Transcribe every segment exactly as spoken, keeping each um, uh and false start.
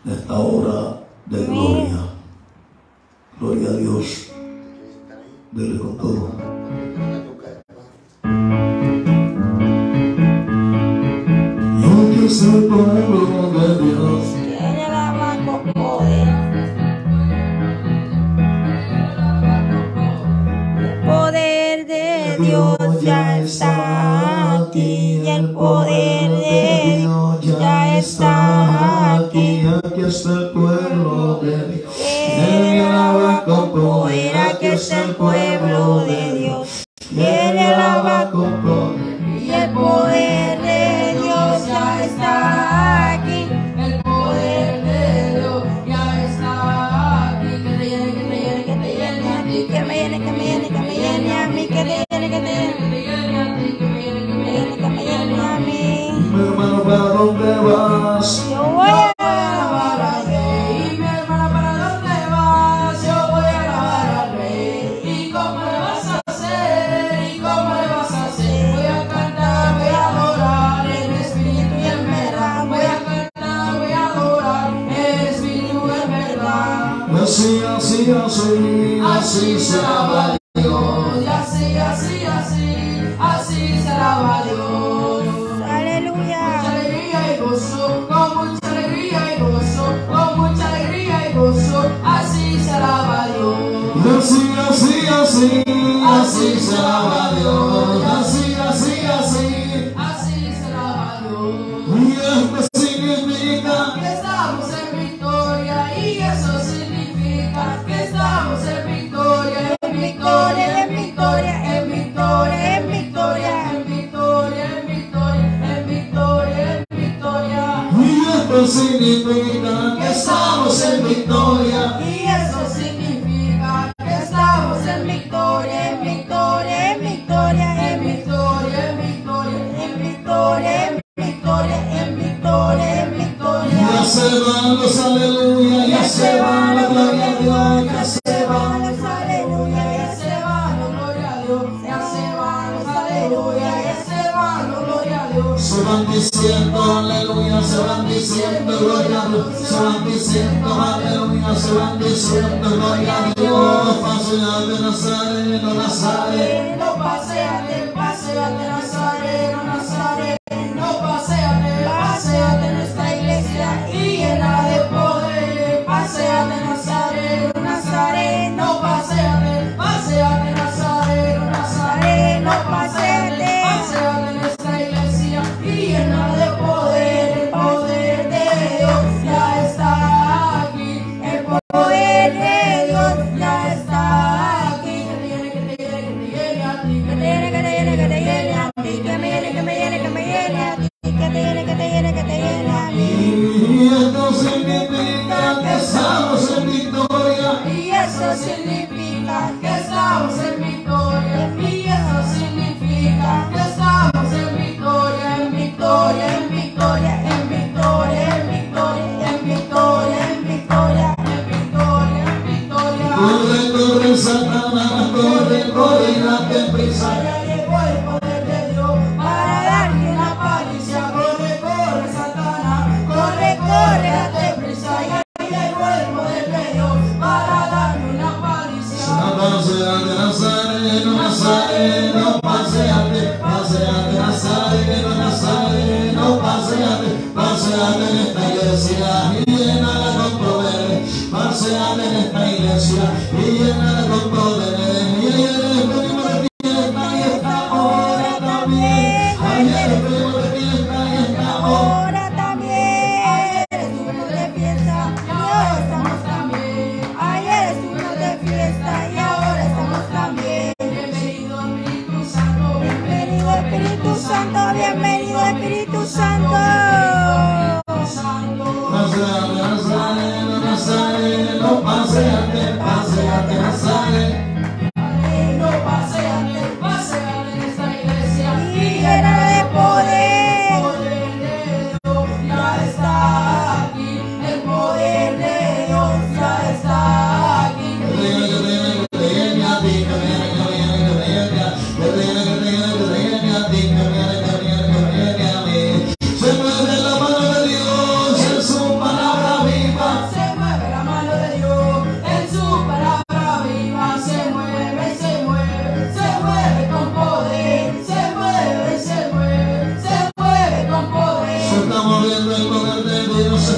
esta hora de gloria. Gloria a Dios. Dele con todo. Yo quiero ser pueblo de Dios. Quiere alabar con poder. El poder de Dios ya está aquí. El poder de Dios ya está aquí. Aquí está el pueblo de Dios. Quiere alabar con poder. Aquí está el pueblo de Dios. Quiere alabar con poder. Y el poder de Dios ya está aquí. El poder de Dios ya está aquí. Que te llene, que te llene, que te llene a ti. Que me llene, que me llene, que me llene a mí. Que te llene, que te llene, que te llene a ti. Que me llene, que me llene, que me llene a mí. Mi hermano, ¿para dónde vas? Yo voy a alabar a Dios. Y mi hermana, ¿para dónde vas? Yo voy a alabar al Rey. ¿Y cómo le vas a hacer? ¿Y cómo le vas a hacer? Voy a cantar, voy a adorar en espíritu y en verdad. Voy a cantar, voy a adorar en espíritu y en verdad. Así, así, así, así se alaba Dios. Y así, así, así, así se alaba Dios. Aleluya. Mucha alegría y gozo, con mucha alegría y gozo, con mucha alegría y gozo, así se alaba Dios. Así, así, así, así se alaba Dios. Así, así, así, así se alaba Dios. Y esto significa que estamos en victoria. Y eso significa que estamos en victoria. En victoria, en victoria, en victoria, en victoria, en victoria, en victoria, en victoria, en victoria. Y esto significa que estamos en victoria. Y eso significa que estamos en victoria, en victoria, en victoria, en victoria, en victoria, en victoria, en victoria, en victoria, en victoria. Ya se van los aleluya, ya se van la gloria a Dios, ya se van. los aleluya, ya se van la gloria a Dios, ya se van los aleluya, ya se van la gloria a Dios. Se van diciendo aleluya, se van diciendo gloria a Dios, se van diciendo aleluya, se van diciendo gloria a Dios. Paseate Nazareno, Nazareno, paseate, paseate Nazareno, Nazareno, paseate, paseate nuestra iglesia y llena de poder. Paseate Nazareno, Nazareno, paseate, paseate Nazareno, Nazareno, paseate, paseate nuestra iglesia y llena de poder. El poder de Dios ya está aquí. El poder de Dios ya está aquí. Que te llene, que te llene, que te llene a ti. Que te llene, que te llene, que te llene a ti. Que me llene, que me llene, que me llene a ti. Que te llene, que te llene, que te llene a mí. y esto significa que estamos en victoria. Y eso significa que estamos en victoria. Y eso significa que estamos en victoria, en victoria, en victoria, en victoria, en victoria, en victoria, en victoria, en victoria, en victoria. Corre, corre, Satanás, corre, corre, date prisa. Ya llegó el poder de Dios para darte una paliza. Corre, corre, Satanás, corre, corre, date prisa. Ya llegó el poder de Dios para darme una paliza. Paseate Nazareno, Nazareno, paseate, paseate Nazareno, Nazareno, paseate, paseate en esta iglesia y llénala con poder. Paseate en esta iglesia y llénala con poder. Y ayer venimos de fiesta y esta hora también. Ayer venimos de fiesta y esta hora también. Ayer estuvimos de fiesta y ahora estamos también. Ayer estuvimos de fiesta y ahora estamos también. Bienvenido Espíritu Santo, bienvenido Espíritu Santo, bienvenido Espíritu Santo. Paseate Nazareno, Nazareno, paseate, paseate Nazareno. No paseate, paseate en esta iglesia y llena de poder. El poder de Dios ya está aquí. El poder de Dios ya está aquí. Que te llene, que te llene, que te llene a ti, que viene, que viene, que te llene a ti, que te llene, que te llene, que te llene a ti, que viene, que viene, que viene a mí. Se mueve la mano de Dios en su palabra viva.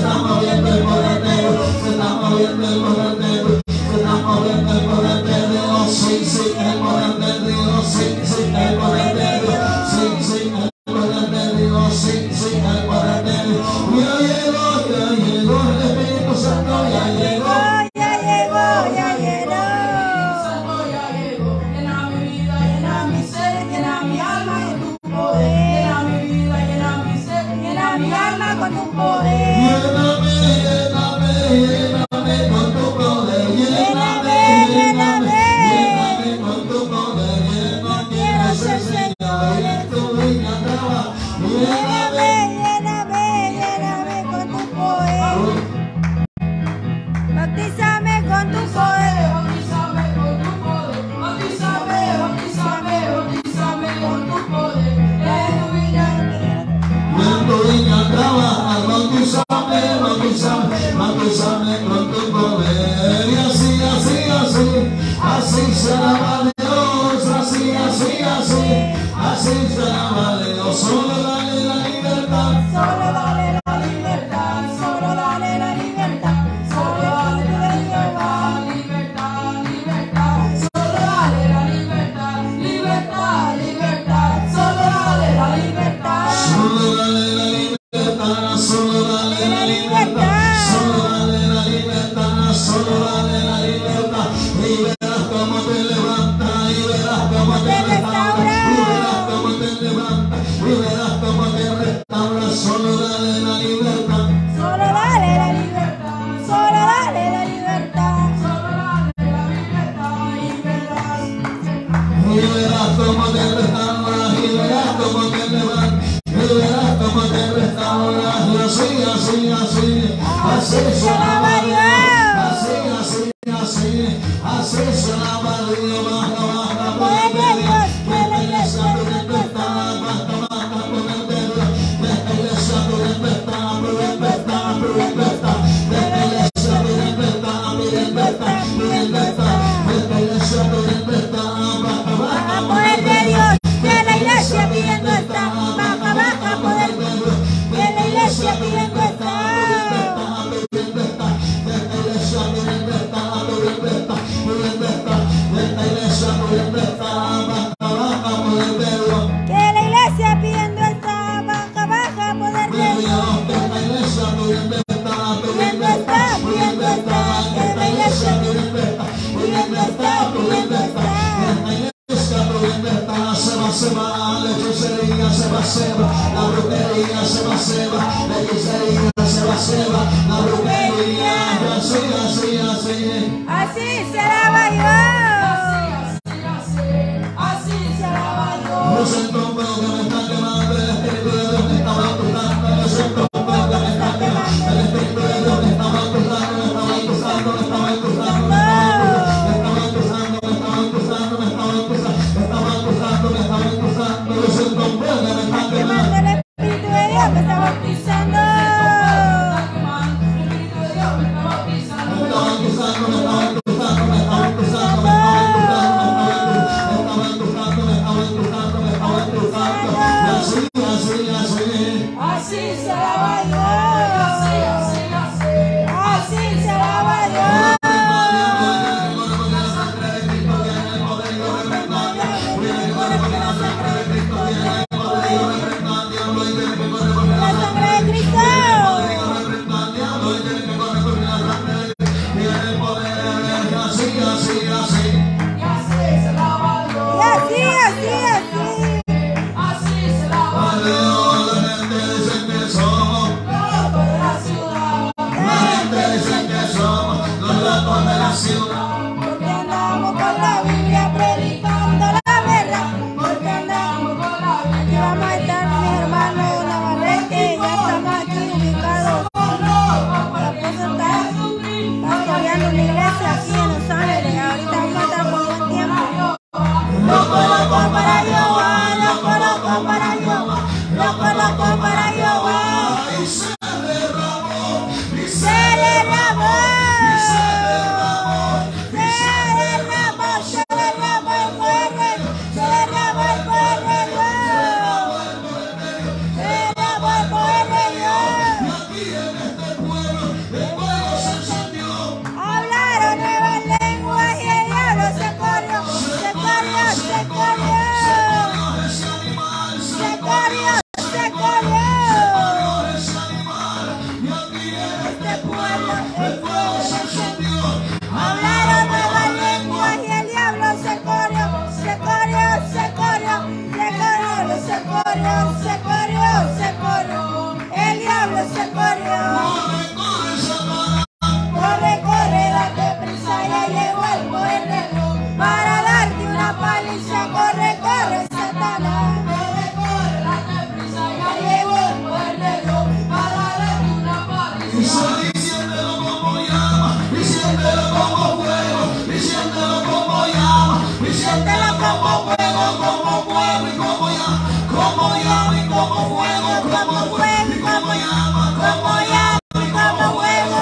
está moviendo el poder de Dios, se está moviendo el poder de Dios, se está moviendo el poder de Dios, sí, sí, el poder de Dios, sí, sí, el poder de Dios, sí, sí, el poder de Dios, sí, sí, el poder de Dios. Ya llegó, ya llegó el Espíritu Santo, ya llegó. Ya llegó, ya llegó. Santo ya llegó. Llena mi vida, llena mi ser, llena mi alma con tu poder. Llena mi vida, llena mi ser, llena mi alma con tu poder. Lléname, lléname, lléname con tu poder, lléname, lléname, lléname con tu poder, lléname, quiero ser Señor en tu viña trabajar. Lléname, lléname, lléname con tu poder. Bautízame con tu poder. Bautízame con tu poder. Bautízame, bautízame, bautízame con tu poder. En tu viña. En tu viña trabajar, bautízame, bautízame, bautízame con tu poder. Y así, así, así, así se alaba Dios, así, así, así, así se alaba Dios. Solo dale la libertad. Solo dale la libertad, solo dale la libertad, solo dale la libertad, libertad, libertad, solo dale la libertad, libertad, libertad, solo dale la libertad. Solo dale la libertad, solo dale la libertad, solo dale la libertad, solo dale la libertad. Y verás cómo te levanta, y verás cómo te restaura, y verás cómo te levanta, y verás cómo te restaura. Solo dale la libertad, Solo dale la libertad. Solo dale la libertad. Solo dale la libertad y verás. y verás cómo te restaura, y verás cómo te levanta, y verás cómo te restaura. Y así, así, así, así se alaba Dios, así, así, así, así se alaba Dios. Baja, baja, poder de Dios, que la iglesia tu libertad, baja, baja, poder de Dios, que la iglesia tu libertad, tu libertad, tu libertad, que la iglesia tu libertad, tu libertad, tu libertad, que la iglesia tu libertad, baja, baja, Poder de Dios, que la iglesia pidiendo está. Baja, baja, poder de Dios, que la iglesia pidiendo está. Que la iglesia pidiendo está. Baja, baja, poder de Dios. Pidiendo está, pidiendo está. Que la iglesia pidiendo está, pidiendo está. Se va, se va, la hechicería se va, se va, la brujería se va, se va, la hechicería se va, se va, la brujería, así, así, así. Así se alaba Dios. Así, así, así se alaba Dios. Yo siento un fuego que me está quemando, el Espíritu de Dios me está bautizando, yo siento un fuego que me está quemando, el Espíritu de Dios me está bautizando, me está bautizando, me está bautizando, me está bautizando, me está bautizando, me está bautizando, me está bautizando, me está bautizando, yo siento un fuego que me está Quemando quemando. el Espíritu de Dios me está bautizando. El Espíritu de Dios me está bautizando. Me está bautizando, me está bautizando, me está bautizando, me está bautizando, me está bautizando, me está bautizando, y así, así, así. Así se alaba Dios. Así, así, así. Así se alaba Dios. La sangre de Cristo. Viene el poder, ese pueblo, el fuego se encendió. Hablaron nuevas lenguas y el diablo se corrió, se corrió, se corrió, se corrió, se corrió, se corrió, se corrió. El diablo se corrió. Corre, corre, date prisa, ya llegó el poder de Dios para darte una paliza. Corre, corre, Satanás. Corre, corre, date prisa, ya llegó el poder de Dios para darte una paliza. Y siéntelo como llama, y siéntelo como fuego, y siéntelo como llama, y siéntelo como fuego, como fuego y como llama, como llama y como fuego, como fuego y como llama, como llama y como fuego.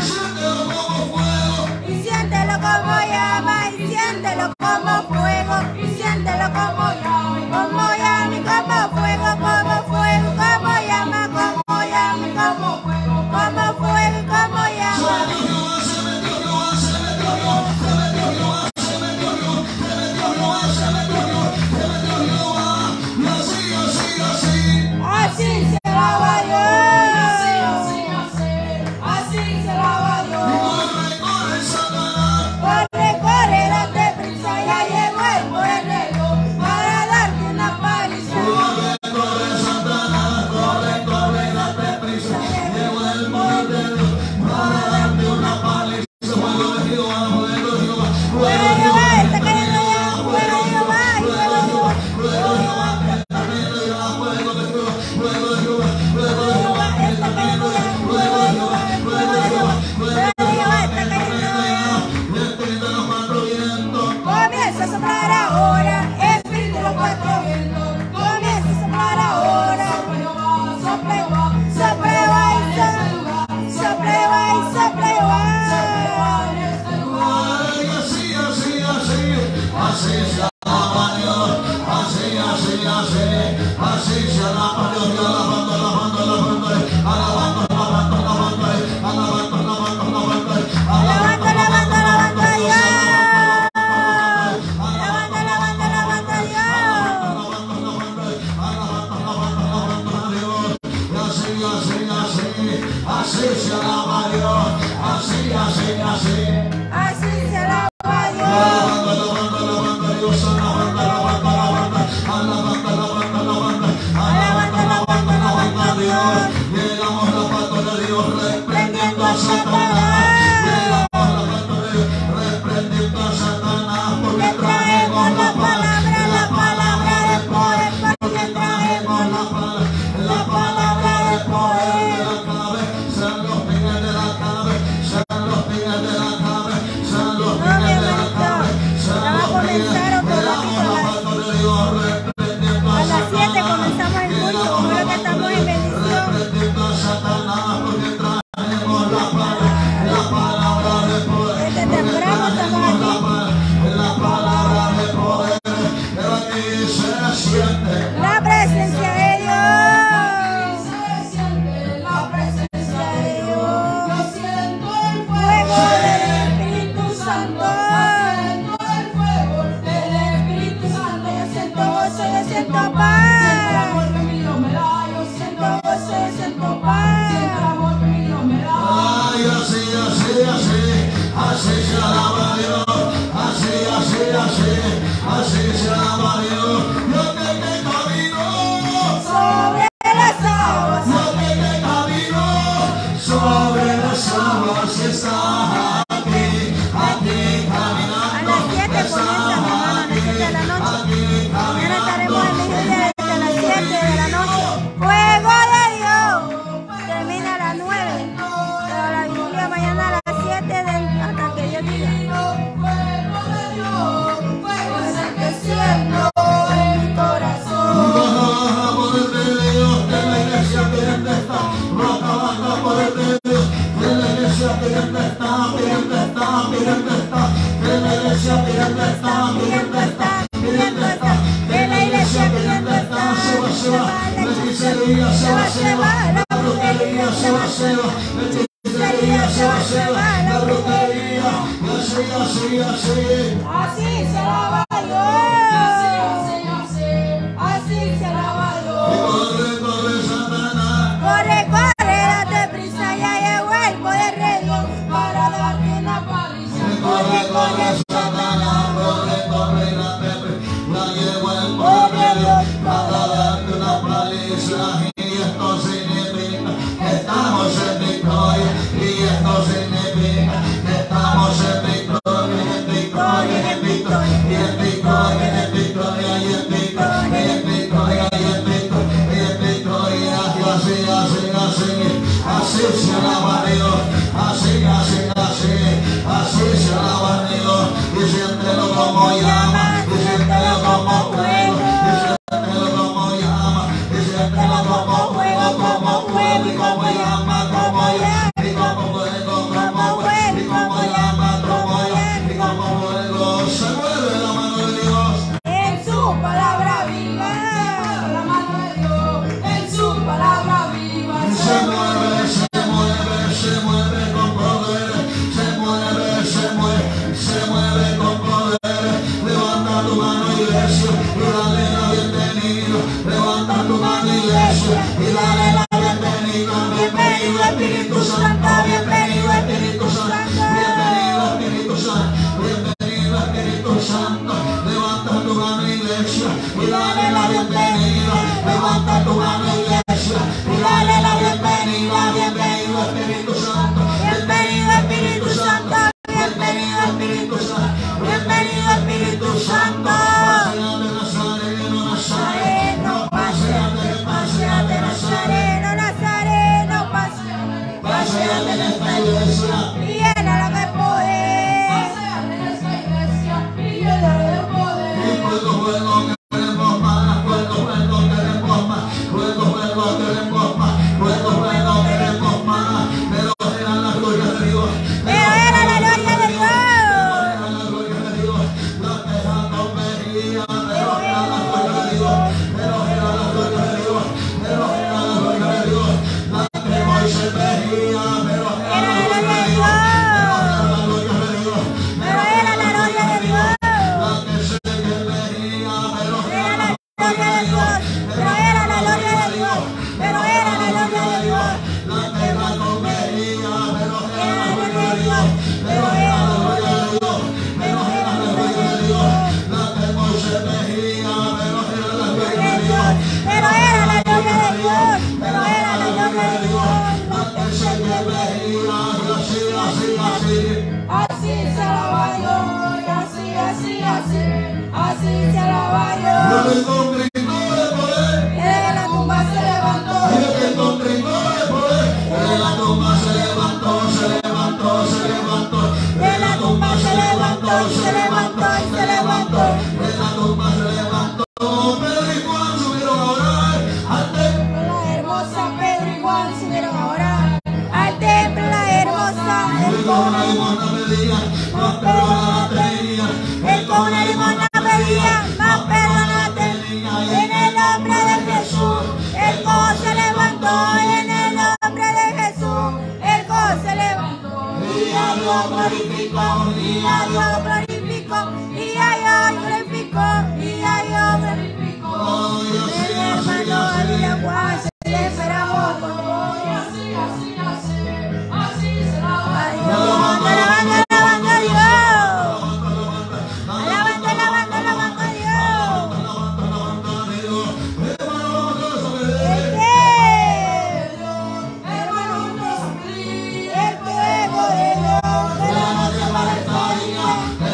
Y siéntelo como llama, y siéntelo como fuego, y siéntelo como llama, como llama y como fuego, como fuego, como llama, como llama y como fuego, como fuego y como llama. Así se lava Dios, así se lava Dios. Corre, corre, date prisa, ya llegó el poder de Dios para darte una paliza. Corre, corre, Satanás, corre, corre, date prisa, llegó el poder de Dios para darte una paliza. Fuego de Jehová, fuego de Jehová, Fuego de Jehová, está cayendo ya, fuego de Jehová, y fuego de Jehová, fuego de Jehová, fuego de Jehová, fuego de Jehová, fuego de Jehová, está cayendo ya, fuego de Jehová, fuego de Jehová, fuego de Jehová, está cayendo ya. Espíritu de los cuatro vientos, Comienza a soplar ahora, espíritu de los cuatro vientos, comienza a soplar ahora. Sopla Jehová, sopla Jehová, sopla Jehová y sopla Jehová. ay, así, así, así, así se alaba Dios, así, así, así, así se alaba Dios, y alabando, alabando, alabando, alabando, alabando, alabando, alabando, alabando, alabando, Alabando, alabando, alabando a Dios. alabando, Alabando, alabando, alabando a Dios. así, así, así, así se alaba Dios, así, así, así. Así se alaba Dios. Alabando, alabando, alabando a Dios, alabando, alabando, alabando, alabando, alabando, alabando, alabando, alabando, alabando a Dios. Llegamos a la parte de Dios reprendiendo a Satanás. Llegamos a la parte de Dios reprendiendo a Satanás porque traemos la palabra, la palabra de poder, porque traemos la palabra, la palabra de poder de la cabeza, los pies de la cabeza, los pies de la cabeza, los No, pies mi de la hermanito, ya va a comenzar otro ratito. A las siete comenzamos el culto, como lo que estamos en bendición. Desde temprano estamos aquí. La presencia de Dios. La presencia de Dios. Yo siento el fuego del Espíritu Santo. Siento el fuego del Espíritu Santo. Yo siento gozo, yo siento paz. Siento el amor que mi Dios me da. Yo siento gozo, yo siento paz. Siento el amor que mi Dios me da. Ay, así, así, así, así se alaba Dios, así, así, así, así se alaba Dios. Yo que te camino Sobre las aguas. yo que te camino sobre las aguas estás aquí, aquí caminando. A las siete comienza, mi hermano, a las siete de la noche. Aquí Mañana estaremos en caminando. mediodía desde las siete de la noche. ¡Fuego de Dios! Termina a las nueve. Pero la vigilia mañana a las siete del- hasta que Dios diga. ¡Fuego de Dios! ¡Fuego es el que siento en mi corazón! Baja por el de Dios, que la iglesia pidiendo está. Baja, baja por el de Dios, que la iglesia pidiendo está, pidiendo está, pidiendo está. Que la iglesia pidiendo está, pidiendo está, pidiendo está. Que la iglesia pidiendo está, se va, se va. La hechicería se va, se va. La brujería se va, se va. La hechicería se va, se va. La brujería, y así, así, así. Así se alaba Dios. Así se alaba Dios. Corre, corre, Satanás. Corre, corre, date prisa, ya llegó el poder corre Satanás, corre, corre la Pepe, la llevo el poder de Dios para darte una paliza y esto significa que estamos en victoria y esto significa que estamos en victoria, en victoria, en victoria, y en victoria, en victoria, y en victoria, y en victoria, y en victoria, y en victoria, y así, así, así, así se alaba Dios, así, así, así, así se alaba Dios, y siéntelo como llama, y siéntelo como fuego, y siéntelo como llama, y siéntelo como fuego, como fuego, y como llama, como llama, y como fuego, como fuego, y como llama, como llama, y como fuego, se mueve la mano de Dios. En su palabra viva, la mano de Dios, en su palabra viva, Se mueve, se mueve, se mueve con poder, se mueve, se mueve, se mueve con poder. Levanta tu mano, iglesia, y dale la bienvenida. Levanta tu mano, iglesia, y dale la bienvenida. Bienvenido Espíritu Santo, bienvenido Espíritu Santo, bienvenido Espíritu Santo, bienvenido Espíritu Santo. Levanta tu mano, iglesia, y dale la bienvenida. Levanta tu mano, iglesia, y dale la bienvenida. Bienvenido Espíritu Santo, bienvenido Espíritu Santo, bienvenido Espíritu Santo, bienvenido Espíritu Santo. Paseate Nazareno, Nazareno, paseate, paseate Nazareno, Nazareno, Nazareno, paseate en esta iglesia. llénala de poder. Paseate en esta iglesia y llénala de Y poder. fuego, fuego, queremos más, fuego, fuego, queremos más, fuego, fuego, queremos más, fuego, fuego, queremos más, pero era la gloria de Dios. Pero era la gloria de Dios. Era la gloria de Dios, la que Jacob veía, pero era la gloria de Dios, pero era la gloria de Dios, pero era la gloria de Dios, la que Moisés veía, pero era la gloria de Dios, pero era la gloria de Dios, la que Ezequiel veía, pero era la gloria de Dios, Pero era la gloria de Dios. Pero era la gloria de Dios. la que Jacob veía, pero era la gloria de Dios, pero era la gloria de Dios, pero era la gloria de Dios, la que Moisés veía, pero era la gloria de Dios, Pero era la gloria de Dios. Pero era la gloria de Dios. la que Ezequiel veía, y así, así, así. Así se alaba Dios, y así, así, así, así se alaba Yo Dios. le con grito de poder, Y de la tumba se levantó, y que con grito de poder, de la tumba se levantó, se levantó, se levantó, de la tumba se levantó, se levantó, se levantó, de la tumba se levantó. Pedro y Juan subieron a orar al templo. La hermosa Pedro y Juan subieron ahora al templo. La hermosa. El con una limosna pedía, más Pedro no la tenía. El con una limosna pedía, más Pedro no la tenía. En el nombre de Jesús, el con se levantó. En el nombre de Jesús, el con se levantó. Y a Dios glorificó, Y a Dios glorificó. Y a Dios glorificó. Y a Dios glorificó. oh, y así, El así, hermano así. Aleluya, Juan, te esperamos con y gloria. así, así, así, así se alaba Ay, Dios. Alabando, alabando, alabando a Dios. Alabando, alabando, alabando a Dios. El que, Hermano, no sufrir. el fuego de Dios, de la noche para esta día.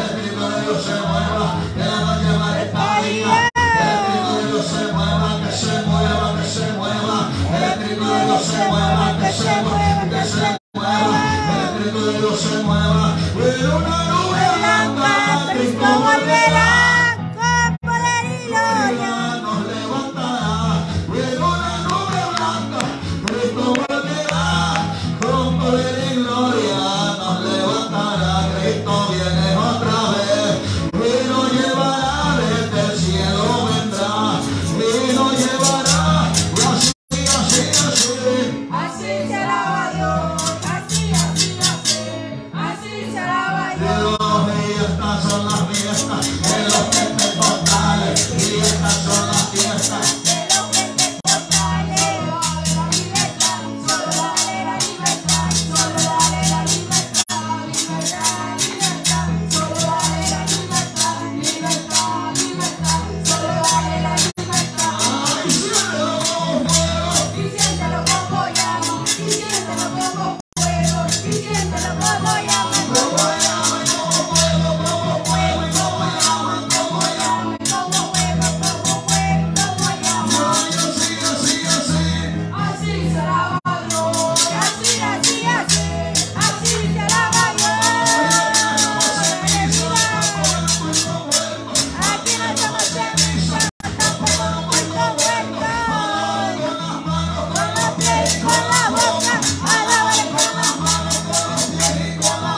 Blanca, Cristo volverá con poder y gloria. Nos levantará, luego una nube blanca, Cristo volverá, con poder y gloria nos levantará, Cristo viene otra vez, y nos llevará desde el cielo vendrá, y nos llevará, y así, así, así. Así se alaba Dios, así, así, así, así se alaba Dios. Dios, y estas son las fiestas de los pentecostales, y estas son las fiestas. De los pentecostales, la libertad, solo dale la libertad, solo dale la libertad, libertad, libertad, solo Con la boca, alábale con las manos, con los pies y con la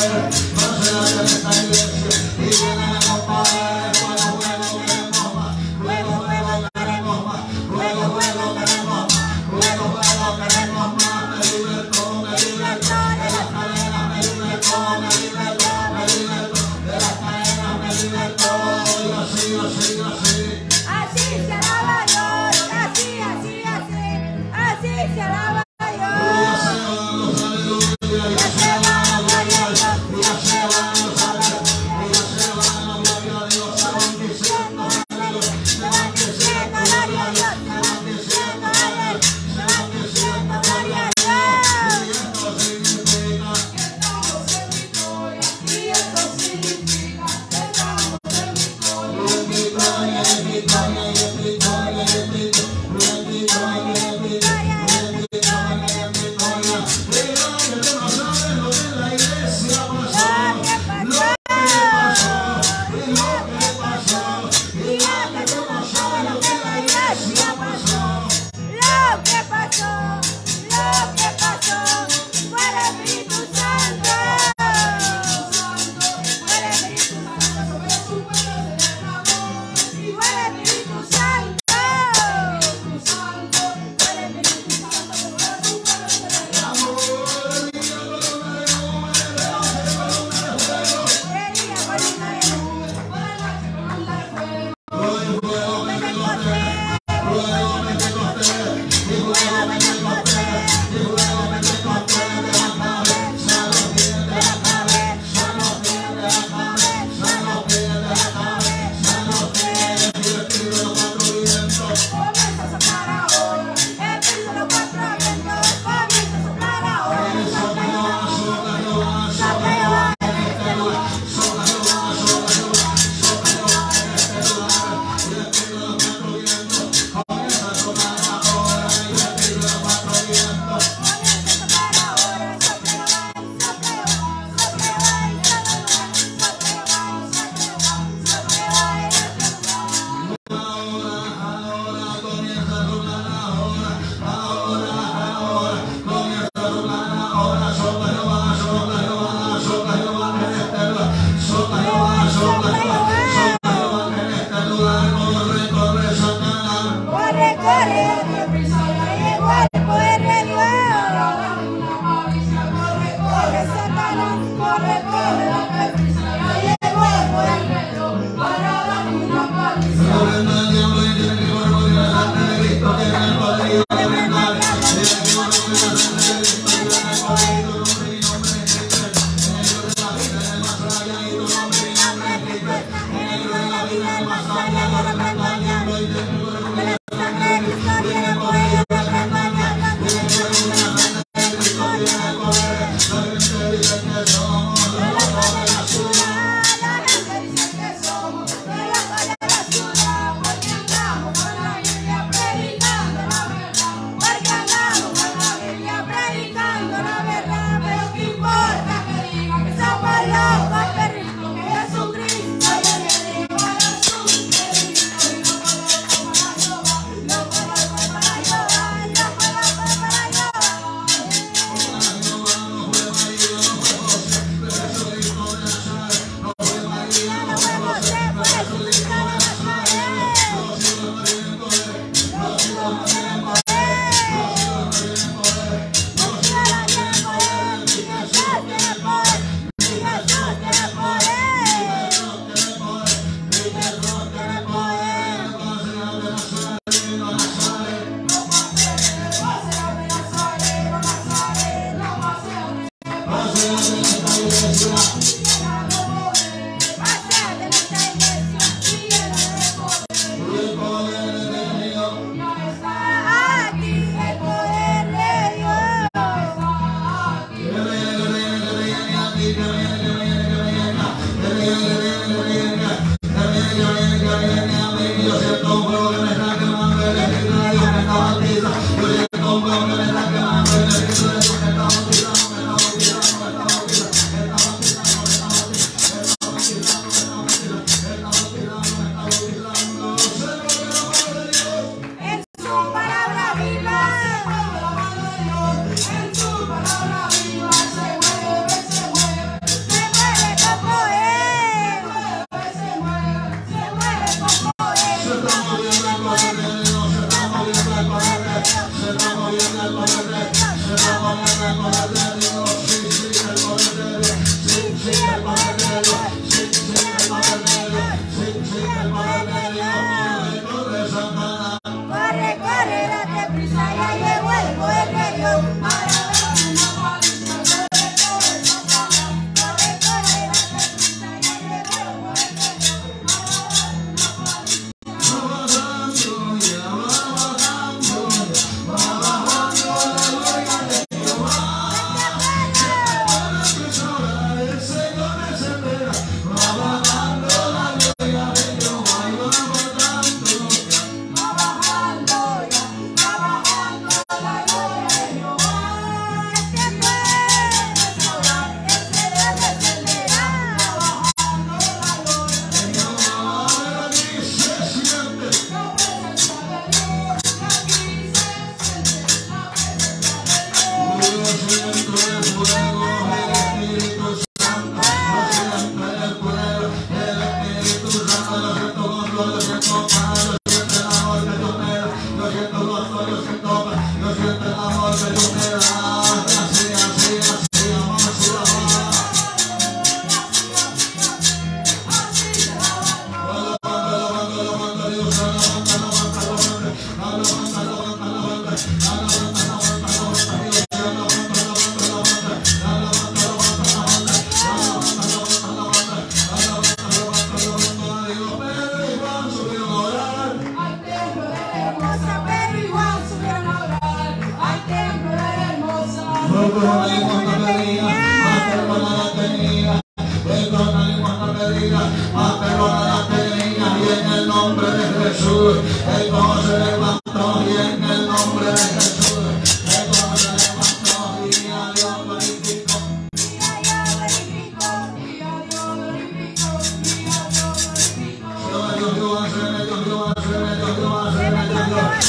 En su palabra viva se mueve, se mueve.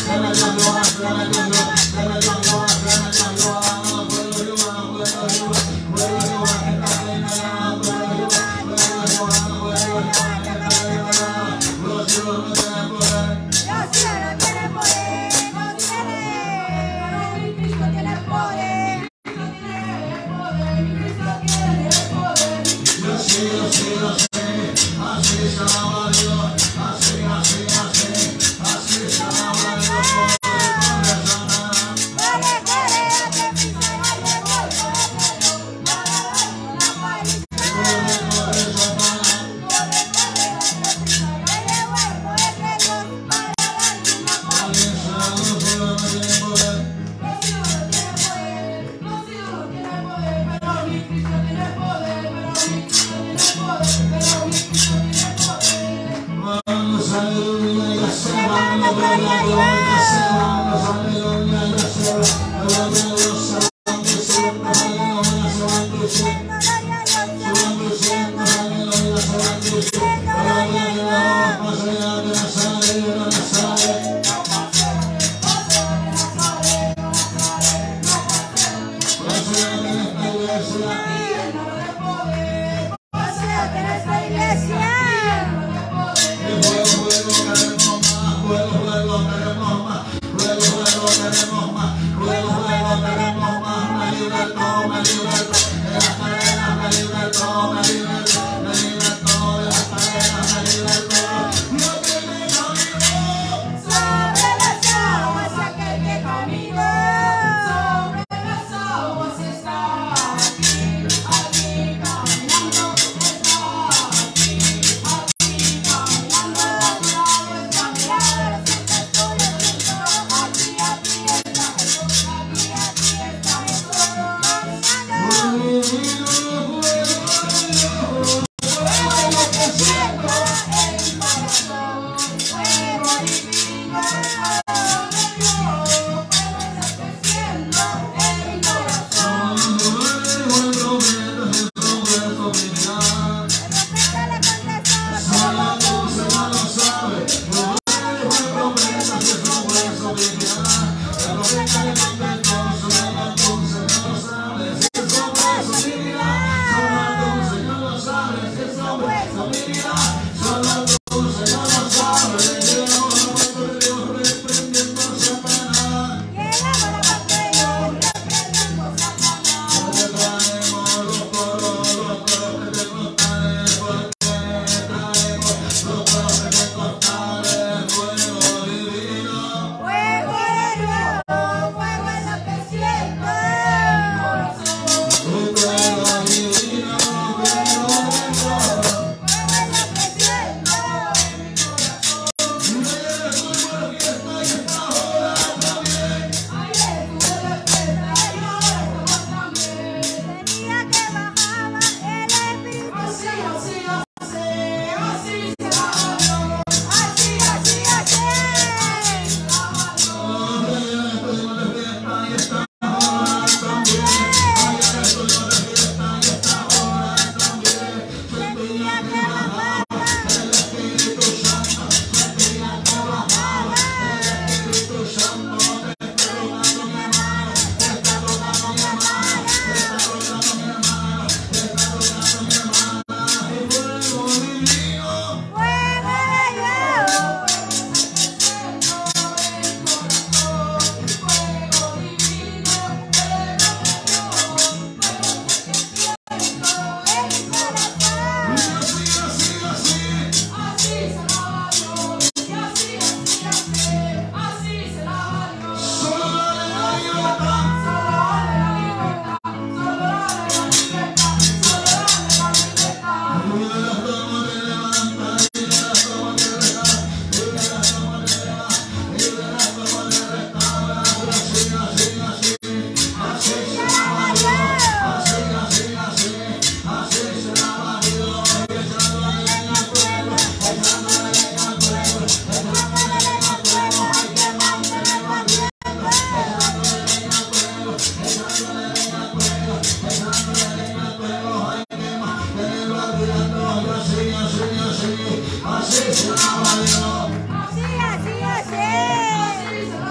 Así, así, así.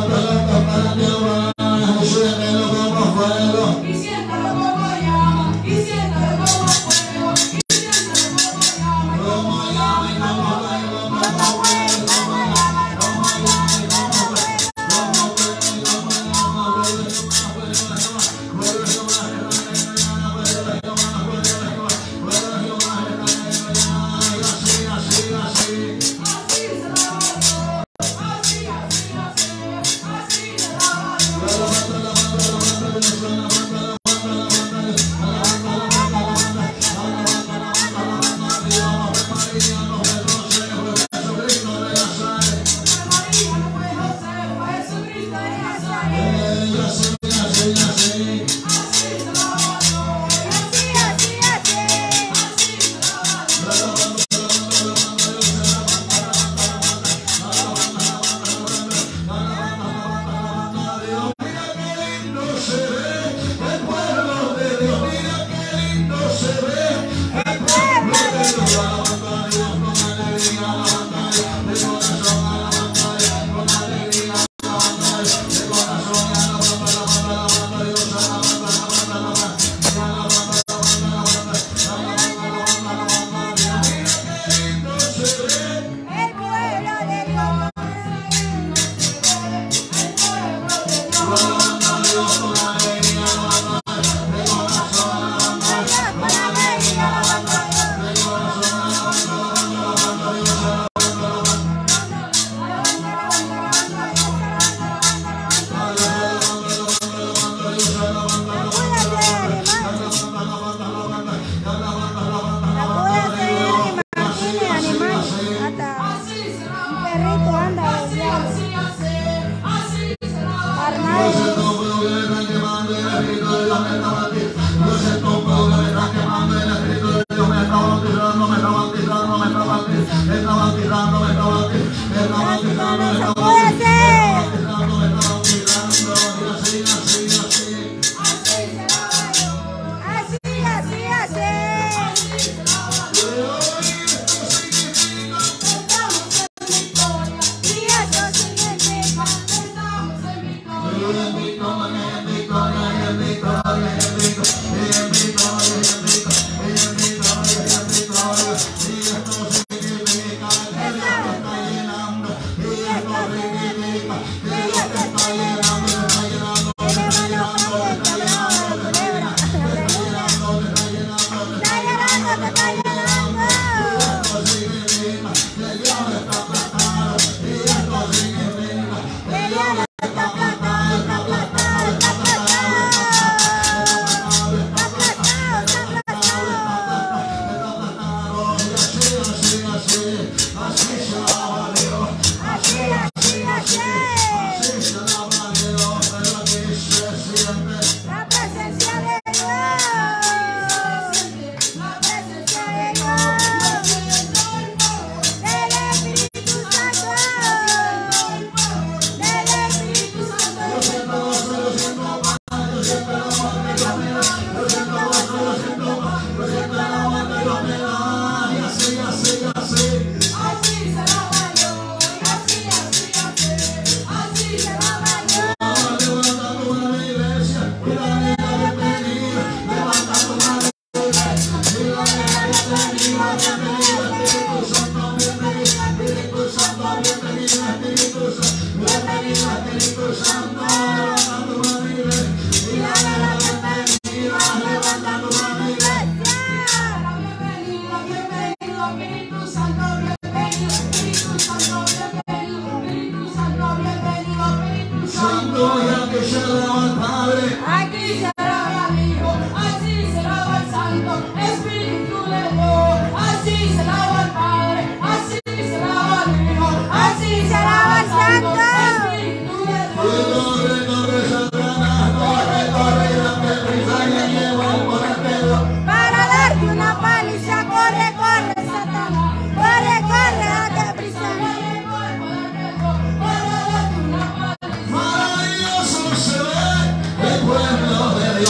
Maravilloso se ve el pueblo de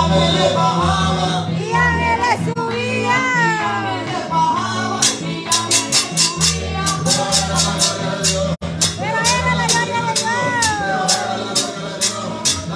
ángeles bajaban. y ángeles subían. Pero era la gloria de Dios. Pero era la gloria de Dios.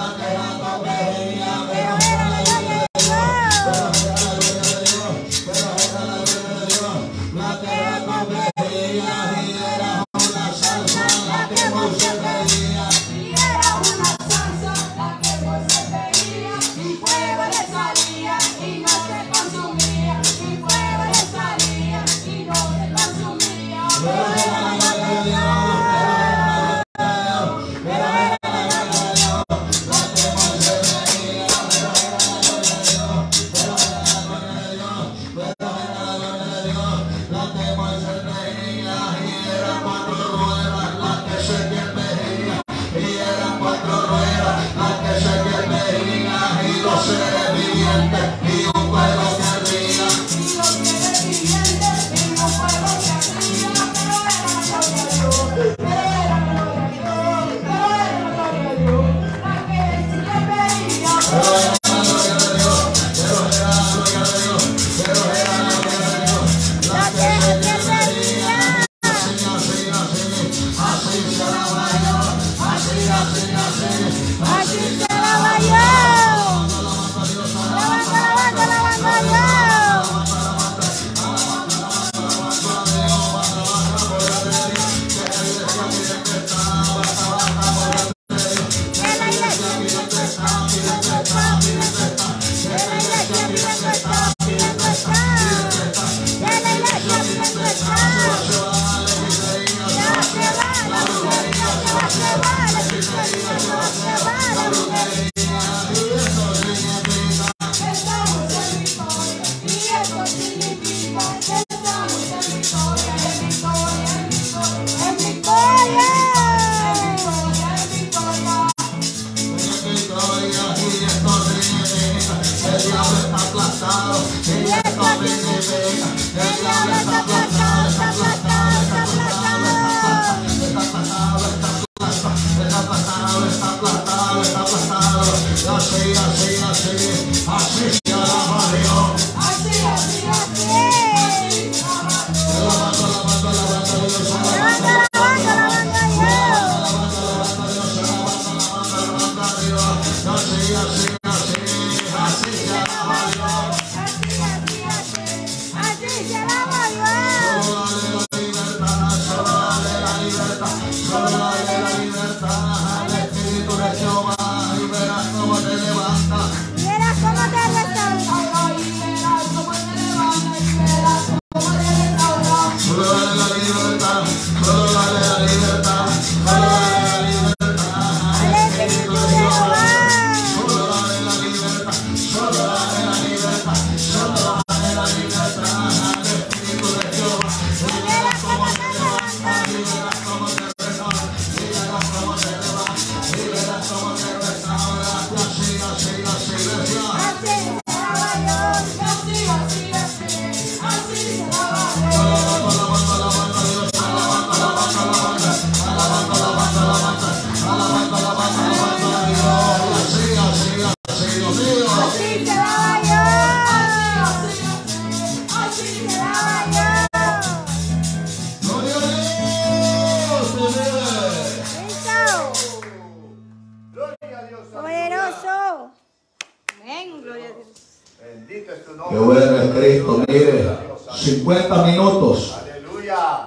Qué bueno es Cristo, mire, cincuenta minutos. Aleluya.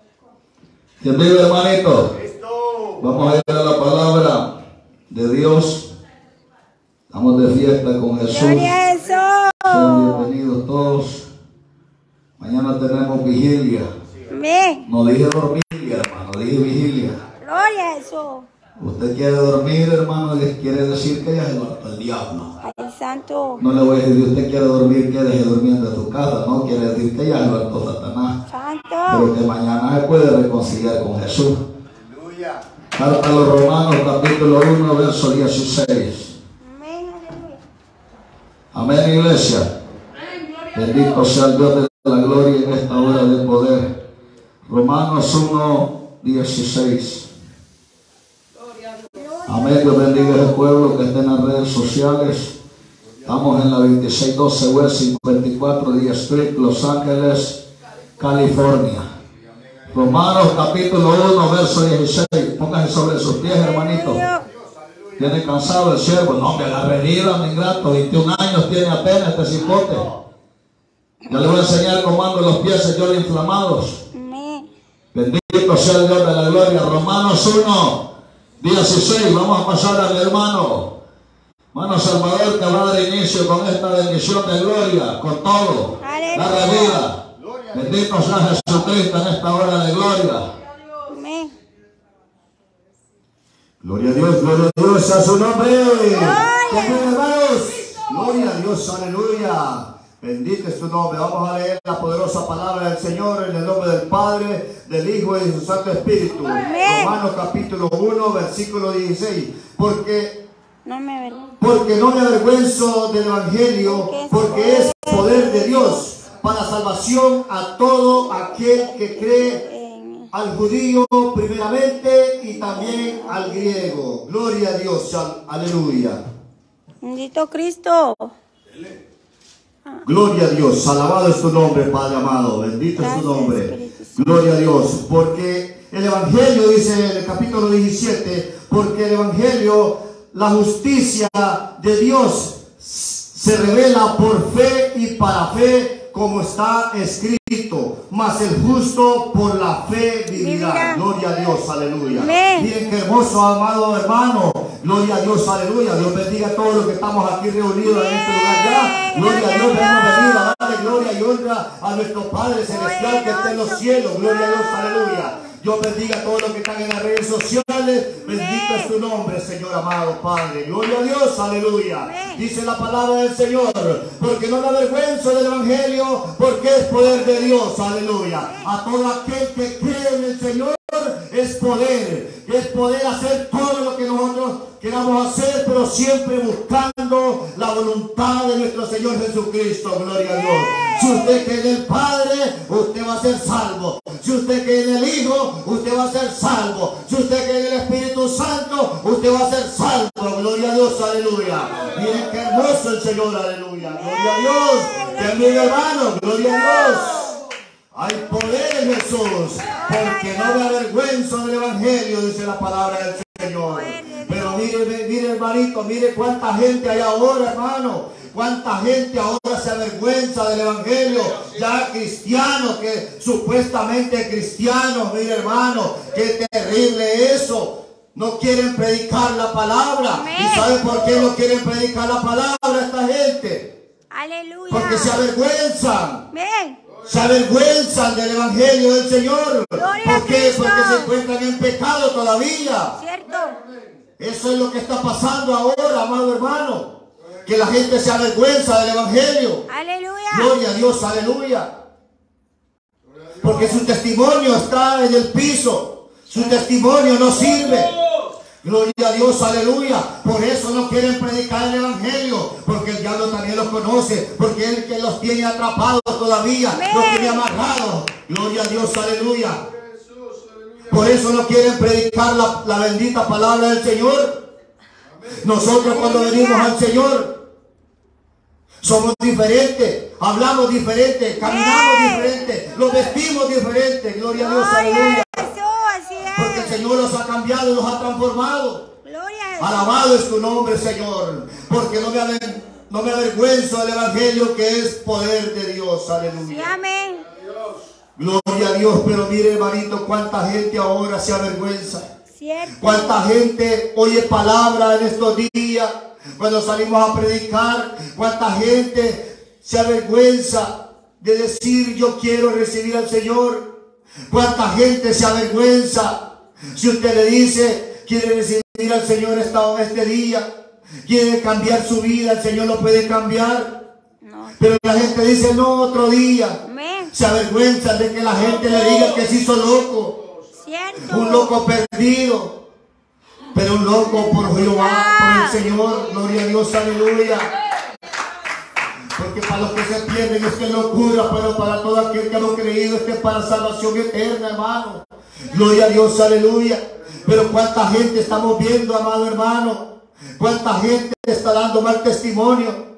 ¿Quién vive, hermanito? Vamos a ir a la palabra de Dios. Estamos de fiesta con Jesús. Gloria a Jesús. Sean bienvenidos todos. Mañana tenemos vigilia. Amén. No dije dormir, hermano, dije vigilia. Gloria a Jesús. Usted quiere dormir, hermano, quiere decir que ya se va al diablo. Ay, santo. No le voy a decir, usted quiere dormir, quédese durmiendo en su casa. No quiere decir que ya se va Satanás. Santo. Pero que mañana se puede reconciliar con Jesús. Aleluya. Carta a los Romanos, capítulo uno, verso dieciséis. Amén, aleluya. Amén, iglesia. Bendito sea el Dios de la gloria en esta hora de poder. Romanos uno, dieciséis. Amén. Dios bendiga a ese pueblo que está en las redes sociales. Estamos en la veintiséis doce West cincuenta y cuatro D Street, Los Ángeles, California. Romanos capítulo uno, verso dieciséis. Pónganse sobre sus pies, hermanito. ¿Tiene cansado el siervo? No, me agarre herida, mi ingrato. veintiún años tiene apenas este cipote. Yo le voy a enseñar cómo ando los pies, señor, inflamados. Bendito sea el Dios de la gloria. Romanos uno, dieciséis. Vamos a pasar al hermano. Hermano Salvador, que va a dar inicio con esta bendición de gloria, con todo. La vida. Bendito sea Jesucristo en esta hora de gloria. Amén. Gloria a Dios, gloria a Dios, a su nombre. Amén, hermanos. Gloria a Dios, aleluya. Bendito es tu nombre. Vamos a leer la poderosa palabra del Señor en el nombre del Padre, del Hijo y de su Santo Espíritu. Amén. Romanos capítulo uno, versículo dieciséis. Porque, No me avergüenzo. porque no me avergüenzo del Evangelio, porque es poder de Dios para salvación a todo aquel que cree, al judío primeramente y también al griego. Gloria a Dios, aleluya. Bendito Cristo. Gloria a Dios, alabado es tu nombre, Padre amado, bendito es tu nombre. Gloria a Dios, porque el Evangelio, dice en el capítulo diecisiete, porque el Evangelio, la justicia de Dios se revela por fe y para fe, como está escrito, mas el justo por la fe vivirá. Gloria a Dios, aleluya. Amén. Miren qué hermoso, amado hermano. Gloria a Dios, aleluya. Dios bendiga a todos los que estamos aquí reunidos en este lugar ya. Gloria a Dios, hemos venido a darle gloria y honra a nuestro Padre Celestial que está en los cielos. Gloria a Dios, aleluya. Dios bendiga a todos los que están en las redes sociales. Bendito es tu nombre, Señor amado Padre. Gloria a Dios, aleluya. Dice la palabra del Señor, porque no me avergüenzo del Evangelio, porque es poder de Dios, aleluya. A todo aquel que cree en el Señor es poder, es poder hacer todo lo que nosotros queramos hacer, pero siempre buscando la voluntad de nuestro Señor Jesucristo. Gloria a Dios. Si usted cree en el Padre, usted va a ser salvo. Si usted cree en el Hijo, usted va a ser salvo. Si usted cree en el Espíritu Santo, usted va a ser salvo. Gloria a Dios, aleluya. Miren qué hermoso el Señor, aleluya. Gloria a Dios. También, hermano, gloria a Dios. Hay poder en Jesús, porque no me avergüenzo del Evangelio, dice la palabra del Señor. Pero mire, mire hermanito, mire cuánta gente hay ahora, hermano. Cuánta gente ahora se avergüenza del Evangelio. Ya cristianos, que supuestamente cristianos, mire hermano, qué terrible eso. No quieren predicar la palabra. Amén. ¿Y sabe por qué no quieren predicar la palabra esta gente? Aleluya. Porque se avergüenzan. Amén. Se avergüenzan del Evangelio del Señor. Gloria ¿Por a qué? Cristo. Porque se encuentran en pecado todavía. Cierto. Eso es lo que está pasando ahora, amado hermano. Que la gente se avergüenza del Evangelio. Aleluya. Gloria a Dios, aleluya. Porque su testimonio está en el piso. Su testimonio no sirve. Gloria a Dios, aleluya. Por eso no quieren predicar el Evangelio, porque el diablo también los conoce, porque él que los tiene atrapados todavía, Amén. los tiene amarrados. Gloria a Dios, aleluya. Por eso no quieren predicar la, la bendita palabra del Señor. Nosotros cuando venimos al Señor somos diferentes, hablamos diferente, caminamos diferente, los vestimos diferente. Gloria a Dios, aleluya. Así es. Porque el Señor los ha cambiado y los ha transformado. Gloria a Dios. Alabado es tu nombre, Señor. Porque no me, aver, no me avergüenzo del Evangelio, que es poder de Dios. Sí, Aleluya. amén. Gloria a Dios. Pero mire, hermanito, cuánta gente ahora se avergüenza. Cierto. Cuánta gente oye palabra en estos días cuando salimos a predicar. Cuánta gente se avergüenza de decir yo quiero recibir al Señor. Cuánta gente se avergüenza si usted le dice quiere recibir al Señor esta, este día, quiere cambiar su vida, el Señor lo puede cambiar. No. Pero la gente dice no, otro día. Amén. Se avergüenza de que la gente le diga que se hizo loco, Cierto. un loco perdido, pero un loco por Jehová, por el Señor. Gloria a Dios, aleluya. Porque para los que se pierden esto es locura, pero para todo aquel que hemos creído esto es para salvación eterna, hermano. Gloria a Dios, aleluya. Pero cuánta gente estamos viendo, amado hermano. Cuánta gente está dando mal testimonio.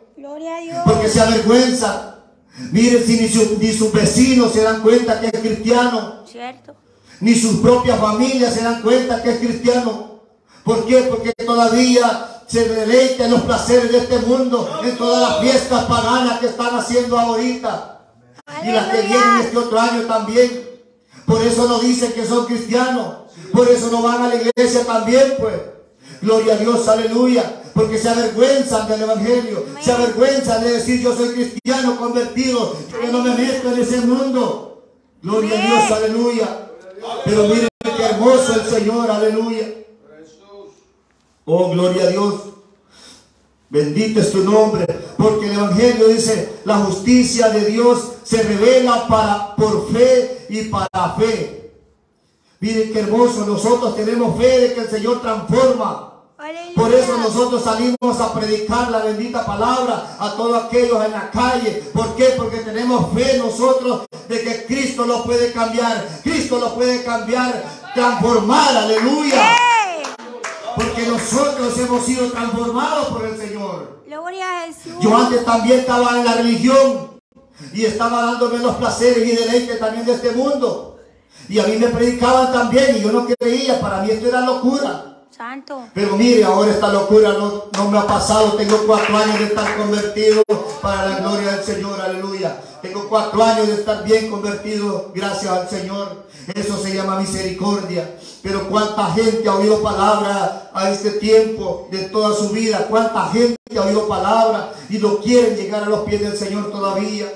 Gloria a Dios. Porque se avergüenzan. Miren, si ni, su- ni sus vecinos se dan cuenta que es cristiano, Cierto. ni sus propias familias se dan cuenta que es cristiano. ¿Por qué? Porque todavía se deleita en los placeres de este mundo, en todas las fiestas paganas que están haciendo ahorita y las que vienen este otro año también. Por eso no dicen que son cristianos, por eso no van a la iglesia también, pues. Gloria a Dios, aleluya, porque se avergüenzan del evangelio, se avergüenzan de decir yo soy cristiano convertido, yo no me meto en ese mundo. Gloria a Dios, aleluya. Pero miren qué hermoso el Señor, aleluya. Oh, gloria a Dios. Bendito es tu nombre, porque el evangelio dice, la justicia de Dios se revela para, por fe y para fe. Miren qué hermoso, nosotros tenemos fe de que el Señor transforma. Aleluya. Por eso nosotros salimos a predicar la bendita palabra a todos aquellos en la calle. ¿Por qué? Porque tenemos fe nosotros de que Cristo lo puede cambiar. Cristo lo puede cambiar, transformar, aleluya. ¡Ey! Porque nosotros hemos sido transformados por el Señor. Gloria a Jesús. Yo antes también estaba en la religión y estaba dándome los placeres y deleites también de este mundo. Y a mí me predicaban también y yo no creía, para mí esto era locura. Santo. Pero mire, ahora esta locura no, no me ha pasado. Tengo cuatro años de estar convertido para la gloria del Señor, aleluya. Tengo cuatro años de estar bien convertido, gracias al Señor. Eso se llama misericordia. Pero cuánta gente ha oído palabra a este tiempo de toda su vida. Cuánta gente ha oído palabra y no quieren llegar a los pies del Señor todavía.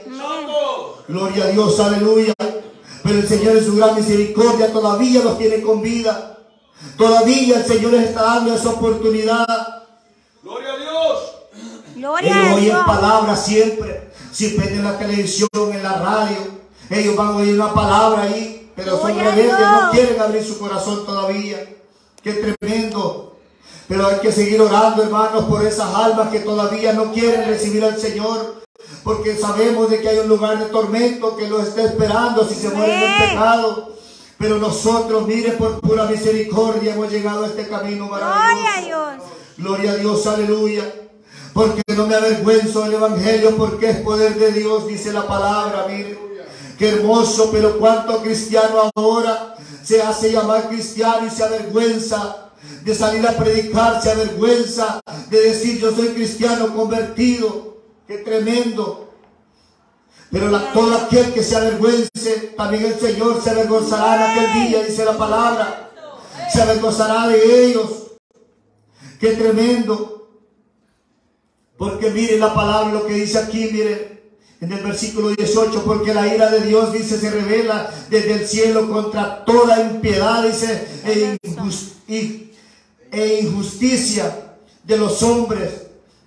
Gloria a Dios, aleluya. Pero el Señor en su gran misericordia todavía los tiene con vida. Todavía el Señor les está dando esa oportunidad. Gloria a Dios. Gloria a Ellos oyen Dios. palabras siempre. Si prenden la televisión, en la radio, ellos van a oír una palabra ahí, pero son Gloria a rebeldes, Dios. no quieren abrir su corazón todavía. Qué tremendo. Pero hay que seguir orando, hermanos, por esas almas que todavía no quieren recibir al Señor. Porque sabemos de que hay un lugar de tormento que los está esperando si se mueren en Amén. pecado. Pero nosotros, mire, por pura misericordia hemos llegado a este camino Gloria a maravilloso. Dios. Gloria a Dios, aleluya. Porque no me avergüenzo del evangelio, porque es poder de Dios, dice la palabra. Mire, qué hermoso, pero cuánto cristiano ahora se hace llamar cristiano y se avergüenza de salir a predicar, se avergüenza de decir yo soy cristiano convertido. Qué tremendo. Pero la, todo aquel que se avergüence, también el Señor se avergonzará en aquel día, dice la palabra. Se avergonzará de ellos. Qué tremendo. Porque mire la palabra, lo que dice aquí, mire, en el versículo dieciocho, porque la ira de Dios, dice, se revela desde el cielo contra toda impiedad, dice, e, injust, y, e injusticia de los hombres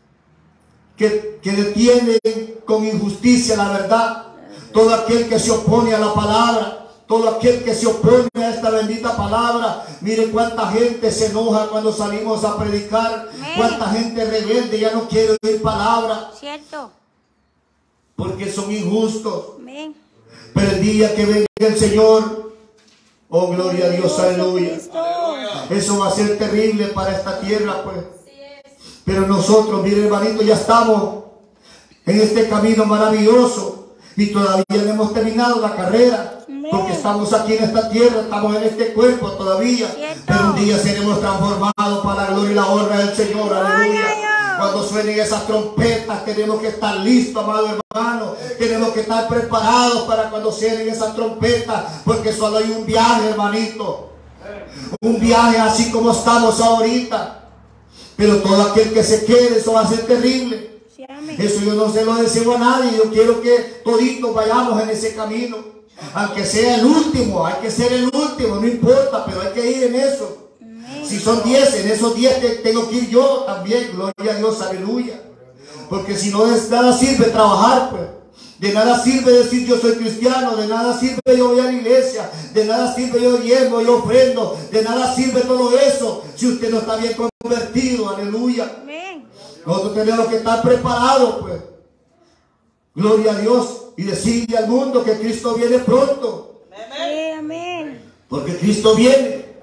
que, que detienen con injusticia la verdad. Todo aquel que se opone a la palabra, todo aquel que se opone a esta bendita palabra, mire cuánta gente se enoja cuando salimos a predicar, Amén. cuánta gente rebelde ya no quiere oír palabra Cierto. porque son injustos. Amén. Pero el día que venga el Señor, oh gloria a Dios, aleluya, Cristo. eso va a ser terrible para esta tierra, pues. Pero nosotros, mire hermanito, ya estamos en este camino maravilloso y todavía no hemos terminado la carrera. Porque estamos aquí en esta tierra, estamos en este cuerpo todavía. Cierto. Pero un día seremos transformados para la gloria y la honra del Señor. Gloria Aleluya. a Dios. Cuando suenen esas trompetas, tenemos que estar listos, amado hermano. Tenemos que estar preparados para cuando suenen esas trompetas. Porque solo hay un viaje, hermanito. Un viaje así como estamos ahorita. Pero todo aquel que se quede, eso va a ser terrible. Sí, amén. Eso yo no se lo deseo a nadie. Yo quiero que toditos vayamos en ese camino. Aunque sea el último, hay que ser el último, no importa, pero hay que ir en eso. Amén. Si son diez, en esos diez te- tengo que ir yo también, gloria a Dios, aleluya. Porque si no, de nada sirve trabajar, pues. De nada sirve decir yo soy cristiano, de nada sirve yo voy a la iglesia, de nada sirve yo diezmo, yo ofrendo, de nada sirve todo eso si usted no está bien convertido, aleluya. Amén. Nosotros tenemos que estar preparados, pues. Gloria a Dios. Y decirle al mundo que Cristo viene pronto. Sí, amén. Porque Cristo viene.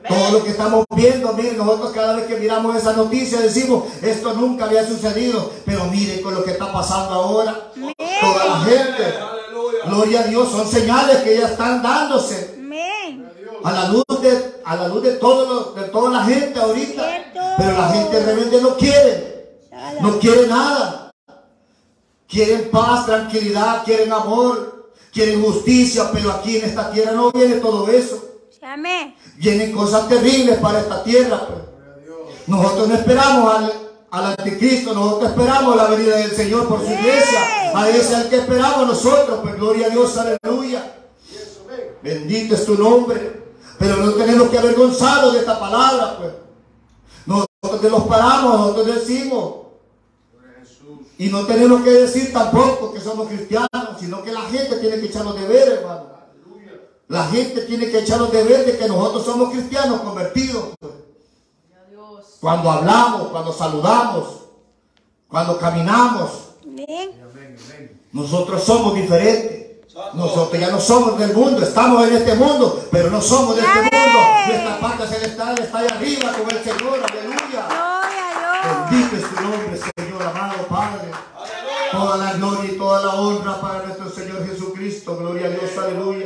Todo lo que estamos viendo, miren, nosotros cada vez que miramos esa noticia decimos, esto nunca había sucedido, pero miren con lo que está pasando ahora, toda la gente, Aleluya. gloria a Dios, son señales que ya están dándose Amén. a la luz de, a la luz de, todo lo- de toda la gente ahorita, Cierto. pero la gente rebelde no quiere, no quiere nada, quieren paz, tranquilidad, quieren amor, quieren justicia, pero aquí en esta tierra no viene todo eso. Amén. Vienen cosas terribles para esta tierra. Pues. Nosotros no esperamos al, al anticristo, nosotros esperamos la venida del Señor por su iglesia. A ese es el que esperamos nosotros. Pues gloria a Dios, aleluya. Bendito es tu nombre. Pero no tenemos que avergonzarnos de esta palabra. Pues. Nosotros que los paramos, nosotros decimos. Y no tenemos que decir tampoco que somos cristianos, sino que la gente tiene que echar los deberes, hermano. La gente tiene que echar los deberes de que nosotros somos cristianos convertidos. Cuando hablamos, cuando saludamos, cuando caminamos, Amén. nosotros somos diferentes. Nosotros ya no somos del mundo, estamos en este mundo, pero no somos de este mundo. Nuestra parte celestial está allá arriba con el Señor, aleluya. Gloria a Dios. Bendito es tu nombre, Señor, amado Padre. Toda la gloria y toda la honra para nuestro Señor Jesucristo. Gloria a Dios, aleluya.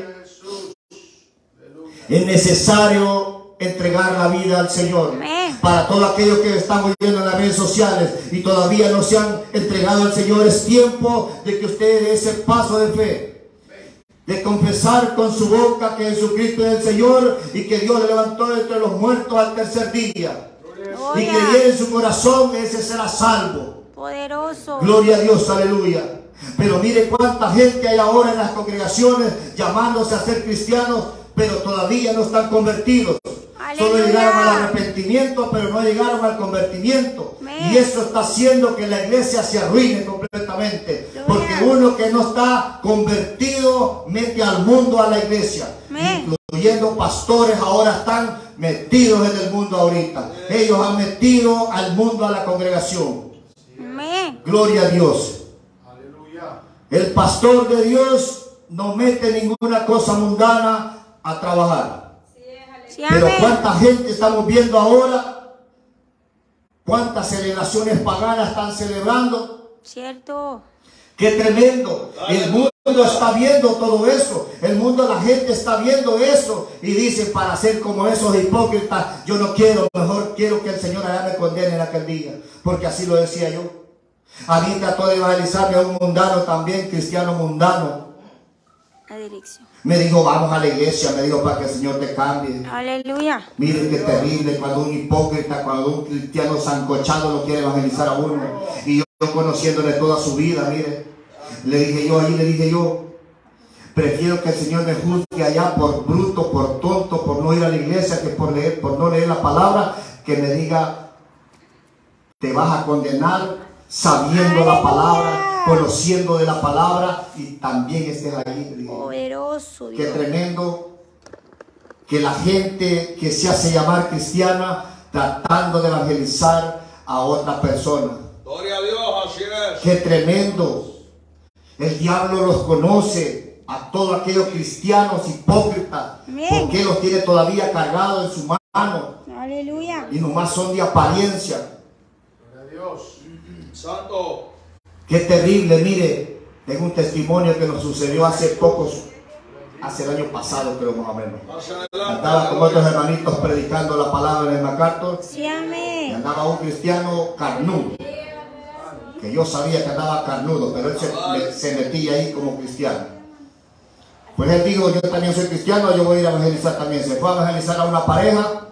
Es necesario entregar la vida al Señor. Amén. Para todos aquellos que estamos viendo en las redes sociales y todavía no se han entregado al Señor, es tiempo de que ustedes den ese paso de fe. De confesar con su boca que Jesucristo es el Señor y que Dios le levantó entre los muertos al tercer día. Y que Gloria. en su corazón ese será salvo. Poderoso. Gloria a Dios, aleluya. Pero mire cuánta gente hay ahora en las congregaciones llamándose a ser cristianos, pero todavía no están convertidos. Solo Aleluya. llegaron al arrepentimiento, pero no llegaron al convertimiento. Amén. Y eso está haciendo que la iglesia se arruine completamente. Gloria. Porque uno que no está convertido mete al mundo a la iglesia. Amén. Incluyendo pastores ahora están metidos en el mundo ahorita. Ellos han metido al mundo a la congregación. Amén. Gloria a Dios. El pastor de Dios no mete ninguna cosa mundana a trabajar. Sí, Pero amén. cuánta gente estamos viendo ahora, cuántas celebraciones paganas están celebrando. Cierto. Qué tremendo. El mundo está viendo todo eso. El mundo, la gente está viendo eso. Y dice, para ser como esos hipócritas, yo no quiero, mejor quiero que el Señor allá me condene en aquel día. Porque así lo decía yo. A mí trató de evangelizarme a un mundano también, cristiano mundano. La dirección. Me dijo, vamos a la iglesia, me dijo, para que el Señor te cambie. Aleluya. Miren qué terrible cuando un hipócrita, cuando un cristiano sancochado lo quiere evangelizar a uno. Y yo, yo conociéndole toda su vida, mire, le dije yo, ahí le dije yo, prefiero que el Señor me juzgue allá por bruto, por tonto, por no ir a la iglesia, que por, leer, por no leer la palabra, que me diga, te vas a condenar sabiendo la palabra, conociendo de la palabra y también estés ahí. Le dije, Poderoso qué Dios. tremendo que la gente que se hace llamar cristiana tratando de evangelizar a otra persona. Gloria a Dios, así es. Qué tremendo. El diablo los conoce a todos aquellos cristianos hipócritas, Amén. porque los tiene todavía cargados en su mano Aleluya. y nomás son de apariencia. Santo. Qué terrible. Mire, tengo un testimonio que nos sucedió hace pocos, hace el año pasado, creo más o menos. Hacia adelante. Andaba con otros hermanitos predicando la palabra en el MacArthur Sí, y amén. andaba un cristiano carnudo, que yo sabía que andaba carnudo, pero él se, me- se metía ahí como cristiano. Pues él dijo, yo también soy cristiano, yo voy a ir a evangelizar también. Se fue a evangelizar a una pareja.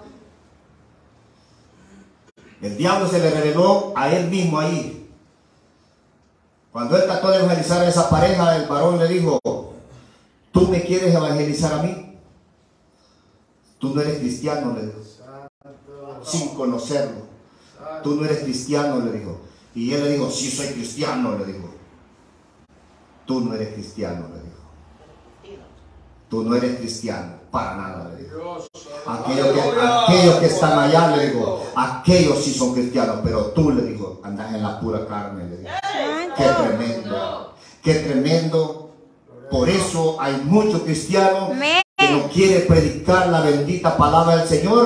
El diablo se le reveló a él mismo ahí. Cuando él trató de evangelizar a esa pareja, el varón le dijo, ¿tú me quieres evangelizar a mí? Tú no eres cristiano, le dijo. Sin conocerlo. Tú no eres cristiano, le dijo. Y él le dijo, sí soy cristiano, le dijo. Tú no eres cristiano, le dijo. Tú no eres cristiano, para nada, le dijo. Aquellos que, aquellos que están allá, le dijo, aquellos sí son cristianos, pero tú, le dijo, andas en la pura carne, le dijo. Qué Santo. tremendo, qué tremendo. Por eso hay muchos cristianos Amén. que no quieren predicar la bendita palabra del Señor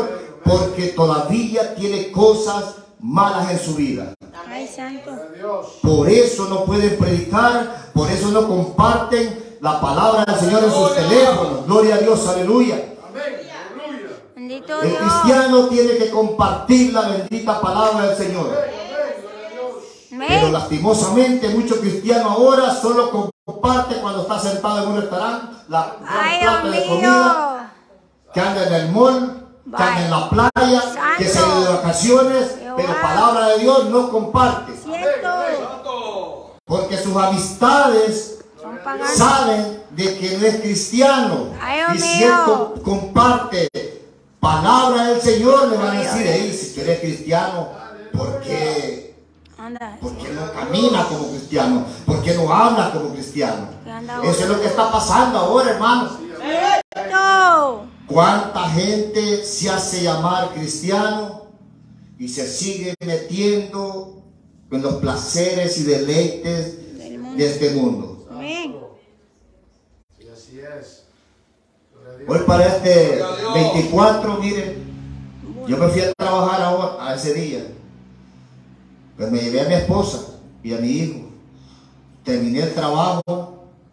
porque todavía tiene cosas malas en su vida. Ay, santo. Por eso no pueden predicar, por eso no comparten la palabra del Señor en sus teléfonos. Gloria a Dios, aleluya. Bendito El Dios. cristiano tiene que compartir la bendita palabra del Señor. Pero Amén. lastimosamente muchos cristianos ahora solo comparten cuando está sentado en un restaurante la Ay, gran plata Dios de comida, mío. que anda en el mall, que anda en la playa, que se ha ido de vacaciones, pero palabra de Dios no comparte. Cierto. Santo. Porque sus amistades Son paganos. saben de que no es cristiano. Ay, Y Dios si mío. él co- comparte palabra del Señor, le van a decir, hey, si tú eres cristiano, ¿por qué, Anda. por qué no camina como cristiano? ¿Por qué no habla como cristiano? ¿Qué anda Eso es lo que está pasando ahora, hermanos. Cierto. ¿Cuánta gente se hace llamar cristiano y se sigue metiendo en los placeres y deleites Del mundo. de este mundo? Amén. Y así es. Hoy para este veinticuatro, miren, yo me fui a trabajar ahora, a ese día. Pues me llevé a mi esposa y a mi hijo. Terminé el trabajo.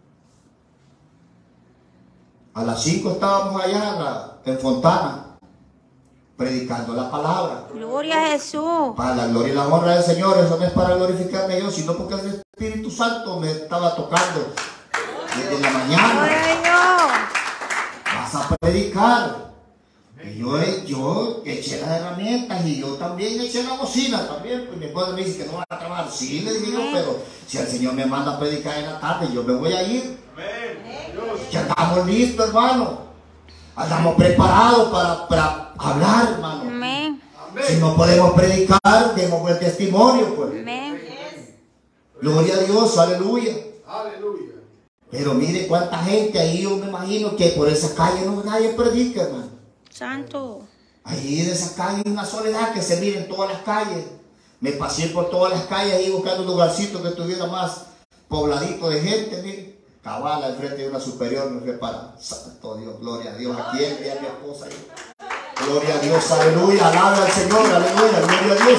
A las cinco estábamos allá en, la- en Fontana, predicando la palabra. Gloria a Jesús. Para la gloria y la honra del Señor. Eso no es para glorificarme yo, sino porque el Espíritu Santo me estaba tocando desde la mañana. Gloria a Dios. Vas a predicar. Y yo, yo eché las herramientas y yo también eché la bocina también. Pues mi esposa me dice que no va a trabajar. Sí, le dije yo, pero si el Señor me manda a predicar en la tarde, yo me voy a ir. Ya estamos listos, hermano. Andamos preparados para, para hablar, hermano. Amén. Si no podemos predicar, demos buen testimonio, pues. Amén. Gloria a Dios, aleluya. Aleluya. Pero mire cuánta gente ahí, yo me imagino que por esa calle no nadie predica, hermano. Santo. Ahí en esa calle hay una soledad que se mira en todas las calles. Me pasé por todas las calles ahí buscando un lugarcito que tuviera más pobladito de gente, mire. Cabal al frente de una superior me fue para santo Dios, gloria a Dios. Aquí es mi esposa ahí. Gloria a Dios, aleluya, alabe al Señor, aleluya, gloria a Dios.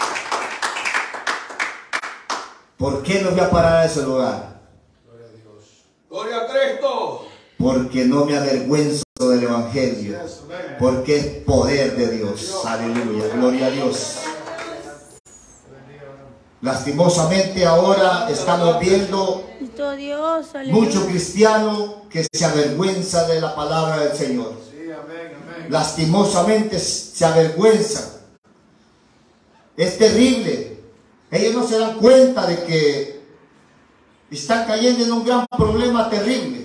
¿Por qué no voy a parar a ese lugar? Gloria a Cristo. Porque no me avergüenzo del Evangelio. Porque es poder de Dios. Aleluya, gloria a Dios. Lastimosamente ahora estamos viendo Bendito Dios. Aleluya. muchos cristianos que se avergüenzan de la palabra del Señor. Sí, amén, amén. Lastimosamente se avergüenzan. Es terrible. Ellos no se dan cuenta de que están cayendo en un gran problema terrible.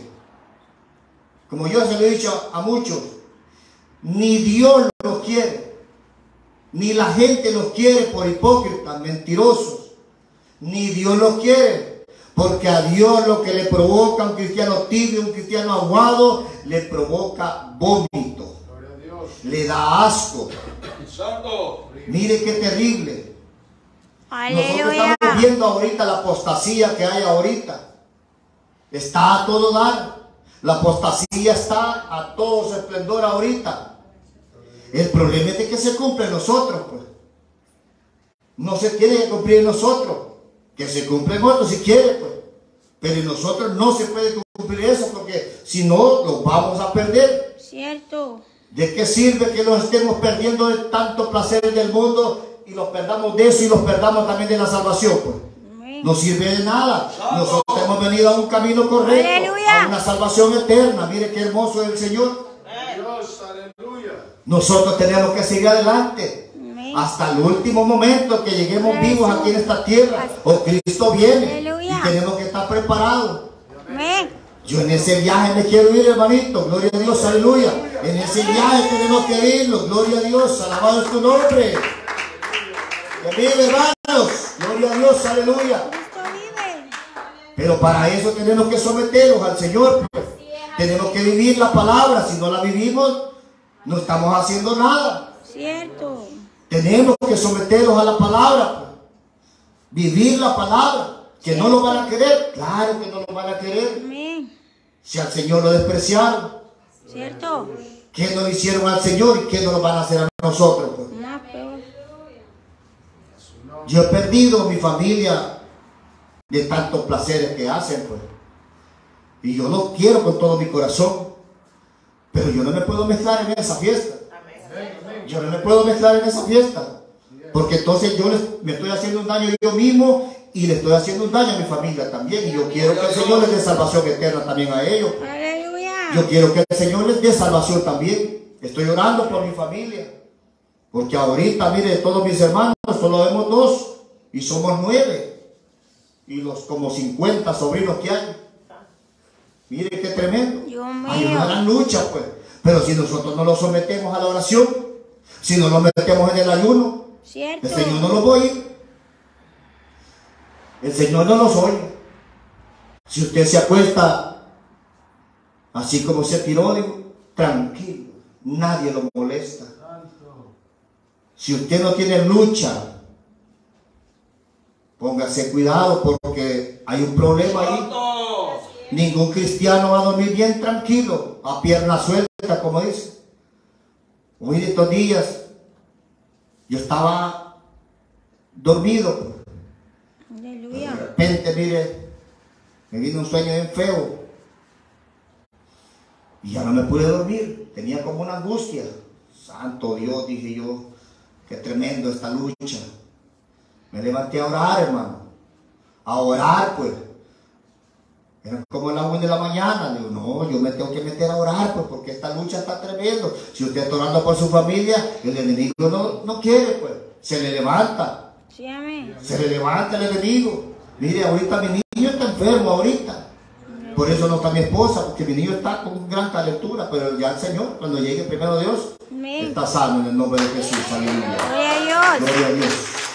Como yo se lo he dicho a muchos, ni Dios los quiere, ni la gente los quiere por hipócritas, mentirosos, ni Dios los quiere, porque a Dios lo que le provoca a un cristiano tibio, un cristiano aguado, le provoca vómito, Gloria a Dios. le da asco. Santo. Mire qué terrible. Nosotros Aleluya. estamos viendo ahorita la apostasía que hay ahorita. Está a todo dar. La apostasía está a todo su esplendor ahorita. El problema es de que se cumple en nosotros, pues. No se tiene que cumplir en nosotros. Que se cumple en otros si quiere, pues. Pero en nosotros no se puede cumplir eso, porque si no, lo vamos a perder. Cierto. ¿De qué sirve que nos estemos perdiendo de tanto placer del mundo y los perdamos de eso y los perdamos también de la salvación? Pues Amén. no sirve de nada. Nosotros hemos venido a un camino correcto, Aleluya. a una salvación eterna. Mire qué hermoso es el Señor. Dios, aleluya. Nosotros tenemos que seguir adelante Amén. hasta el último momento que lleguemos vivos aquí en esta tierra. O Cristo viene Aleluya. y tenemos que estar preparados. Amén. Yo en ese viaje me quiero ir, hermanito. Gloria a Dios, aleluya. En ese viaje tenemos que irnos. Gloria a Dios, alabado es tu nombre. Que vive, hermanos. Gloria a Dios, aleluya. Cristo vive. Pero para eso tenemos que someternos al Señor, pues. Tenemos que vivir la palabra. Si no la vivimos, no estamos haciendo nada. Cierto. Tenemos que someternos a la palabra, pues. Vivir la palabra. Que no lo van a querer. Claro que no lo van a querer. Amén. Si al Señor lo despreciaron. Cierto. ¿Qué no le hicieron al Señor y qué no lo van a hacer a nosotros? Pues? Más peor. Yo he perdido mi familia de tantos placeres que hacen, pues. Y yo lo quiero con todo mi corazón. Pero yo no me puedo mezclar en esa fiesta. Yo no me puedo mezclar en esa fiesta. Porque entonces yo les, me estoy haciendo un daño yo mismo y le estoy haciendo un daño a mi familia también. Y yo quiero que el Señor les dé salvación eterna también a ellos. Aleluya. Yo quiero que el Señor les dé salvación también. Estoy orando por mi familia. Porque ahorita, mire, de todos mis hermanos, solo vemos dos. Y somos nueve. Y los como cincuenta sobrinos que hay. Mire qué tremendo. Dios Hay mío. una gran lucha, pues. Pero si nosotros no lo sometemos a la oración, si no lo metemos en el ayuno, Cierto. el Señor no los oye. El Señor no los oye. Si usted se acuesta así como se tiró, digo, tranquilo, nadie lo molesta. Si usted no tiene lucha, póngase cuidado porque hay un problema ahí. Santo. Ningún cristiano va a dormir bien tranquilo, a pierna suelta, como dice. Hoy de estos días, yo estaba dormido. De Aleluya. repente, mire, me vino un sueño bien feo. Y ya no me pude dormir. Tenía como una angustia. Santo Dios, dije yo, qué tremendo esta lucha. Me levanté a orar, hermano. A orar, pues. Era como la una de la mañana. Digo, no, yo me tengo que meter a orar, pues, porque esta lucha está tremendo. Si usted está orando por su familia, el enemigo no, no quiere, pues. Se le levanta. Sí, amén. Se le levanta el enemigo. Mire, ahorita mi niño está enfermo, ahorita. Por eso no está mi esposa, porque mi niño está con gran calentura. Pero ya el Señor, cuando llegue primero Dios, Amén. está sano en el nombre de Jesús. Aleluya. Gloria a Dios. Gloria a Dios.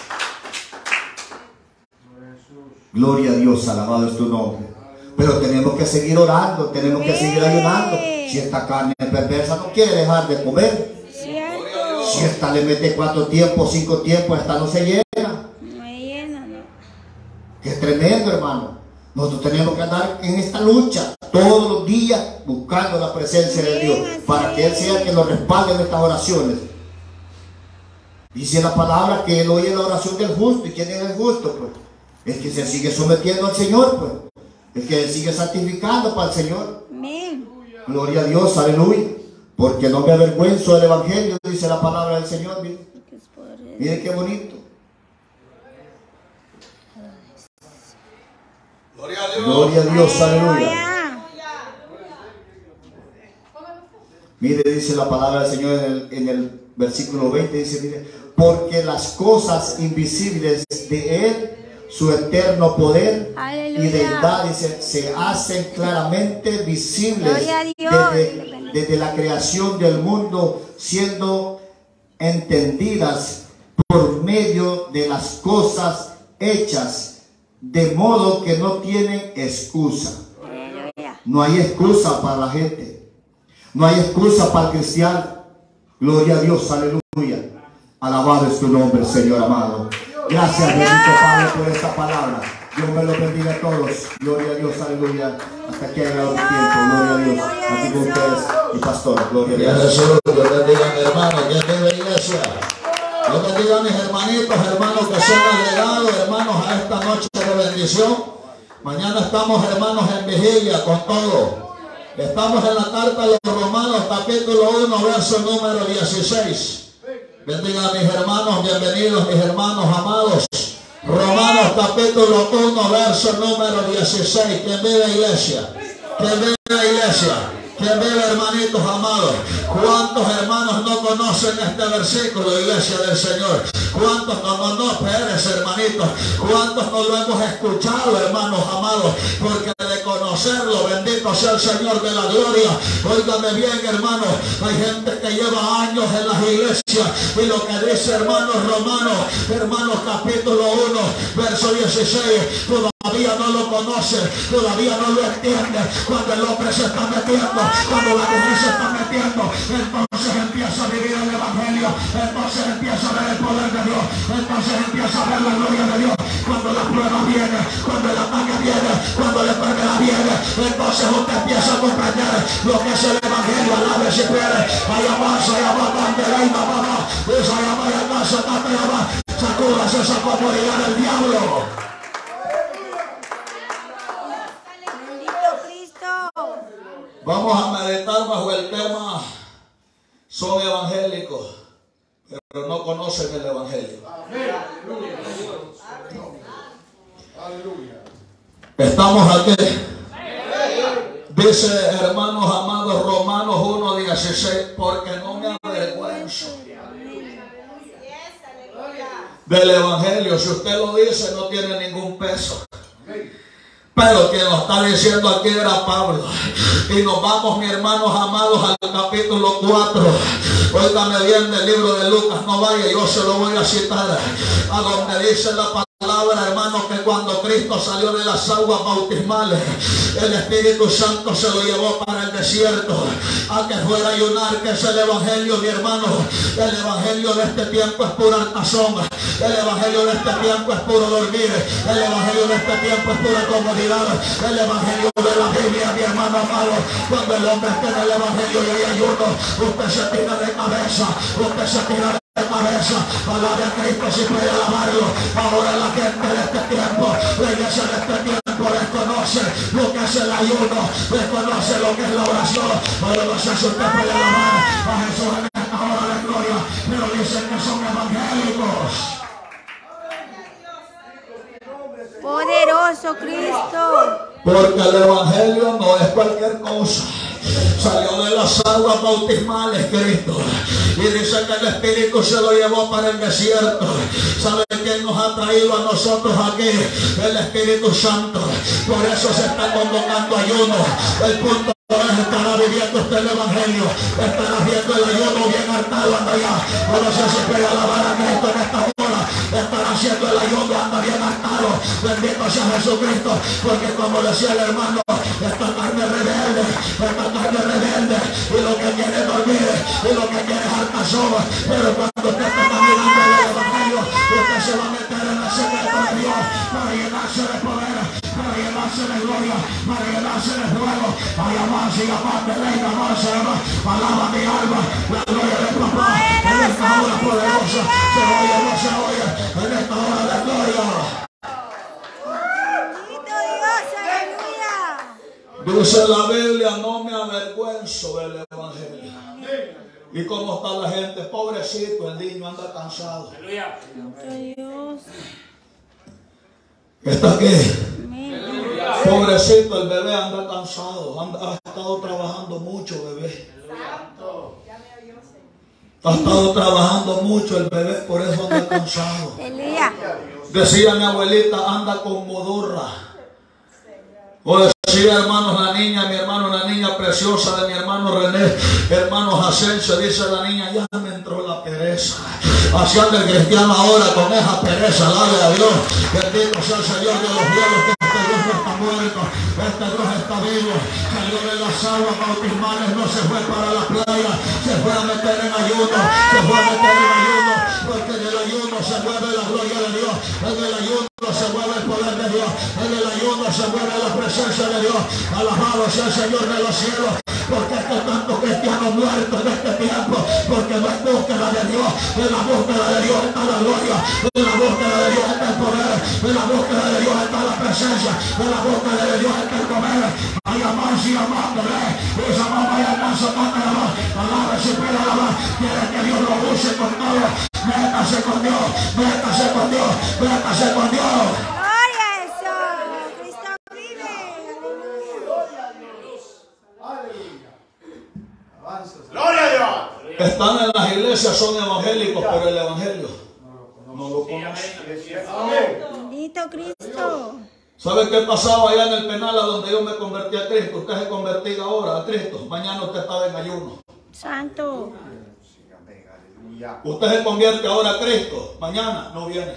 Gloria a Dios, alabado es tu nombre. Pero tenemos que seguir orando, tenemos que seguir ayunando. Si esta carne perversa no quiere dejar de comer, Cierto. si esta le mete cuatro tiempos, cinco tiempos, esta no se llena. No me llena, no. Qué tremendo, hermano. Nosotros tenemos que andar en esta lucha todos los días buscando la presencia de Dios para que Él sea el que nos respalde en estas oraciones. Dice la palabra que Él oye la oración del justo. ¿Y quién es el justo? Pues el que se sigue sometiendo al Señor, pues. El que sigue santificando para el Señor. Amén. Gloria a Dios, aleluya. Porque no me avergüenzo del Evangelio, dice la palabra del Señor. Mire, mire qué bonito. Gloria a Dios. Gloria a Dios, aleluya. Aleluya. Mire, dice la palabra del Señor en el, en el versículo veinte, dice, mire, porque las cosas invisibles de Él, su eterno poder Aleluya. y deidad, dice, se hacen claramente visibles Gloria a Dios. desde, desde la creación del mundo, siendo entendidas por medio de las cosas hechas, de modo que no tienen excusa. Aleluya. No hay excusa para la gente. No hay excusa para el cristiano. Gloria a Dios, aleluya. Alabado es tu nombre, Señor amado. Gracias, bendito Padre, por esta palabra. Dios me lo bendiga a todos. Gloria a Dios, aleluya. Hasta aquí ha llegado el tiempo. Gloria a Dios. Aquí con ustedes, mi pastor. Gloria a Gloria a Dios. Jesús, Dios bendiga a mi hermano, Dios bendiga iglesia. Dios bendiga a mis hermanitos, hermanos que son agregados, hermanos, a esta noche de bendición. Mañana estamos, hermanos, en vigilia con todo. Estamos en la carta de los Romanos, capítulo uno, verso número dieciséis. Bendiga a mis hermanos, bienvenidos mis hermanos amados. Romanos capítulo uno, verso número dieciséis. ¿Quién vive iglesia? ¿Quién vive iglesia? ¿Quién vive hermanitos amados? ¿Cuántos hermanos no conocen este versículo, iglesia del Señor? ¿Cuántos no conocen, Pérez, hermanitos? ¿Cuántos no lo hemos escuchado, hermanos amados? Porque de conocerlo, bendito sea el Señor de la gloria. Óigame bien, hermanos, hay gente que lleva años en las iglesias y lo que dice, hermanos Romanos, hermanos capítulo uno, verso dieciséis, todavía no lo conoce, todavía no lo entiende. Cuando el hombre se está metiendo, cuando la mujer se está metiendo, entonces empieza a vivir el evangelio, entonces empieza a ver el poder de Dios, entonces empieza a ver la gloria de Dios. Cuando la prueba viene, cuando el ataque viene, cuando la enfermedad viene, entonces usted empieza a comprender lo que es el evangelio. Alabe si puede. Ayamanza, ayamamante, reina, mamá. Esa llamada, casa, tata, llama. Sacúdase esa comodidad del diablo. Bendito Cristo. Vamos a meditar bajo el tema: son evangélicos, pero no conocen el evangelio. Estamos aquí. Dice, hermanos amados, Romanos uno dieciséis, porque no me avergüenzo del evangelio. Si usted lo dice, no tiene ningún peso. Pero quien lo está diciendo aquí era Pablo. Y nos vamos, mis hermanos amados, al capítulo cuatro. Óigame bien del libro de Lucas, no vaya, yo se lo voy a citar. A donde dice la palabra, hermano, que cuando Cristo salió de las aguas bautismales, el Espíritu Santo se lo llevó para el desierto a que fuera a ayunar, que es el evangelio, mi hermano. El evangelio de este tiempo es pura hartazón. El evangelio de este tiempo es puro dormir. El evangelio de este tiempo es pura comodidad. El evangelio de la Biblia, mi hermano amado, cuando el hombre está en el evangelio y hay ayuno, usted se tira de cabeza, usted se tira de cabeza. Alabe a Cristo si puede alabarlo. Ahora la gente de este tiempo, la iglesia de este tiempo desconoce lo que es el ayuno, desconoce lo que es la oración. Pero no sé si usted puede alabar a Jesús en esta hora de gloria, pero dicen que son evangélicos. Poderoso Cristo. Porque el evangelio no es cualquier cosa. Salió de las aguas bautismales Cristo, y dice que el Espíritu se lo llevó para el desierto. ¿Sabe quién nos ha traído a nosotros aquí? El Espíritu Santo. Por eso se está convocando ayuno. El punto es: estará viviendo usted el evangelio, estará viendo el ayuno bien hartado, anda allá. No sé si puede alabar a Cristo en esta hora. Estará haciendo el ayuno, anda bien hartado. Bendito sea Jesucristo, porque como decía el hermano, esta carne rebelde, esta carne rebelde, y lo que quiere es dormir, y lo que quiere es hartazón. Pero cuando usted está caminando en el evangelio, usted se va a meter en el secreto de Dios para llenarse de poder, para llenarse de gloria, para llenarse de fuego. Ay, amar, si amar, de reina, amar, se ama. Alaba mi alma, la gloria de papá. En esta hora poderosa, se oye o no se oye, en esta hora de gloria. Bendito Dios, aleluya. Dice la Biblia, no me avergüenzo del evangelio. ¿Y cómo está la gente? Pobrecito, el niño anda cansado. Dios. Está aquí. Amén. Pobrecito, el bebé anda cansado. Anda, ha estado trabajando mucho, bebé. Ha estado trabajando mucho el bebé, por eso anda cansado. Aleluya. Decía mi abuelita, anda con modorra. O decía, hermanos, la niña, mi hermano, una niña preciosa de mi hermano René, hermano Asensio, dice la niña, ya me entró la pereza. Así anda el cristiano ahora con esa pereza, alabe a Dios. Bendito sea el Señor de los cielos, que este Dios no está muerto, este Dios está vivo. Salió de las aguas bautismales, no se fue para la playa, se fue a meter en ayuno, se fue a meter en ayuno, porque en el ayuno se mueve la gloria de Dios, en el ayuno se mueve el poder de Dios, en el ayuno se mueve la presencia de Dios. Alabado sea el Señor de los cielos, porque es que tantos cristianos muertos en este tiempo, porque no es búsqueda de Dios. En la búsqueda de Dios está la gloria, en la búsqueda de Dios está el poder, en la búsqueda de Dios está la presencia, en la búsqueda de Dios está el comer. Hay amar si amándole, esa mamá y alcanza para alabar, alabar si puede alabar. Quiere que Dios lo use con todo, métase con Dios, métase con Dios, métase con Dios. Gloria a eso. Cristo vive. Aleluya. Gloria a Dios. Están en las iglesias, son evangélicos, pero el evangelio no lo conocen. Bendito Cristo. ¿Sabe qué pasaba allá en el penal a donde yo me convertí a Cristo? Usted se convertido ahora a Cristo. Mañana usted estaba en ayuno. Santo. Usted se convierte ahora a Cristo. Mañana no viene.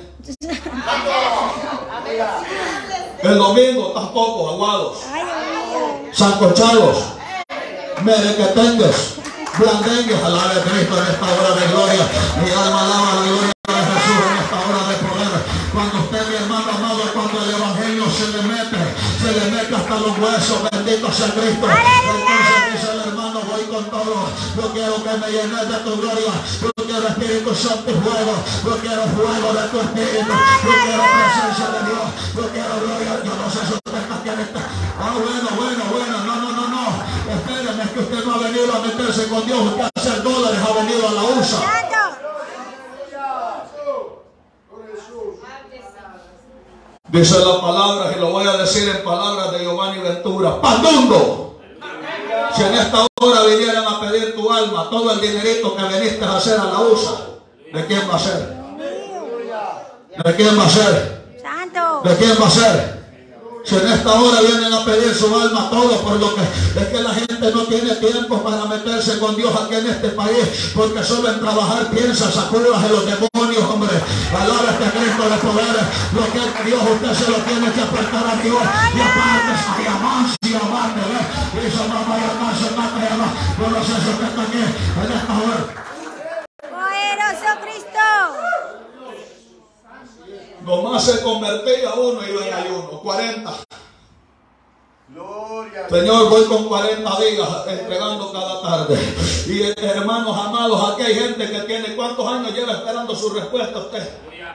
El domingo tampoco, aguados, Ay, aleluya. sancochados, merequetengues, blandengues. Alabe a Cristo en esta hora de gloria. Mi alma alaba la gloria de Jesús en esta hora de poder. Cuando usted, mi hermano amado, cuando el evangelio se le mete, se le mete hasta los huesos. Bendito sea Cristo. Entonces dice el hermano, voy con todo. Yo quiero que me llenes de tu gloria. Yo quiero Espíritu Santo y fuego. Yo quiero fuego de tu Espíritu. Yo quiero presencia de Dios. Yo quiero gloria. Yo no sé si usted está aquí en esta. Ah, bueno, bueno, bueno. No, no, no, no. Espérenme, es que usted no ha venido a meterse con Dios. Usted a hacer dólares ha venido a la U S A. Dice la palabra, y lo voy a decir en palabras de Giovanni Ventura. ¡Pandundo! Si en esta hora vinieran a pedir tu alma, todo el dinerito que viniste a hacer a la U S A, ¿de quién va a ser? ¿De quién va a ser? ¿De quién va a ser? Si en esta hora vienen a pedir su alma, todo por lo que es que la gente no tiene tiempo para meterse con Dios aquí en este país, porque solo en trabajar piensa, sacudas de los demonios, hombre. Alaba este Cristo de poder. Lo que es Dios, usted se lo tiene que apartar a Dios. Y aparte, hay avance y avance, ¿ves? Eso no vaya a más, no vaya a más. Yo no sé si usted está aquí en esta hora. Poderoso Cristo. Nomás se convertía uno y iba en ayuno. cuarenta. Gloria. Señor, voy con cuarenta días entregando cada tarde. Y eh, hermanos amados, aquí hay gente que tiene cuántos años lleva esperando su respuesta a usted.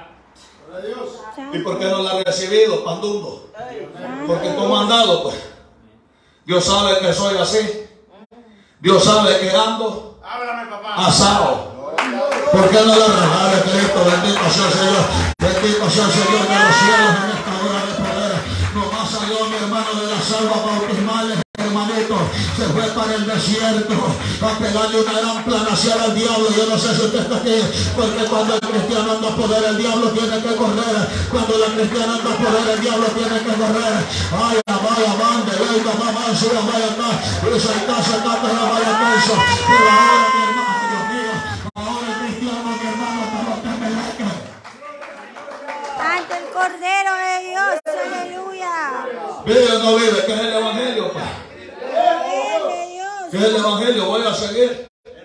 ¿Y por qué no la ha recibido, Pandundo? Porque ¿cómo ha andado, pues? Dios sabe que soy así. Dios sabe que ando asado. ¿Por qué no le regala Cristo? Bendito sea el Señor. Bendito sea el Señor de los cielos en esta hora de poder. Nomás salió mi hermano de las aguas bautismales, hermanito. Se fue para el desierto a pegarle una gran planaciada al diablo. Yo no sé si usted está aquí, porque cuando el cristiano anda a poder, el diablo tiene que correr. Cuando la cristiana anda a poder, el diablo tiene que correr. Ay, vaya, mande, venga, mamá, suba, vaya acá. Esa casa, acá, la vaya casa. Pero ahora, mi hermano, Dios mío, ahora el cristiano, mi hermano, está lo que me leque. Santo el Cordero de Dios, aleluya. ¿Vive o no vive? ¿Qué es el evangelio, pues? De Dios. ¿Qué es el evangelio? Voy a seguir.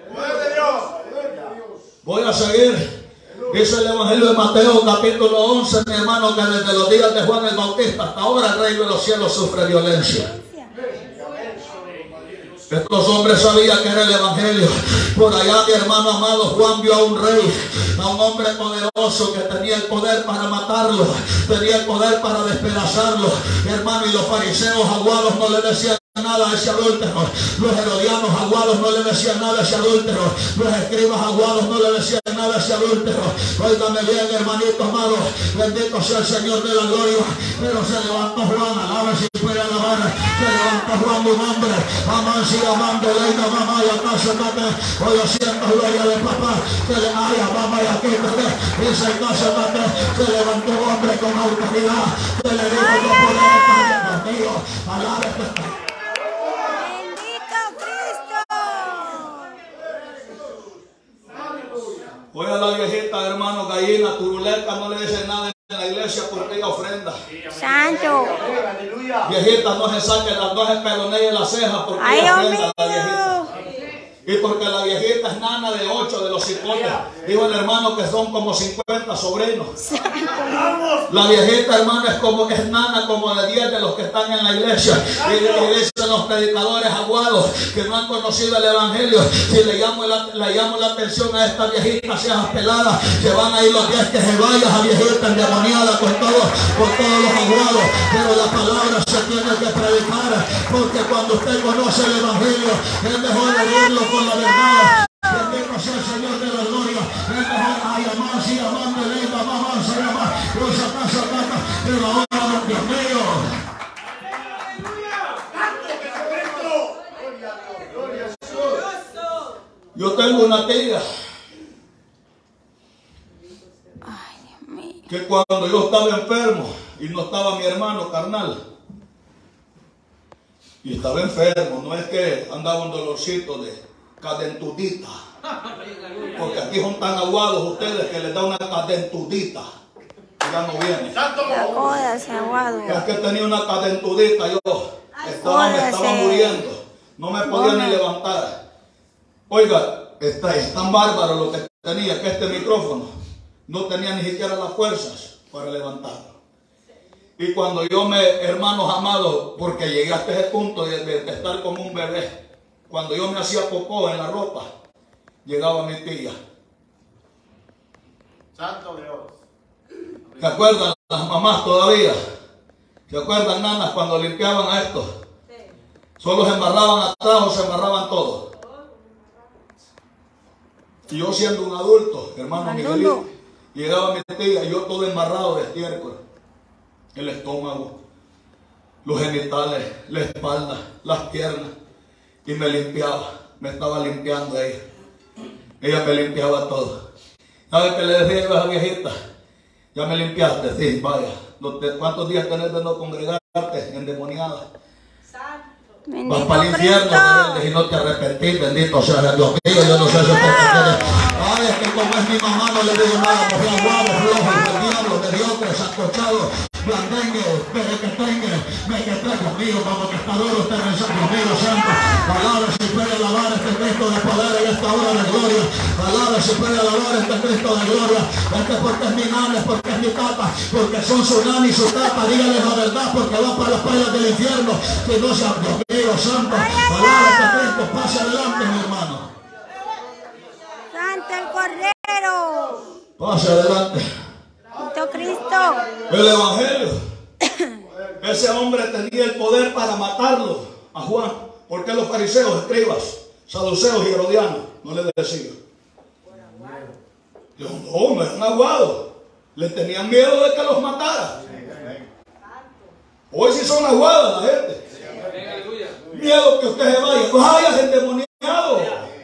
Voy a seguir. Dice el evangelio de Mateo capítulo once, mi hermano, que desde los días de Juan el Bautista hasta ahora el reino de los cielos sufre violencia. Estos hombres sabían que era el evangelio. Por allá, mi hermano amado, Juan vio a un rey, a un hombre poderoso que tenía el poder para matarlo, tenía el poder para despedazarlo, hermano, y los fariseos aguados no le decían nada a ese adúltero. Los herodianos aguados no le decían nada a ese adúltero. Los escribas aguados no le decían nada a ese adúltero. Óigame bien, hermanito amado, bendito sea el Señor de la gloria. Pero se levantó Juan, alabe si puede alabar. Se levantó Juan, un hombre, amán si amando, leina, mamá, y acaso mate. Hoy siento gloria de papá. Se le haya, mamá, y aquí mate. Y se acaso mate. Se levantó un hombre con autoridad. Se le dijo los poderes, Dios mío, alabe este. Voy a la viejita, hermano, gallina, turuleca, no le dicen nada en la iglesia porque ella ofrenda. Santo. Viejita, no se saquen las dos espelones en las cejas porque ella ofrenda a la viejita. Y porque la viejita es nana de ocho de los cipotes. Dijo el hermano que son como cincuenta sobrinos. La viejita, hermano, es como que es nana como de diez de los que están en la iglesia. Y, y dicen los predicadores aguados que no han conocido el evangelio. Si le llamo la, le llamo la atención a esta viejita, seas pelada, se van a ir los días que se vaya a viejita endemoniada con todos, con todos los aguados. Pero la palabra se tiene que predicar, porque cuando usted conoce el evangelio, es mejor leerlo con la verdad. Bendito sea el Señor de la gloria. Es mejor ay, amar, sí, amar, de ley, mamá, amar, se llama, cosa, casa, casa, pero ahora, Dios mío. Yo tengo una tía que cuando yo estaba enfermo y no estaba mi hermano carnal, y estaba enfermo, no es que andaba un dolorcito de cadentudita, porque aquí son tan aguados ustedes que les da una cadentudita y ya no viene. Es que tenía una cadentudita, yo estaba, me estaba muriendo, no me podía ni levantar. Oiga, está, es tan bárbaro lo que tenía, que este micrófono no tenía ni siquiera las fuerzas para levantarlo. Y cuando yo me, hermanos amados, porque llegué hasta ese punto de, de, de estar como un bebé, cuando yo me hacía popó en la ropa, llegaba mi tía. Santo Dios. ¿Se acuerdan las mamás todavía? ¿Se acuerdan, nanas, cuando limpiaban a estos? Solo se embarraban atrás o se embarraban todos. Y yo siendo un adulto, hermano Miguelito, llegaba mi tía, yo todo embarrado de estiércol. El estómago, los genitales, la espalda, las piernas. Y me limpiaba, me estaba limpiando ella. Ella me limpiaba todo. ¿Sabes qué le decía yo a esa viejita? Ya me limpiaste, sí, vaya. ¿Cuántos días tenés de no congregarte endemoniada? Vas para el infierno y no te arrepentís, bendito sea Dios mío. Yo no sé si usted quiere. Ay, es que como es mi mamá, no le digo nada, porque es guapo, flojo, el diablo, mediocre, sacochado, blandengue, merequetengue, mequetengue, conmigo, como pescador, usted reza conmigo, santo. Palabra si puede alabar este Cristo de poder en esta hora de gloria. Palabra si puede alabar este Cristo de gloria. Este porque es mi nana, es porque es mi tapa, porque son su nana y su tapa. Dígale la verdad, porque va para las playas del infierno. Que no sea Dios mío, santo. Palabra este Cristo, pase adelante, mi hermano. Santo el Cordero. Pase adelante. Santo Cristo. El Evangelio. Ese hombre tenía el poder para matarlo a Juan. ¿Por qué los fariseos, escribas, saduceos y herodianos no le decían? Dios, no, no eran aguados. Le tenían miedo de que los matara. Hoy sí son aguadas la gente. Miedo que usted se vaya. Vaya, endemoniado.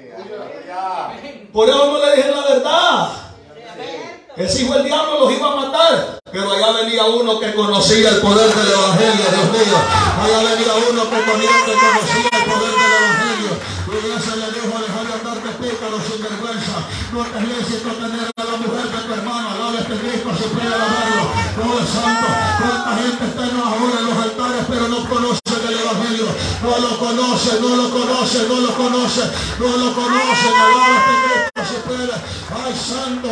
Por eso no le dije la verdad. Ese hijo del diablo los iba a matar. Pero allá venía uno que conocía el poder del Evangelio, Dios mío. Allá venía uno que conocía, que conocía el poder del Evangelio. Y ese le dijo: dejar de andar de pícaro sin vergüenza. No te es lícito tener a la mujer de tu hermano. Alabe este Cristo, si puede alabarlo. Todo es santo. Cuánta gente está ahora en los altares, pero no conoce el Evangelio. No lo conoce, no lo conoce, no lo conoce, no lo conoce. Alabe este Cristo, si puede. Ay, santo.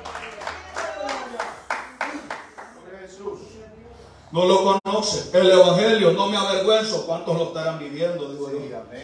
No lo conoce. El Evangelio, no me avergüenzo. ¿Cuántos lo estarán viviendo? Digo yo.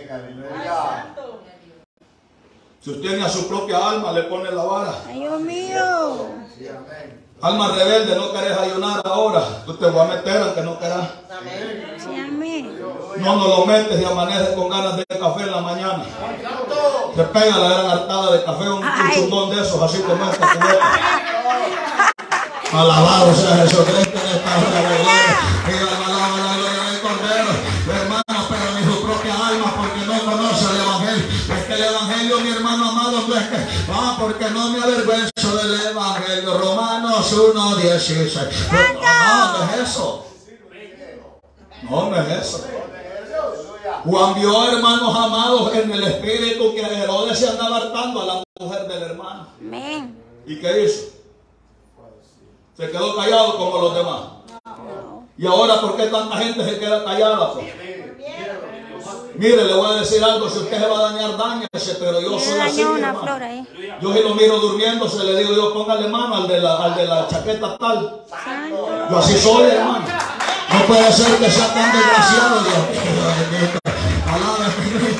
Si usted ni a su propia alma le pone la vara. Ay, Dios mío. Alma rebelde, no querés ayunar ahora. Tú te voy a meter aunque no querás. Sí, amén. No nos lo metes y amanece con ganas de café en la mañana. Te pega la gran hartada de café, un, un chundón de esos, así como esta cubeta. Alabado sea Jesucristo en esta hora de gloria. Y alabado la gloria del Cordero. Hermano, pero ni su propia alma, porque no conoce el Evangelio. Es que el Evangelio, mi hermano amado, no es que, ah, porque no me avergüenzo del Evangelio. Romanos uno dieciséis. No, no es eso. No, no es eso. Juan vio, hermanos amados, en el espíritu que Herodes se andaba hartando a la mujer del hermano. Amén. ¿Y qué hizo? Se quedó callado como los demás. Y ahora, ¿por qué tanta gente se queda callada? Pues? Mire, le voy a decir algo. Si usted se va a dañar, dañese. Pero yo soy así, hermano. Yo si lo miro durmiéndose, le digo yo: póngale mano al de la, al de la chaqueta tal. Yo así soy, hermano. No puede ser que sea tan desgraciado, Dios. Alaba este Cristo,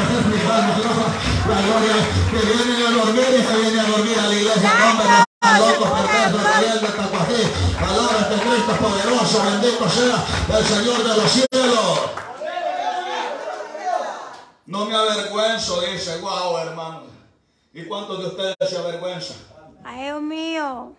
la gloria que viene a dormir y se viene a dormir a la iglesia. Hombre, locos, perversos, rebeldes, tacuají. Alaba este Cristo poderoso, bendito sea el Señor de los cielos. No me avergüenzo, dice. Wow, hermano. ¿Y cuántos de ustedes se avergüenzan? Ay, Dios mío.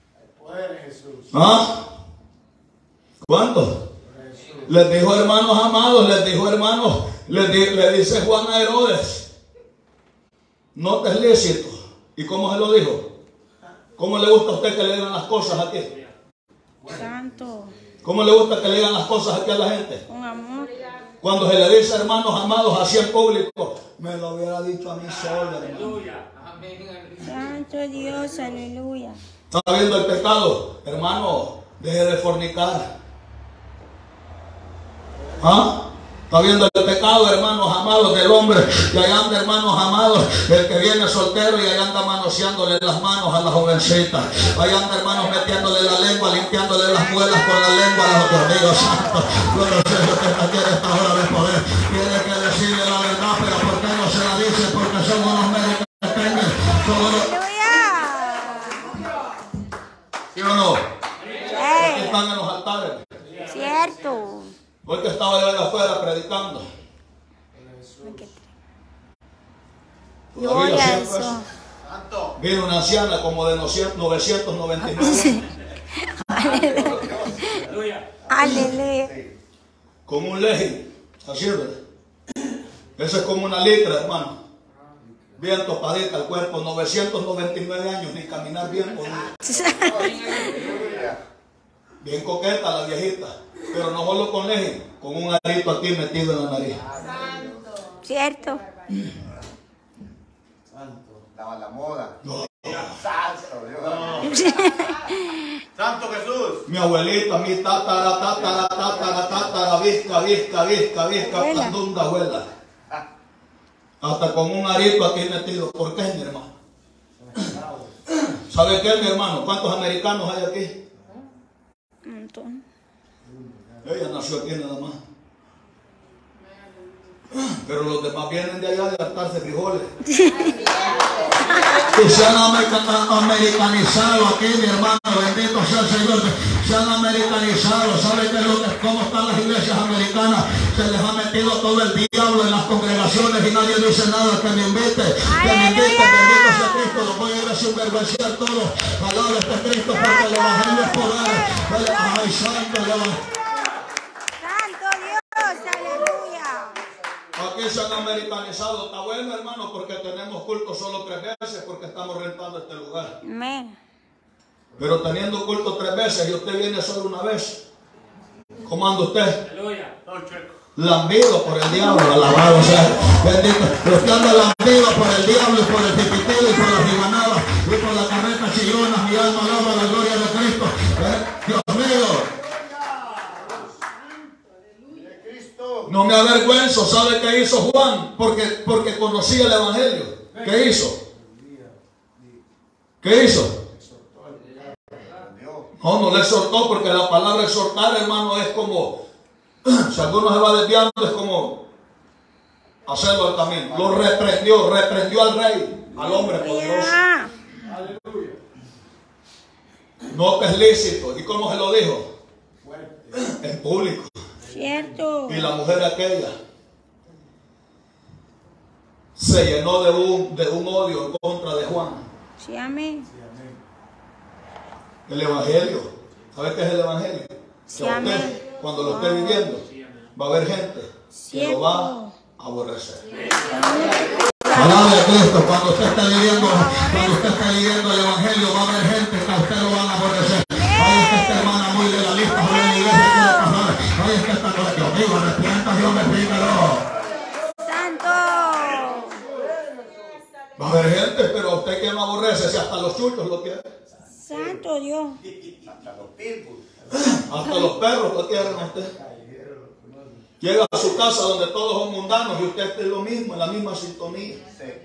¿Ah? ¿Cuántos? Les dijo, hermanos amados, les dijo, hermanos, les di, le dice Juan a Herodes: no te es lícito. ¿Y cómo se lo dijo? ¿Cómo le gusta a usted que le digan las cosas aquí? Santo. ¿Cómo le gusta que le digan las cosas aquí a la gente? Con amor. Cuando se le dice, hermanos amados, así en público, me lo hubiera dicho a mí solo, hermano. Santo Dios, aleluya. ¿Está viendo el pecado? Hermano, deje de fornicar. ¿Ah? Está viendo el pecado, hermanos amados, del hombre. Y ahí anda, hermanos amados, el que viene soltero y ahí anda manoseándole las manos a la jovencita. Ahí anda, hermanos, metiéndole la lengua, limpiándole las muelas con la lengua a los amigos santos. Yo no sé si usted está aquí en esta hora de poder. Tiene que decirle la verdad, pero ¿por qué no se la dice? Porque son unos médicos pequeños. Son unos... ¿Sí o no? Aquí están en los altares. Cierto. Hoy que estaba yo allá afuera predicando. Todavía Gloria a siempre eso. es. Vino una anciana como de novecientos noventa y nueve Aleluya. con un legging, así es, ¿verdad? Eso es como una litra, hermano. Bien topadita el cuerpo, novecientos noventa y nueve años, ni caminar bien podía. Bien coqueta la viejita, pero no solo con legging, con un arito aquí metido en la nariz. Cierto. Estaba la moda. No. Santo Dios. Santo Jesús. Mi abuelita, mi tatara, tatara, tatara, tatara, visca, visca, visca, visca, Abuela. candunda, abuela. Hasta con un arito aquí metido. ¿Por qué, mi hermano? ¿Sabe qué, mi hermano? ¿Cuántos americanos hay aquí? Un montón. Ella nació aquí nada más. Pero los demás vienen de allá de hartarse frijoles. Y se han americanizado aquí, mi hermano, bendito sea el Señor. Se han americanizado. ¿Sabe qué es lo que, cómo están las iglesias americanas? Se les ha metido todo el diablo en las congregaciones y nadie dice nada. Que me invite, que me invite, bendito sea Cristo. Los voy a ir a sinvergüenciar todos. Alaba este Cristo porque el evangelio es poder. Ay, santo, el evangelio. Santo Dios, aleluya. Aquí se han americanizado. Está bueno, hermano, porque tenemos culto solo tres veces porque estamos rentando este lugar. Amén. Pero teniendo culto tres veces y usted viene solo una vez, ¿cómo anda usted? Lambido por el diablo, alabado sea bendito. Usted anda lambido por el diablo y por el pipiteo y por las rimanadas y por la carreta chillona. Mi alma alaba la gloria de Cristo. ¿Eh? Dios mío. No me avergüenzo. ¿Sabe qué hizo Juan? Porque, porque conocía el evangelio. ¿Qué hizo? ¿Qué hizo? No, no le exhortó, porque la palabra exhortar, hermano, es como, si alguno se va desviando, es como hacerlo al camino. Lo reprendió, reprendió al rey, al hombre poderoso. No que es lícito. ¿Y cómo se lo dijo? En público. Cierto. Y la mujer aquella se llenó de un, de un odio en contra de Juan. Sí, amén. El evangelio. ¿Sabe qué es el evangelio? Sí, Que amén. usted, cuando lo esté viviendo, va a haber gente que Cierto. lo va a aborrecer. Alabe a Cristo. Cuando usted está viviendo, cuando usted está viviendo el evangelio, va a haber gente que a usted lo van a aborrecer. Ahí es que esta hermana muy legalista, muy en la iglesia quiere casar. Ahí es que esta cosa, Dios mío, arrepienta, Dios me explícalo. Santo. Va a haber gente, pero a usted que no aborrece, si hasta los chuchos lo quieren. Santo Dios. Hasta los perros lo quieren a usted. Llega a su casa donde todos son mundanos y usted es lo mismo, en la misma sintonía.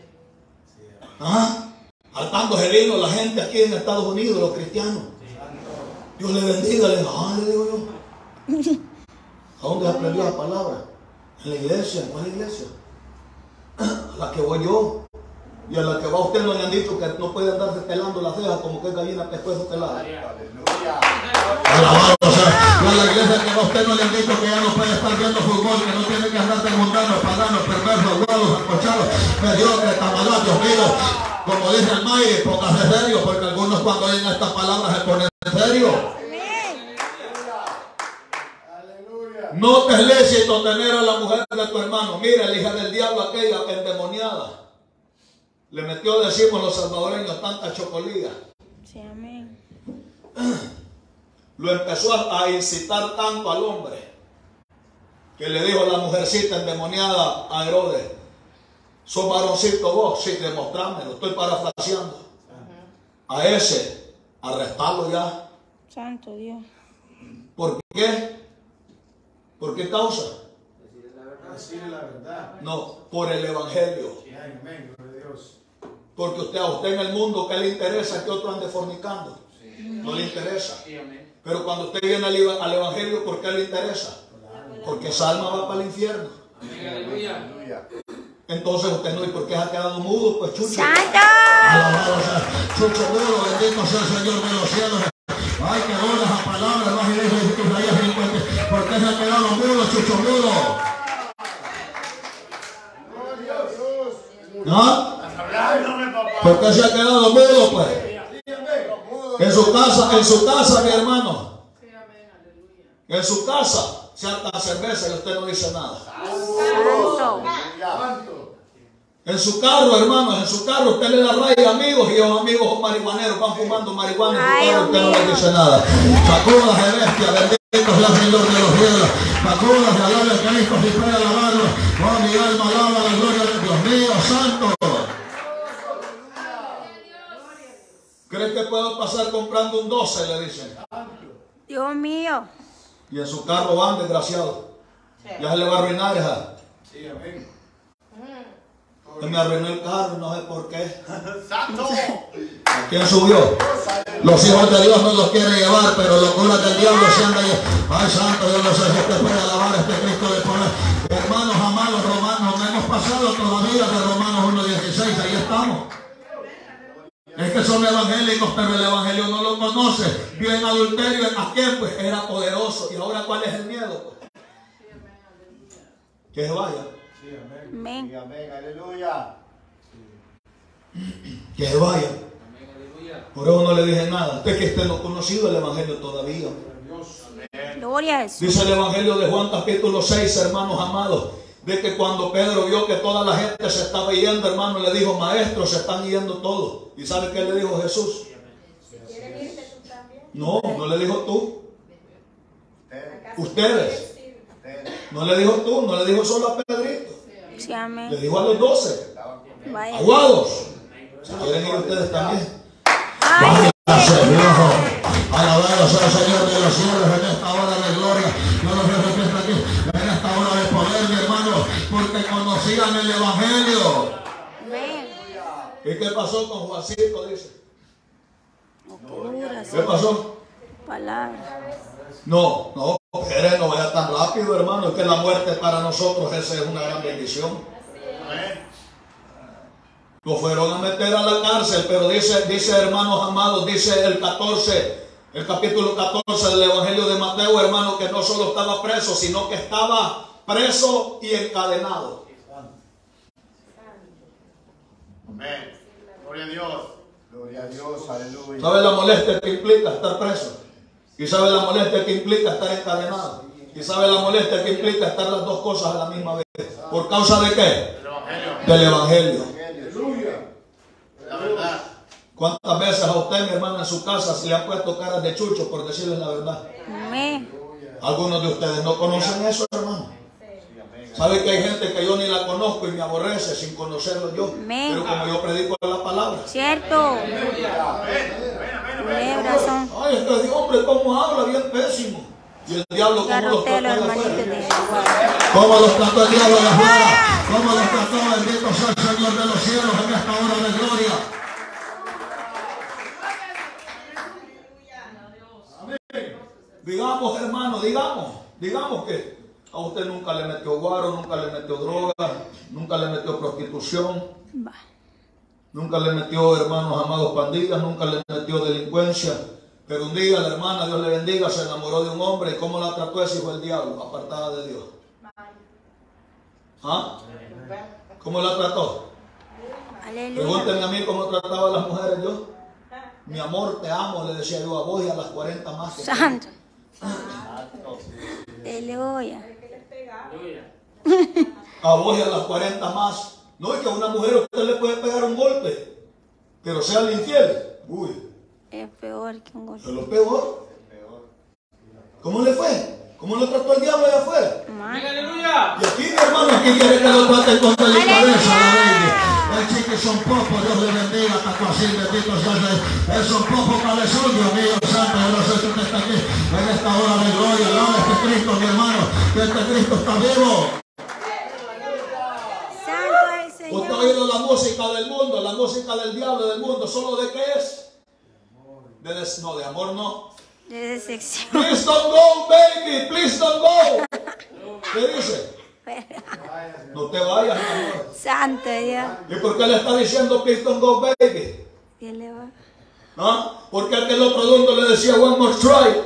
¿Ah? Hartándose el hilo la gente aquí en Estados Unidos, los cristianos. Dios le bendiga, le digo, ah, le digo yo. ¿A dónde aprendió la palabra? En la iglesia. ¿Cuál iglesia? A la que voy yo. Y a la que va usted no le han dicho que no puede andarse pelando las cejas como que es gallina pescuezo pelada. Alabado sea. Y a la iglesia que va usted no le han dicho que ya no puede estar viendo fútbol, que no tiene que andar de mundanos, paganos, perversos, huevos, ancochados, mediocres, tamalados, Dios mío. Como dice el Mayre, póngase serio, porque algunos cuando oyen estas palabras se ponen en serio. No te es lícito tener a la mujer de tu hermano. Mira, la hija del diablo aquella endemoniada. Le metió, decimos los salvadoreños, tanta chocolía. Sí, amén. Lo empezó a incitar tanto al hombre que le dijo a la mujercita endemoniada a Herodes: sos varoncito vos, sí, demostrame, lo estoy parafraseando. A ese, arrestarlo ya. Santo Dios. ¿Por qué? ¿Por qué causa? decirle la verdad. No, por el evangelio. Sí, amén, gloria a Dios. Porque usted, a usted en el mundo, ¿qué le interesa que otro ande fornicando? No le interesa. Pero cuando usted viene al, eva- al evangelio, ¿por qué le interesa? Porque esa alma va para el infierno. Aleluya. Entonces usted no, ¿y por qué se ha quedado mudo? Pues Chucho. ¡Santo! Alabado sea Chucho mudo, bendito sea el Señor de los cielos. Ay, que buena esa palabra, más y dijo Isaías cincuenta. ¿Por qué se ha quedado mudo, Chucho mudo? Gloria a Dios. ¿Ah? Hablándome, papá. ¿Por qué se ha quedado mudo, pues? Sí, amén. En su casa, en su casa, mi hermano. En su casa se harta cerveza y usted no dice nada. ¡Santo! Santo. En su carro, hermanos, en su carro usted le da raya a amigos y los amigos son marihuaneros, van fumando marihuana en su carro, usted no les dice nada. Sacúdase, bestia, bendito sea el Señor de los cielos. Sacúdase, alabe a Cristo si puede alabarlo. Oh, mi alma alaba la gloria de Dios mío, santo. ¿Cree que puedo pasar comprando un doce? Le dicen. Dios mío. Y en su carro van, desgraciado. Ya se le va a arruinar esa. Sí, amén. Se me arruinó el carro, no sé por qué. Santo. ¿A quién subió? Los hijos de Dios no los quieren llevar, pero locuras del diablo se andan llevando. Ay, santo, yo no sé si usted puede alabar a este Cristo de poder. Hermanos amados romanos, no hemos pasado todavía de Romanos uno dieciséis, ahí estamos. Es que son evangélicos, pero el evangelio no lo conoce. Vio en adulterio, ¿a quién? Pues era poderoso. ¿Y ahora cuál es el miedo? Pues? Que se vaya. Sí, amén. Amén. Sí, amén, aleluya. Que se vaya. Por eso no le dije nada. Usted que esté no conocido el evangelio todavía. Gloria a Jesús. Dice el evangelio de Juan capítulo seis, hermanos amados, de que cuando Pedro vio que toda la gente se estaba yendo, hermano, le dijo, maestro, se están yendo todos. ¿Y sabe qué le dijo Jesús? No, no le dijo tú. Ustedes. No le dijo tú, no le dijo solo a Pedrito. Sí, Le amén. dijo a los doce. Vaya. Aguados. Si quieren ir ustedes también. Ay, Alabado sea el Señor de los cielos en esta hora de gloria. Yo los veo que está aquí en esta hora de poder, mi hermano, porque conocían el evangelio. amén. ¿Y qué pasó con Juancito? Dice. Locura, ¿Qué pasó? palabra. No, no, espere, no vaya tan rápido, hermano. Es que la muerte para nosotros esa es una gran bendición. Lo fueron a meter a la cárcel, pero dice, dice hermanos amados, dice el catorce, el capítulo catorce del Evangelio de Mateo, hermano, que no solo estaba preso, sino que estaba preso y encadenado. Amén. Gloria a Dios. Gloria a Dios, aleluya. ¿Sabe la molestia que implica estar preso? ¿Y sabe la molestia que implica estar encadenado? ¿Y sabe la molestia que implica estar las dos cosas a la misma vez? ¿Por causa de qué? El evangelio. Del Evangelio. Aleluya. La verdad. ¿Cuántas veces a usted, mi hermana, en su casa se le han puesto caras de chucho por decirles la verdad? Amén. Algunos de ustedes no conocen eso, hermano. ¿Sabe que hay gente que yo ni la conozco y me aborrece sin conocerlo yo? Amén. Pero como yo predico la palabra. Cierto. Tiene razón. Ay, este hombre cómo habla, bien pésimo. Y el diablo cómo los trató Garrotelo, de hermanito afuera. de Jehová. ¿Cómo los trató el diablo de afuera? ¿Cómo los trató? Bendito sea el Señor de los cielos en esta hora de gloria. Digamos, hermano, digamos, digamos que a usted nunca le metió guaro, nunca le metió droga, nunca le metió prostitución, Va. nunca le metió, hermanos amados, pandillas, nunca le metió delincuencia. Pero un día la hermana, Dios le bendiga, se enamoró de un hombre. ¿Y cómo la trató ese hijo del diablo? Apartada de Dios. ¿Ah? ¿Cómo la trató? Aleluya. Pregúntenme a mí cómo trataba a las mujeres yo. Mi amor, te amo, le decía yo a vos y a las cuarenta más. que Santo. Aleluya. A vos y a las cuarenta más. No es que a una mujer usted le puede pegar un golpe, pero sea el infiel. Uy, Es peor que un es golpe. lo peor. ¿Cómo le fue? ¿Cómo lo trató el diablo allá afuera? Amén. Y aquí, mi hermano, aquí quiere que lo traten con delicadeza, la baby. El chique son popos, Dios le bendiga, Tacuacín, bendito sea el Señor. Es un popo cabezón, Dios mío, santo, yo no sé si usted está aquí en esta hora de gloria. Alaba a este Cristo, mi hermano, que este Cristo está vivo. Usted ha oído la música del mundo, la música del diablo, del mundo. ¿Solo de qué es? De des no, de amor no. De decepción. Please don't go, baby. Please don't go. ¿Qué dice? No te vayas, mi amor. Santo Dios. ¿Y por qué le está diciendo please don't go, baby? ¿Qué le va? ¿Ah? Porque aquel otro mundo le decía one more try.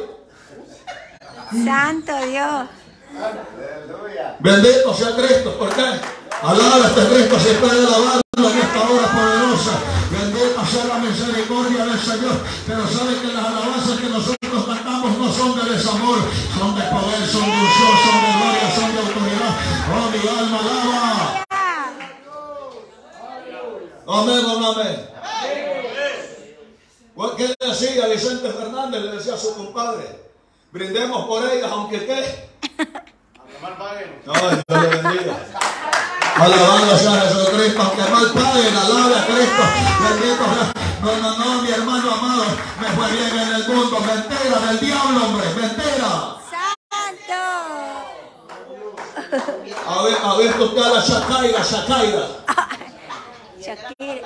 Santo Dios. Bendito sea Cristo. ¿Por qué? Alaba este Cristo si puede alabarlo en esta hora poderosa. Bendita sea la misericordia del Señor. Pero sabe que las alabanzas que nosotros cantamos no son de desamor, son de poder, son de unción, son de gloria, son de autoridad. Oh, mi alma alaba. Amén, amén, amén. ¿Qué le decía Vicente Fernández? Le decía a su compadre: brindemos por ellas, aunque qué. Ay, Dios le bendiga. Alabado sea Jesucristo, aunque mal paguen, alabe a Cristo. Bendito sea. No, no, no, mi hermano amado, me fue bien en el mundo. Mentira del diablo, hombre, mentira. Santo. A ver, a ver, usted a la Shakaira, Shakaira. Shakira.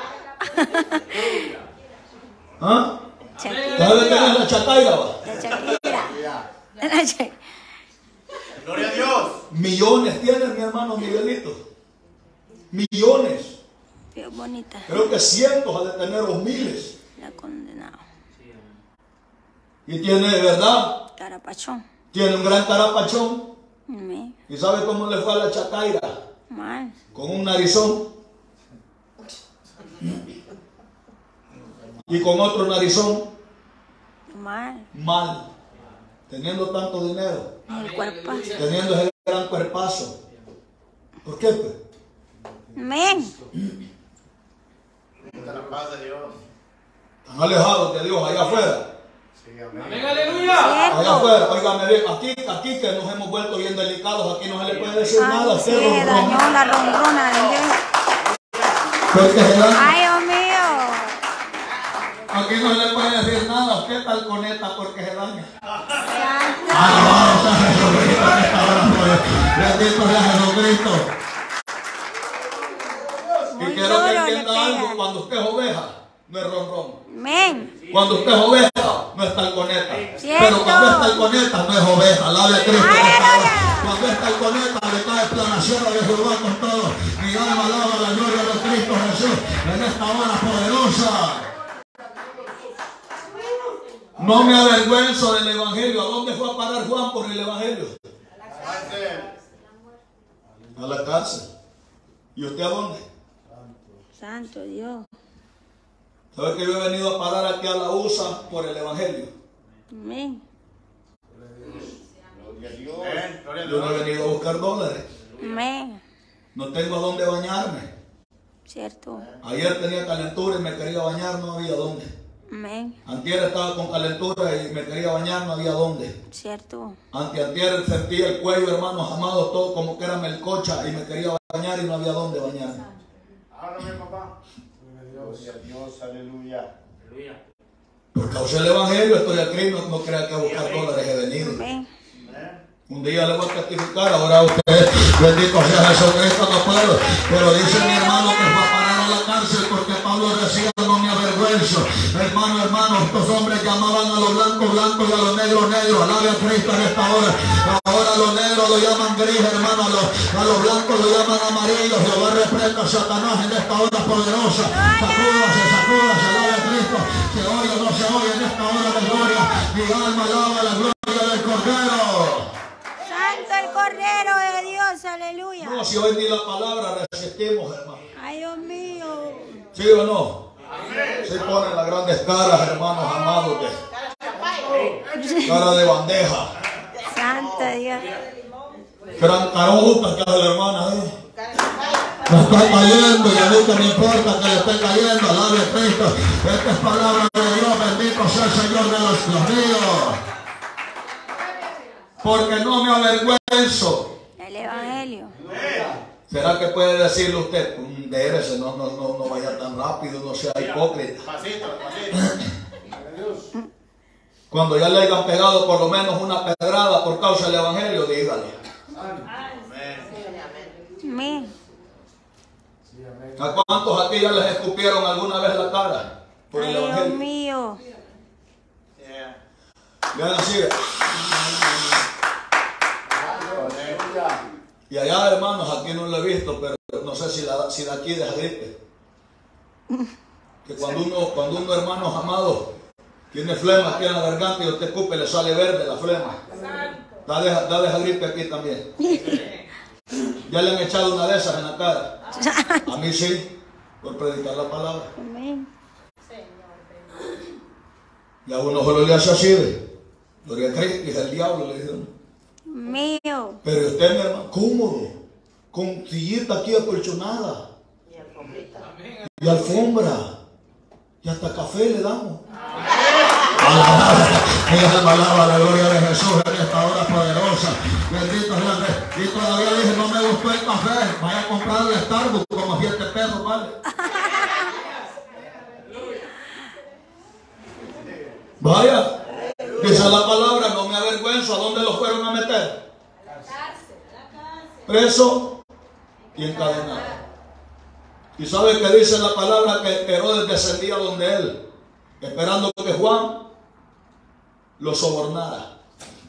¿Ah? Shakira. ¿Sabe quién es la Shakaira? Va? La Shakira. La Shakira. Gloria a Dios. Millones tiene mi hermano Miguelito. Millones. Qué bonita. Creo que cientos ha de tener o miles. La condenado. Y tiene, ¿verdad? Carapachón. Tiene un gran carapachón. Me. ¿Y sabe cómo le fue a la Shakaira? Mal. Con un narizón. Y con otro narizón. Mal. Mal. Teniendo tanto dinero. El cuerpazo. Teniendo ese gran cuerpazo. ¿Por qué? Pues? Men. La paz de Dios. Están alejados de Dios allá afuera. Sí, amén. Allá afuera, oígame bien, aquí, aquí que nos hemos vuelto bien delicados, aquí no se le puede decir nada. Ay, sí, Usted, dañó la ronrona. porque se da- Ay, Dios mío. aquí no se le puede decir nada. Usted tal coneta porque se daña. Santo. Alabado sea Jesucristo en esta hora, pues. Bendito sea Jesucristo. Y Muy quiero que duro le entienda pega. algo: cuando usted es oveja, no es ronrón. Men. Cuando usted es oveja, no es talconeta. Cierto. Pero cuando es talconeta, no es oveja. Alabe a Cristo. Aleluya. Cuando es talconeta, le cae planaciera de Jehová con todo. Mi alma alaba la gloria de Cristo Jesús en esta hora poderosa. No me avergüenzo del Evangelio. ¿A dónde fue a parar Juan por el Evangelio? A la cárcel. ¿Y usted a dónde? Santo Dios. ¿Sabe que yo he venido a parar aquí a la U S A por el Evangelio? Men. Gloria a Dios. Amén. Gloria a Yo no he Dios. venido a buscar dólares. Men. No tengo a dónde bañarme. Cierto. Ayer tenía calentura y me quería bañar, no había dónde. Men. Antier estaba con calentura y me quería bañar, no había dónde. Cierto. Anteantier sentía el cuello, hermanos amados, todo como que era melcocha y me quería bañar y no había dónde bañarme. Ábrame, papá. Gloria a Dios. Aleluya. Por causa del Evangelio estoy aquí, no, no crea que a buscar dólares he venido. Men. Un día le voy a testificar, ahora usted, bendito sea Jesucristo, no puedo. Pero dice mi hermano que fue a parar a la cárcel porque Pablo decía: no me avergüenzo. Hermano, hermano, estos hombres llamaban a los blancos blancos y a los negros negros. Alabe a Cristo en esta hora. Ahora a los negros lo llaman gris, hermano. A los, a los blancos lo llaman amarillos. Jehová reprenda a Satanás en esta hora poderosa. Sacúdase, sacúdase, alabe a Cristo. Se oye o no se oye en esta hora de gloria. Mi alma alaba la gloria del Cordero. Santo el Cordero de Dios. Aleluya. No, si hoy ni la palabra resistimos, hermano. Ay, Dios mío. ¿Sí o no? Se ponen las grandes caras, hermanos amados, de cara de bandeja. Santo Dios. Gran carota que hace la hermana, ¿eh? Me está cayendo y a mí que me importa que le esté cayendo. Alabe a Cristo. Esta es palabra de Dios. Bendito sea el Señor de los, los míos. Porque no me avergüenzo. El Evangelio. ¿Será que puede decirle usted? Mm, Dérese, no, no, no, no vaya tan rápido, no sea hipócrita. Pasito, pasito. Cuando ya le hayan pegado por lo menos una pedrada por causa del Evangelio, dígale. Men. ¿A cuántos aquí ya les escupieron alguna vez la cara por el Ay, Dios evangelio? mío. Vean así. Y allá, hermanos, aquí no lo he visto, pero no sé si, la, si de aquí deja gripe. Que cuando uno, cuando uno, hermanos amados, tiene flema aquí en la garganta y usted escupe, le sale verde la flema. Da deja, da deja gripe aquí también. Ya le han echado una de esas en la cara. A mí sí, por predicar la palabra. Amén. Y a uno solo le hace así, ¿ve? Gloria a Cristo, y es el diablo, le dijeron. Mío. Pero usted, mi hermano, cómodo, con sillita aquí acolchonada. Y alfombra. Y hasta café le damos. Alaba, alaba la gloria de Jesús en esta hora poderosa. Bendito sea Dios. Y todavía dije, no me gustó el café. Vaya a comprarle Starbucks como siete pesos, ¿vale? Vaya. Dice la palabra, no me avergüenzo. ¿A dónde los fueron a meter? Preso y encadenado. Y sabe que dice la palabra que Herodes descendía donde él, esperando que Juan lo sobornara.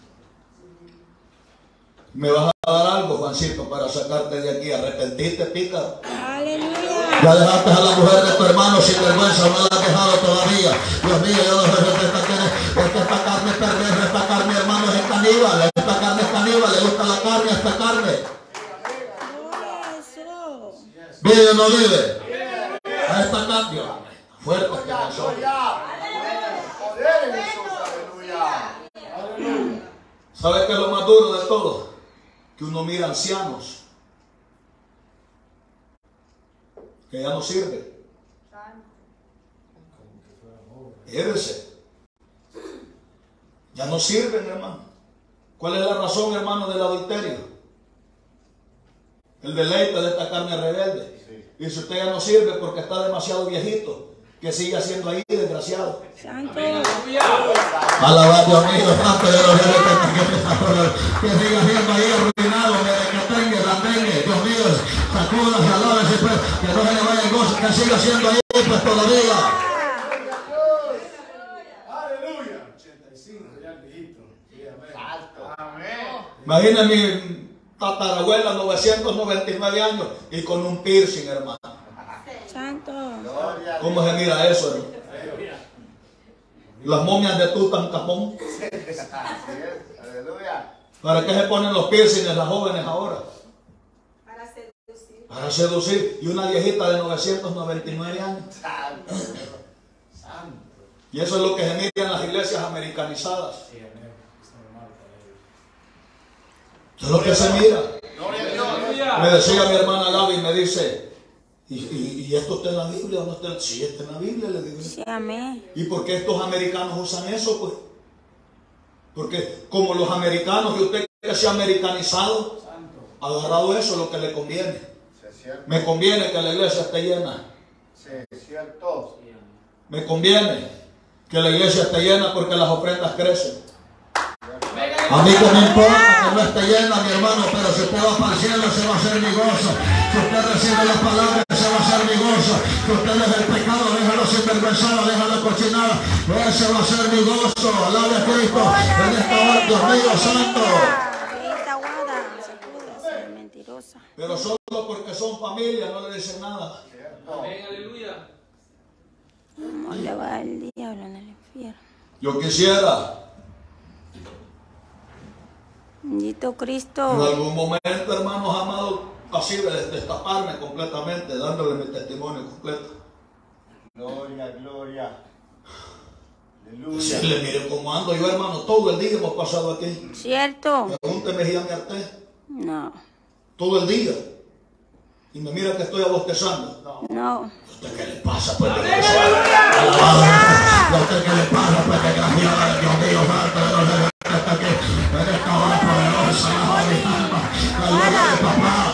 Me vas a dar algo, Juancito, para sacarte de aquí. Arrepentiste, pícaro. Aleluya. Ya dejaste a la mujer de tu hermano sin vergüenza, no la has dejado todavía. Dios mío, yo no sé si esta, esta, esta carne es perversa, esta carne, hermano, es caníbal. Esta carne es caníbal, le gusta la carne a esta carne. ¿Vive o no vive? A esta carne. Fuerte. ¿Sabe qué es lo más duro de todo? Que uno mira ancianos que ya no sirven. Fíjese. Ya no sirven, hermano. ¿Cuál es la razón, hermano, del adulterio? El deleite de esta carne rebelde. Sí. Y si usted ya no sirve porque está demasiado viejito, que siga siendo ahí, desgraciado. Santo. Alabado Dios mío, santo de los que siga siendo ahí arruinado, que tenga, randengue, Dios mío, sacúdase, alábese, pues, que no se le vaya el gozo, que siga siendo ahí, pues todavía. Aleluya. ochenta y cinco, ya el viejito. Amén. Imagina mi tatarabuela, novecientos noventa y nueve años, y con un piercing, hermano. Santo. ¿Cómo se mira eso, hermano? Las momias de Tutankamón. ¿Para qué se ponen los piercings las jóvenes ahora? Para seducir. Para seducir. Y una viejita de novecientos noventa y nueve años. Y eso es lo que se mira en las iglesias americanizadas. Eso es lo que se mira. Me decía mi hermana Gaby, me dice, ¿y, y, y esto está en la Biblia o no está? Sí, está en la Biblia, le digo. Sí, amén. ¿Y por qué estos americanos usan eso? Pues porque como los americanos, y usted que se ha americanizado, ha agarrado eso, lo que le conviene. Me conviene que la iglesia esté llena. Me conviene que la iglesia esté llena porque las ofrendas crecen. A mí que me importa que no esté llena, mi hermano, pero si usted va para el cielo, se va a hacer mi gozo. Si usted recibe la palabra, se va a hacer mi gozo. Si usted deja el pecado, déjalo sinvergüenzado, déjalo cochinado, ese va a ser mi gozo. Alabe a Cristo en esta hora, Dios mío santo. Esta guada, sacúdase, mentirosa. Pero solo porque son familia, no le dicen nada. Amén, aleluya. ¿Cómo le va el diablo en el infierno? Yo quisiera Bendito en Cristo. algún momento, hermanos amados, así de destaparme completamente, dándole mi testimonio completo. Gloria, gloria. Decirle, mire cómo ando yo, hermano, todo el día hemos pasado aquí. ¿Cierto? Pregúnteme si ya me harté. No. Todo el día. Y me mira que estoy abostezando. No. ¿A usted qué le pasa, pues, desgraciado? Alabado. ¿A usted qué le pasa, pues, desgraciado? Dios mío, santo de los demás, está aquí. En esta hora poderosa, la mi alma, la gloria de papá.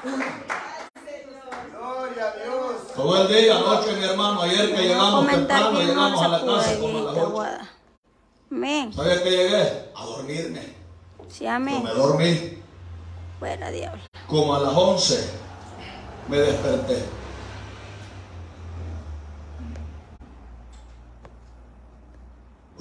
Gloria a Dios. Todo el día, anoche, mi hermano, ayer que llegamos Comentar temprano, bien, llegamos a la sacuda, casa como a las viejita ocho. guada. Amén. ¿Sabes qué llegué? A dormirme. Sí, Yo amén. me dormí. Fuera diablo. Como a las once me desperté.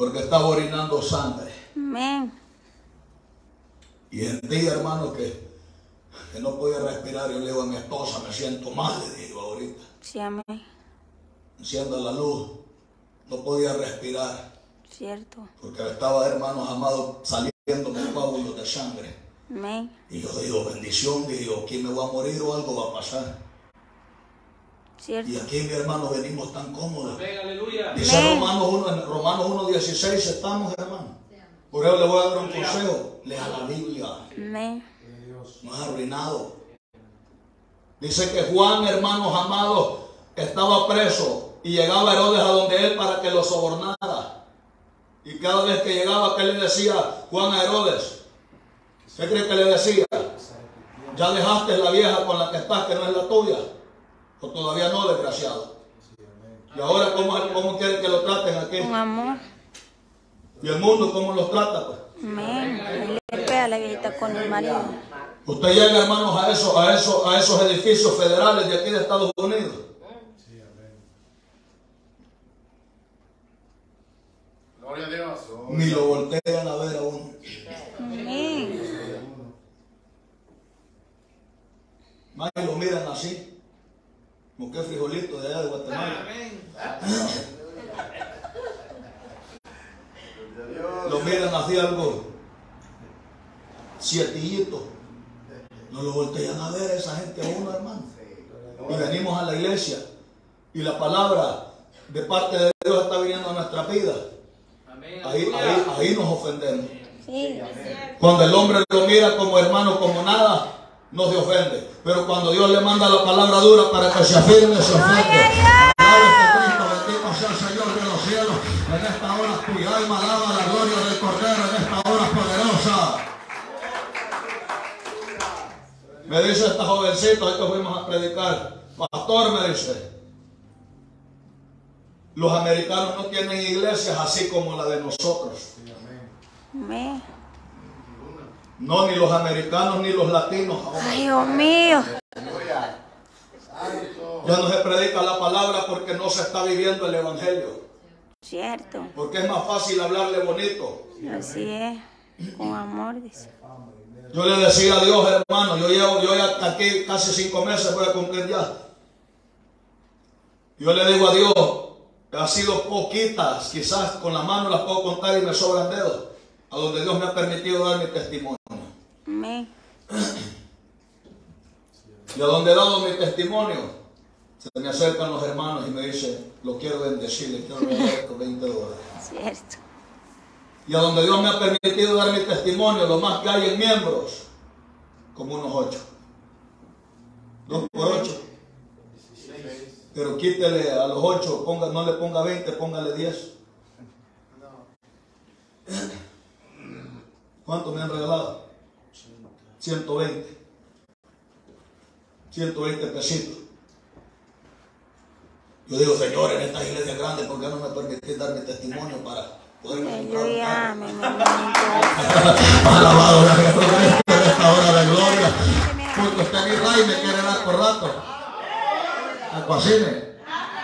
porque estaba orinando sangre. Amén. Y sentí, hermano, que, que no podía respirar. Yo le digo a mi esposa, me siento mal, le digo ahorita. Sí, amén. Enciendo la luz, no podía respirar. Cierto. Porque estaba, hermanos amados, saliendo con coágulos de sangre. Amén. Y yo digo, bendición, digo, aquí me voy a morir o algo va a pasar. Cierto. Y aquí, mi hermano, venimos tan cómodos. Amén, aleluya. Dice Amén. Romanos uno, en Romanos uno dieciséis estamos, hermano. Por eso le voy a dar un consejo. Lea la Biblia. Amén. No es arruinado. Dice que Juan, hermanos amados, estaba preso y llegaba Herodes a donde él para que lo sobornara. Y cada vez que llegaba, ¿qué le decía Juan a Herodes? ¿Qué cree que le decía? Ya dejaste la vieja con la que estás, que no es la tuya. O todavía no, desgraciado. Y ahora, ¿cómo, cómo quieren que lo traten aquí? Con amor. ¿Y el mundo cómo los trata? Pues? Amén. Él le pega a la viejita con el marido. Usted llega, hermanos, a esos, a esos, a esos edificios federales de aquí de Estados Unidos. Gloria a Dios. Ni lo voltean a ver a uno. Amén. Más que lo miran así. Como que frijolito de allá de Guatemala. Lo miran así algo sietillito. No lo voltean a ver a esa gente a uno, hermano. Y venimos a la iglesia. Y la palabra de parte de Dios está viniendo a nuestra vida. Ahí, ahí, ahí nos ofendemos. Sí. Cuando el hombre lo mira como hermano, como nada, no se ofende. Pero cuando Dios le manda la palabra dura para que se afirme, se ofende. Alabado Cristo, bendito sea el Señor de los cielos. En esta hora tu alma alaba la gloria del Cordero, en esta hora poderosa. Me dice esta jovencita, hoy que fuimos a predicar, pastor, me dice, los americanos no tienen iglesias así como la de nosotros. Amén. No, ni los americanos ni los latinos. Ay, Dios mío. Ya no se predica la palabra porque no se está viviendo el evangelio. Cierto. Porque es más fácil hablarle bonito. Así es. Con amor, dice. Yo le decía a Dios, hermano, yo llevo, yo ya aquí casi cinco meses voy a cumplir ya. Yo le digo a Dios, ha sido poquitas, quizás con la mano las puedo contar y me sobran dedos, a donde Dios me ha permitido dar mi testimonio. Amén. Y a donde he dado mi testimonio, se me acercan los hermanos y me dicen, lo quiero bendecir, le quiero regalar estos veinte dólares. Cierto. Y a donde Dios me ha permitido dar mi testimonio, lo más que hay en miembros, como unos ocho. Dos por ocho. Pero quítele a los ocho, ponga, no le ponga veinte, póngale diez. ¿Cuánto me han regalado? ciento veinte. ciento veinte pesitos. Yo digo, Señor, en esta iglesia grande, ¿por qué no me permitís dar mi testimonio para poder comprar un carro? Aleluya. Mi hermanito. Alabado sea Jesucristo en esta hora de gloria. Porque usted ni ray me quiere dar por rato. Al cocine.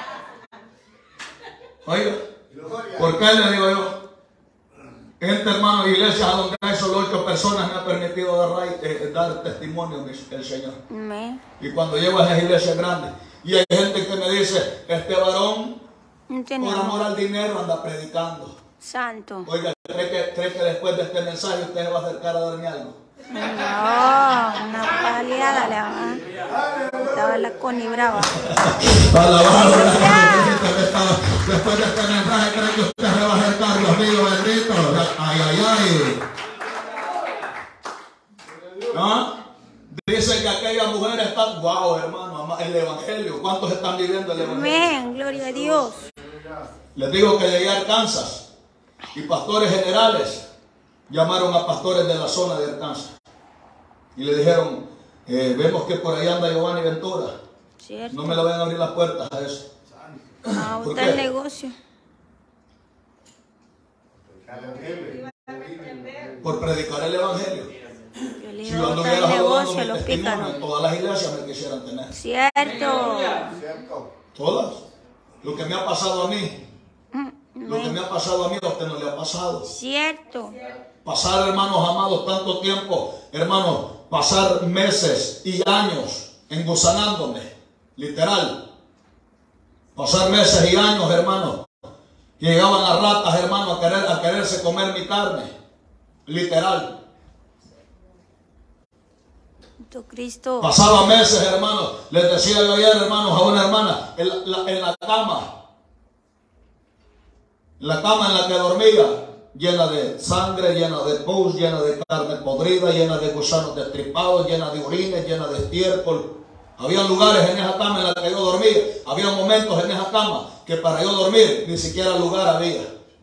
Oiga, ¿por qué le digo yo? Gente, hermano, iglesias a donde hay solo ocho personas me ha permitido dar, ray, eh, dar testimonio el Señor. Amén. Y cuando llego a esas iglesias grandes, y hay gente que me dice, este varón, No tiene por amor amor. al dinero, anda predicando. Santo. Oiga, ¿cree que, cree que después de este mensaje usted se va a acercar a darme algo? No, una paliada le va a estaba la Connie brava. Alabado sea Jesucristo. Después de este mensaje, ¿cree que usted se va a acercar, Dios mío bendito? Ay, ay, ay. ¿Ah? Dicen que aquella mujer está, wow, hermano, el evangelio. ¿Cuántos están viviendo el evangelio? Amén. Gloria a Dios. Les digo que llegué a Arkansas y pastores generales llamaron a pastores de la zona de Arkansas y le dijeron, eh, vemos que por ahí anda Giovanni Ventura, Cierto. no me le vayan a abrir las puertas a eso. Ah, ¿Por está qué? el negocio. Por predicar el evangelio. Yo le Si digo, yo está anduviera el saludando negocio, mi los testimonio, en pícaros. todas las iglesias me quisieran tener. Cierto. Todas. Lo que me ha pasado a mí, Mm, Lo que me ha pasado a mí, a usted no le ha pasado. Cierto. Pasar, hermanos amados, tanto tiempo, hermanos, pasar meses y años engusanándome, literal. Pasar meses y años, hermanos, que llegaban a ratas, hermanos, a, querer, a quererse comer mi carne, literal. Cristo. Pasaba meses, hermanos, les decía yo ayer, hermanos, a una hermana, en la, en la cama, en la cama en la que dormía, llena de sangre, llena de pus, llena de carne podrida, llena de gusanos destripados, llena de orines, llena de estiércol. Había lugares en esa cama en la que yo dormía, había momentos en esa cama que para yo dormir ni siquiera lugar había.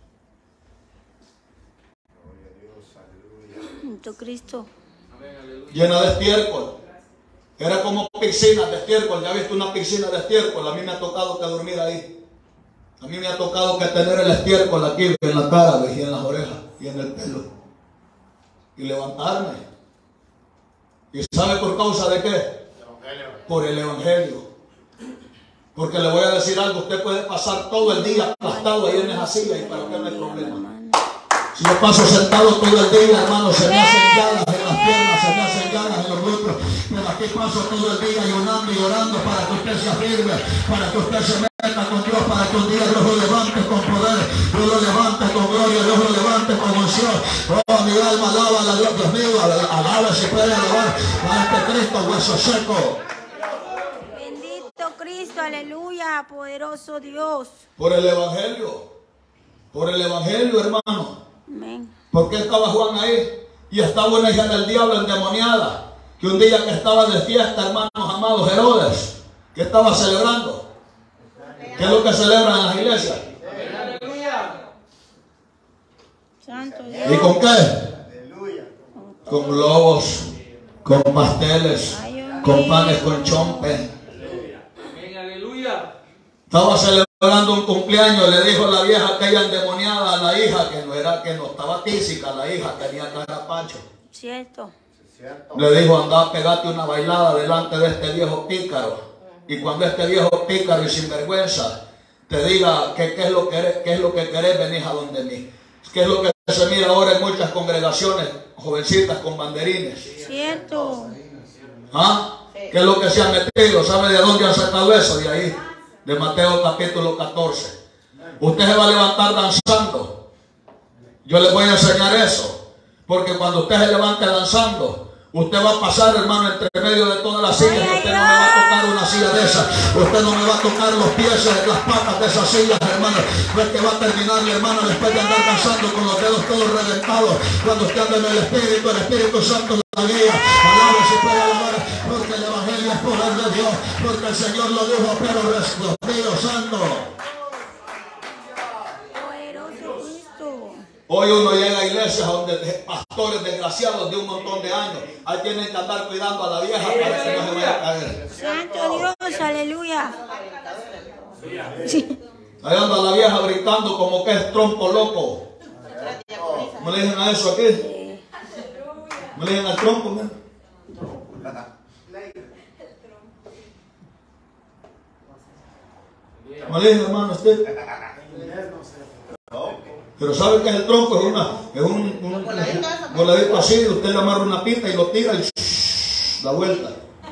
Cristo. Llena de estiércol. Era como piscinas de estiércol. ¿Ya viste una piscina de estiércol? A mí me ha tocado que dormir ahí. A mí me ha tocado que tener el estiércol aquí en la cara y en las orejas y en el pelo. Y levantarme. ¿Y sabe por causa de qué? Por el Evangelio. Porque le voy a decir algo. Usted puede pasar todo el día aplastado ahí en esa silla y para usted no hay problema. Si yo paso sentado todo el día, hermano, se me hacen llagas en las piernas, se me hacen llagas en los glúteos. Pero aquí paso todo el día llorando y orando para que usted se afirme, para que usted se meta con Dios, para que un día Dios lo levante con poder, Dios lo levante con gloria, Dios lo levante con unción. Oh, mi alma alaba a Dios, Dios mío, alaba si puede alabar a este Cristo, hueso seco. Bendito Cristo, aleluya, poderoso Dios. Por el Evangelio, por el Evangelio, hermano. Amén. Porque estaba Juan ahí y estaba una hija del diablo endemoniada, que un día que estaba de fiesta, hermanos amados, Herodes, que estaba celebrando. ¿Qué es lo que celebran en las iglesias? Santo ¿Y Dios. con qué? Con globos, con pasteles, con panes con chompe. Estaba celebrando un cumpleaños, le dijo la vieja aquella endemoniada a la hija, que no era, que no estaba tísica, la hija tenía carapacho. Cierto. Le dijo, anda, pegate una bailada delante de este viejo pícaro. Y cuando este viejo pícaro y sinvergüenza te diga que qué es lo que qué es lo que querés, venís a donde mí. ¿Qué es lo que se mira ahora en muchas congregaciones, jovencitas con banderines? Cierto. ¿Ah? ¿Qué es lo que se han metido? ¿Sabe de dónde han sacado eso? De ahí, de Mateo capítulo catorce. Usted se va a levantar danzando. Yo les voy a enseñar eso. Porque cuando usted se levante danzando, usted va a pasar, hermano, entre medio de todas las sillas. Usted no me va a tocar una silla de esas. Usted no me va a tocar los pies, las patas de esas sillas, hermano. Pues que va a terminar, mi hermano, después de andar danzando con los dedos todos reventados. Cuando usted anda en el Espíritu, el Espíritu Santo la guía. Alabe si puede alabar, porque el Evangelio es poder de Dios. Porque el Señor lo dijo, pero Dios Santo. Hoy uno llega a iglesias donde pastores desgraciados de un montón de años, ahí tienen que andar cuidando a la vieja para que no se vaya a caer. Santo Dios, aleluya. Sí. Ahí anda la vieja brincando como que es trompo loco. ¿Me le dicen a eso aquí? ¿Me le dicen al trompo? ¿Me, ¿Me le dicen, hermano, usted? Pero ¿sabe qué es el trompo? Es, una, es un, un, un voladito así, usted le amarra una pita y lo tira y shh, da vuelta.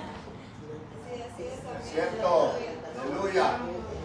Cierto. Aleluya.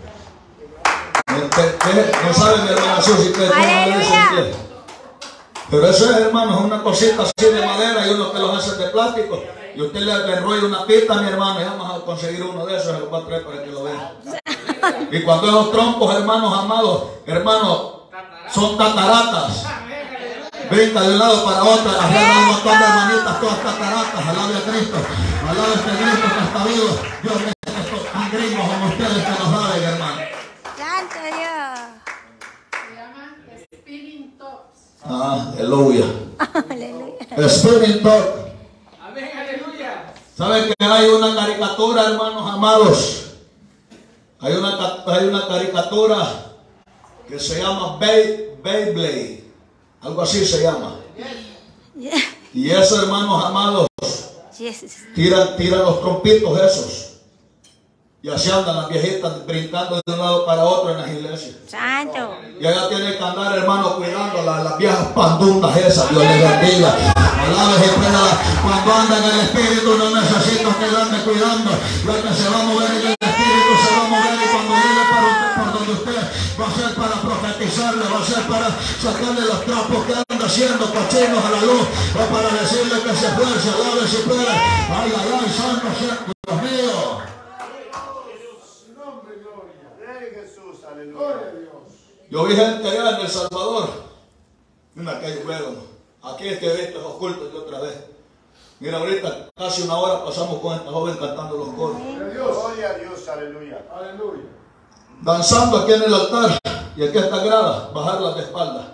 No sabe mi hermana Susi que Aleluya. Pero eso es, hermano, es una cosita así de madera y uno que los hace de plástico. Y usted le, le enrolla una pita a mi hermano y vamos a conseguir uno de esos, se lo va a traer para que lo vea. Y cuando esos trompos, hermanos amados, hermanos, son cataratas. Brinca de un lado para otro. Agarra un montón de hermanitas, todas cataratas. Alabe a Cristo. Alabe a este Cristo que está vivo. Dios mío, estos tan gringos como ustedes que nos saben, hermano. Santo Dios. Se llaman spinning tops. Ah, aleluya. Aleluya. Spinning top. Amén, aleluya. ¿Saben que hay una caricatura, hermanos amados? Hay una, hay una caricatura que se llama Bay, Beyblade, algo así se llama. Yeah. Y esos, hermanos amados, Yes. tiran, tiran los trompitos esos. Y así andan las viejitas brincando de un lado para otro en las iglesias. Santo. Y allá tiene que andar, hermano, cuidando las, las viejas pandundas esas. Dios les bendiga. Alabe y pueda. Cuando anda en el espíritu no necesita que ande cuidando. Ya que se va a mover en el espíritu, se va a mover. Y cuando llegue para usted, por donde usted va a ser para profetizarle, va a ser para sacarle los trapos que anda haciendo cochinos a la luz, o para decirle que se esfuerce, alabe si puede. Ay, ay, ay, santo, santo, Dios mío. Yo vi gente allá en El Salvador. Mira que fueron. Aquí es que he visto esos cultos de otra vez. Mira, ahorita casi una hora pasamos con esta joven cantando los coros. Gloria a Dios, aleluya. Aleluya. Danzando aquí en el altar. Y aquí está grada, bajarlas de espalda.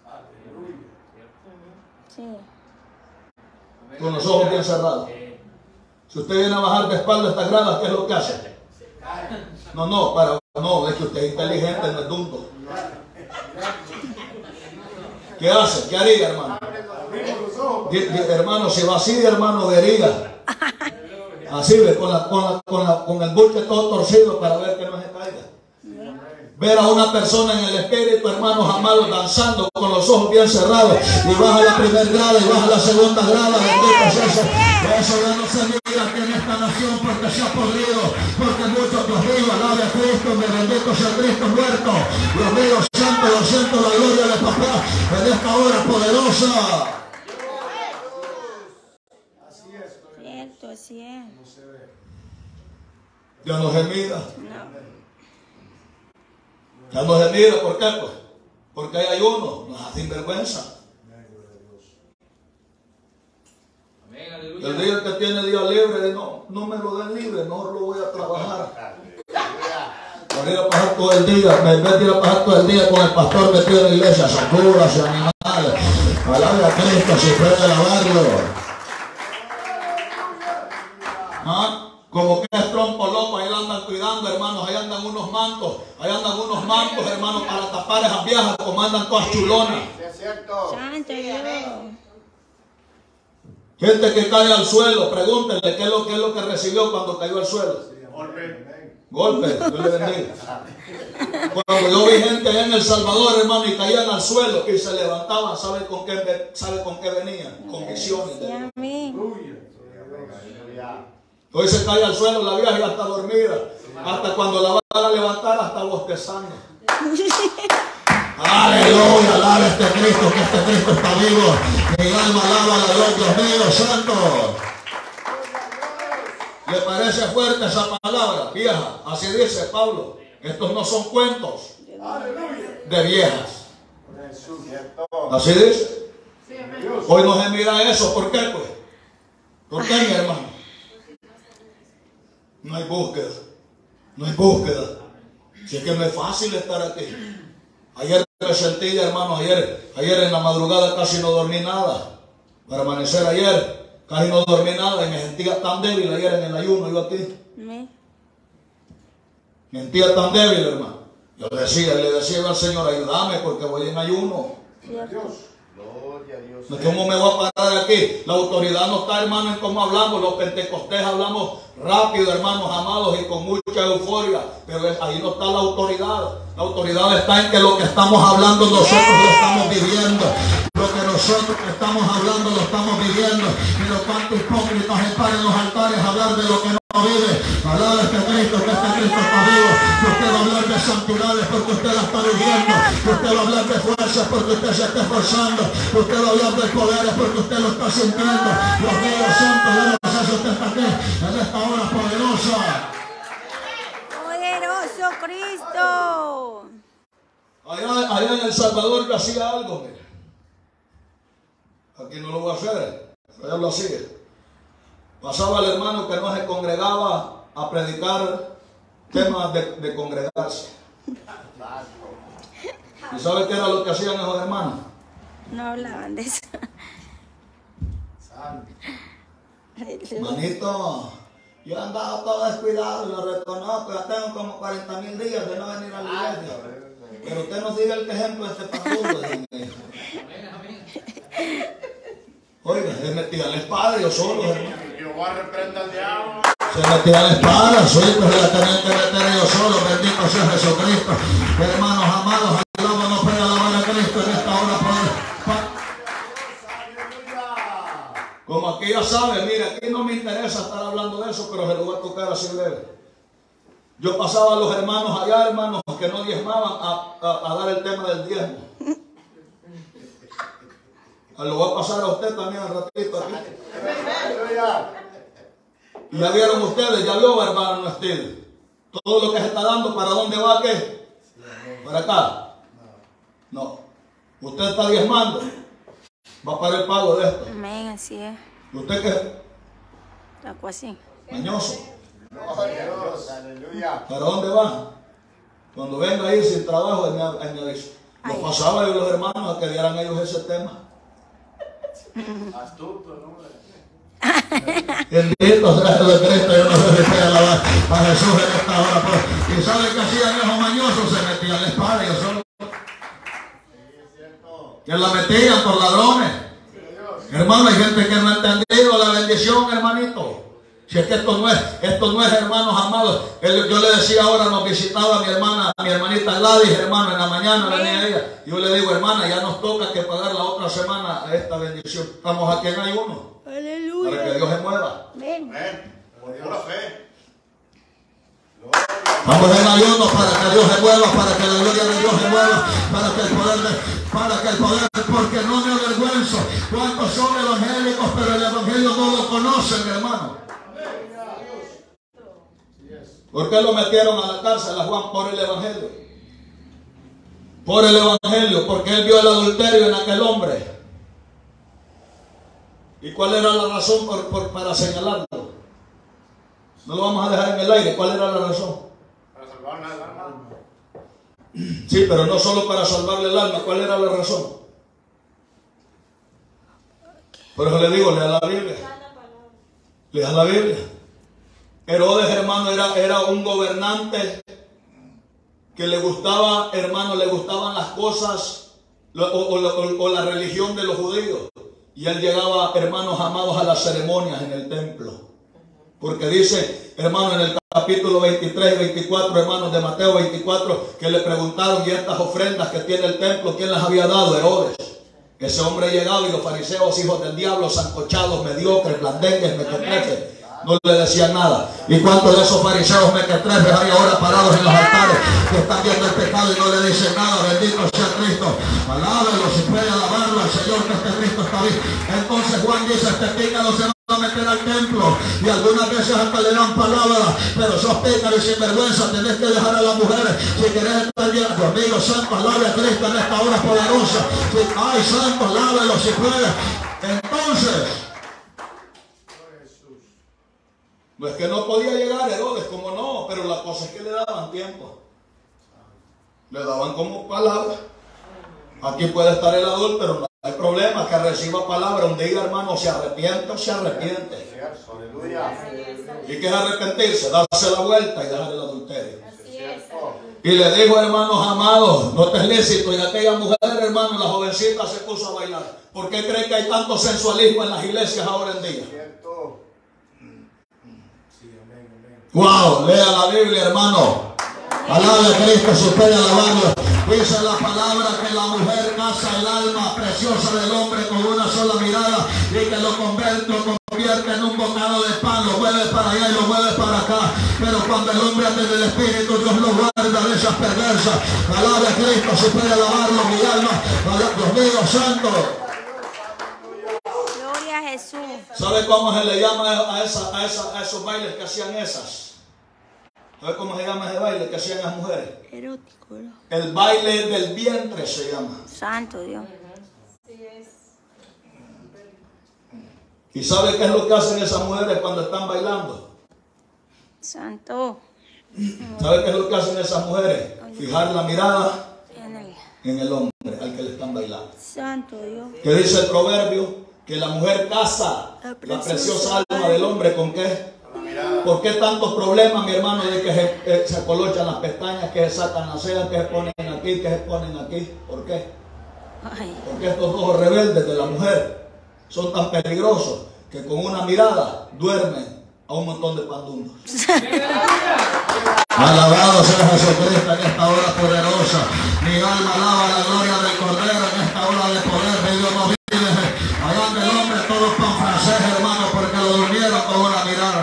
Sí. Con los ojos bien cerrados. Si usted viene a bajar de espalda estas gradas, ¿qué es lo que hace? No, no, para, no, es que usted es inteligente, no es tonto. ¿Qué hace? ¿Qué haría, hermano? D hermano, si va así, hermano, vería. Así, ve, con, la, con, la, con, la, con el buche todo torcido para ver que no se caiga. Ver a una persona en el espíritu, hermanos amados, danzando con los ojos bien cerrados, y baja la primera grada y baja la segunda grada, bendito sea eso. Eso ya no se mira aquí en esta nación porque se ha podrido, porque muchos Dios mío, alabe a Cristo, me bendito sea Cristo muerto. Dios mío, santo, lo siento, la gloria de papá en esta hora poderosa. Cierto, así es. Ya no se mira. No. Ya no se mira, ¿por qué? Pues porque hay ayuno, nos hace vergüenza. El día que tiene día libre, no, no me lo den libre, no lo voy a trabajar. Para ir a pasar todo el día, en vez de ir a pasar todo el día con el pastor metido en la iglesia, sacudas y animales. Alabe a Cristo si puede alabarlo. ¿Ah? Como que es trompo loco, ahí andan cuidando, hermanos, ahí andan unos mantos, ahí andan unos mantos, hermanos, para tapar esas viejas, como andan todas chulonas. Santo Dios. Gente que cae al suelo, pregúntenle qué es lo, qué es lo que recibió cuando cayó al suelo. Golpe. Golpe, Dios le bendiga. Cuando yo vi gente allá en El Salvador, hermano, y caían al suelo y se levantaban, ¿sabe con qué, sabe con qué venían? Con visiones. Sí, amén. Hoy se cae al suelo la vieja y hasta dormida. Hasta cuando la van a levantar, hasta bostezando. Aleluya, alaba a este Cristo, que este Cristo está vivo. Mi alma alaba a Dios, Dios mío, santo. ¿Le parece fuerte esa palabra, vieja? Así dice Pablo. Estos no son cuentos de viejas. Así dice. Hoy no se mira eso. ¿Por qué, pues? ¿Por qué, mi hermano? No hay búsqueda. No hay búsqueda. Si es que no es fácil estar aquí. Ayer me sentí, hermanos, ayer, ayer en la madrugada casi no dormí nada. Para amanecer ayer, casi no dormí nada y me sentía tan débil ayer en el ayuno, yo aquí. Amén. Me sentía tan débil, hermano. Yo decía, le decía al Señor, ayúdame porque voy en ayuno. ¿Cómo me voy a parar aquí? La autoridad no está, hermano, en cómo hablamos. Los pentecostés hablamos rápido, hermanos amados, y con mucha euforia. Pero ahí no está la autoridad. La autoridad está en que lo que estamos hablando nosotros lo estamos viviendo. Lo que nosotros estamos hablando lo estamos viviendo. Pero cuántos hipócritas se paran en los altares a hablar de lo que no vive. Hablar de este Cristo, que este Cristo está vivo. Que usted va a hablar de santidades porque usted la está viviendo. Que usted va a hablar de fuerzas porque usted se está esforzando. Que usted va a hablar de poderes porque usted lo está sintiendo. Dios mío santo, yo no sé si usted está aquí en esta hora poderosa. Poderoso Cristo. Allá, allá en El Salvador yo hacía algo, mire. Aquí no lo voy a hacer, allá lo hacía. Pasaba el hermano que no se congregaba a predicar temas de, de congregarse. ¿Y sabe qué era lo que hacían esos hermanos? No hablaban de eso. Manito, yo he andado todo descuidado, lo reconozco, ya tengo como cuarenta mil días de no venir a la iglesia. Pero usted no sigue el ejemplo de este pastor. Oiga, es metida al padre o solo, hermano. Jehová reprenda al diablo. Se metía la espada, su hijo se la tenía que meter yo solo, bendito sea Jesucristo. Hermanos amados, alabamos, no puede alabar a Cristo en esta hora. Como aquí ya sabe, mire, aquí no me interesa estar hablando de eso, pero se lo voy a tocar así leve. Yo pasaba a los hermanos allá, hermanos, que no diezmaban, a, a, a dar el tema del diezmo. Lo voy a pasar a usted también un ratito aquí. Y ya vieron ustedes, ya vio, hermano Estil, todo lo que se está dando, ¿para dónde va qué? ¿Para acá? No. Usted está diezmando, va para el pago de esto. Amén, así es. ¿Usted qué? Taco así. Mañoso. ¿Para dónde va? Cuando venga ahí sin trabajo, él me, él me dice. Lo pasaba yo los hermanos a que dieran ellos ese tema. Astuto, ¿no? Bendito sea Jesucristo, yo no sé si estoy alabando a Jesús en esta hora. Pues. Y sabe que hacían esos mañosos, se metían la espada y yo solo. Que la metían por ladrones. Hermano, hay gente que no ha entendido la bendición, hermanito. Si es que esto no es, esto no es, hermanos amados. Él, yo le decía ahora, nos visitaba a mi hermana, a mi hermanita Gladys, hermano, en la mañana venía ella. Yo le digo, hermana, ya nos toca que pagar la otra semana esta bendición. Estamos aquí en ayuno. Aleluya. Para que Dios se mueva. Amén. Por la fe. Vamos en ayuno para que Dios se mueva, para que la gloria de Dios se mueva, para que el poder, de, para que el poder, porque no me avergüenzo. ¿Cuántos son evangélicos, pero el evangelio no lo conocen, hermano? ¿Por qué lo metieron a la cárcel a Juan? Por el evangelio. Por el evangelio, porque él vio el adulterio en aquel hombre. ¿Y cuál era la razón por, por, para señalarlo? No lo vamos a dejar en el aire. ¿Cuál era la razón? Para salvarle el alma. Sí, pero no solo para salvarle el alma. ¿Cuál era la razón? Por eso le digo, lea la Biblia. Lea la Biblia. Herodes, hermano, era, era un gobernante que le gustaba, hermano, le gustaban las cosas o, o, o, o la religión de los judíos. Y él llegaba, hermanos amados, a las ceremonias en el templo. Porque dice, hermano, en el capítulo veintitrés y veinticuatro, hermanos, de Mateo veinticuatro, que le preguntaron, y estas ofrendas que tiene el templo, ¿quién las había dado? Herodes. Ese hombre llegaba y los fariseos, hijos del diablo, sancochados, mediocres, blandengues, mequetrefes, no le decían nada. ¿Y cuántos de esos fariseos mequetrefes hay ahora parados en los altares que están viendo el pecado y no le dicen nada? Bendito sea Cristo. Alábelo, si puede alabarlo al Señor, que este Cristo está vivo. Entonces Juan dice, este pícaro se va a meter al templo y algunas veces hasta le dan palabras, pero sos pícaro y sinvergüenza, tenés que dejar a las mujeres si querés estar bien. Tu amigo santo, alabe a Cristo en esta hora poderosa. Si, ay, santo, alábelo si puede. Entonces, no es que no podía llegar Herodes, como no, pero la cosa es que le daban tiempo. Le daban como palabra. Aquí puede estar el adúltero, no hay problema, que reciba palabra. Un día, hermano, se arrepiente o se arrepiente. ¿Y qué es arrepentirse? Darse la vuelta y dejar el adulterio. Y le dijo, hermanos amados, no te es lícito. Y aquella mujer, hermano, la jovencita se puso a bailar. ¿Por qué cree que hay tanto sensualismo en las iglesias ahora en día? Wow, lea la Biblia, hermano. Alabe a Cristo, si puede alabarlo. Dice la palabra que la mujer casa el alma preciosa del hombre con una sola mirada y que lo convierte, lo convierte en un bocado de pan, lo mueve para allá y lo mueve para acá. Pero cuando el hombre anda en el Espíritu, Dios lo guarda de esas perversas. Alabe a Cristo, si puede alabarlo, mi alma. Dios mío santo. Gloria a Jesús. ¿Sabe cómo se le llama a, esa, a, esa, a esos bailes que hacían esas? ¿Sabe cómo se llama ese baile que hacían las mujeres? Erótico, ¿no? El baile del vientre se llama. Santo Dios. ¿Y sabe qué es lo que hacen esas mujeres cuando están bailando? Santo. ¿Sabe qué es lo que hacen esas mujeres? Fijar la mirada En el en el hombre al que le están bailando. Santo Dios. ¿Qué dice el proverbio? Que la mujer casa La la preciosa preciosa alma del hombre ¿con qué? ¿Por qué tantos problemas, mi hermano, de que se, eh, se acolochan las pestañas, que se sacan las cejas, que se ponen aquí, que se ponen aquí? ¿Por qué? Ay, Porque estos ojos rebeldes de la mujer son tan peligrosos que con una mirada duermen a un montón de pandundos. Alabado sea Jesucristo en esta hora poderosa. Mi alma alaba la gloria del Cordero en esta hora de poder de Dios no vive. Allá donde el hombre todos con francés, hermano, porque lo durmieron con una mirada.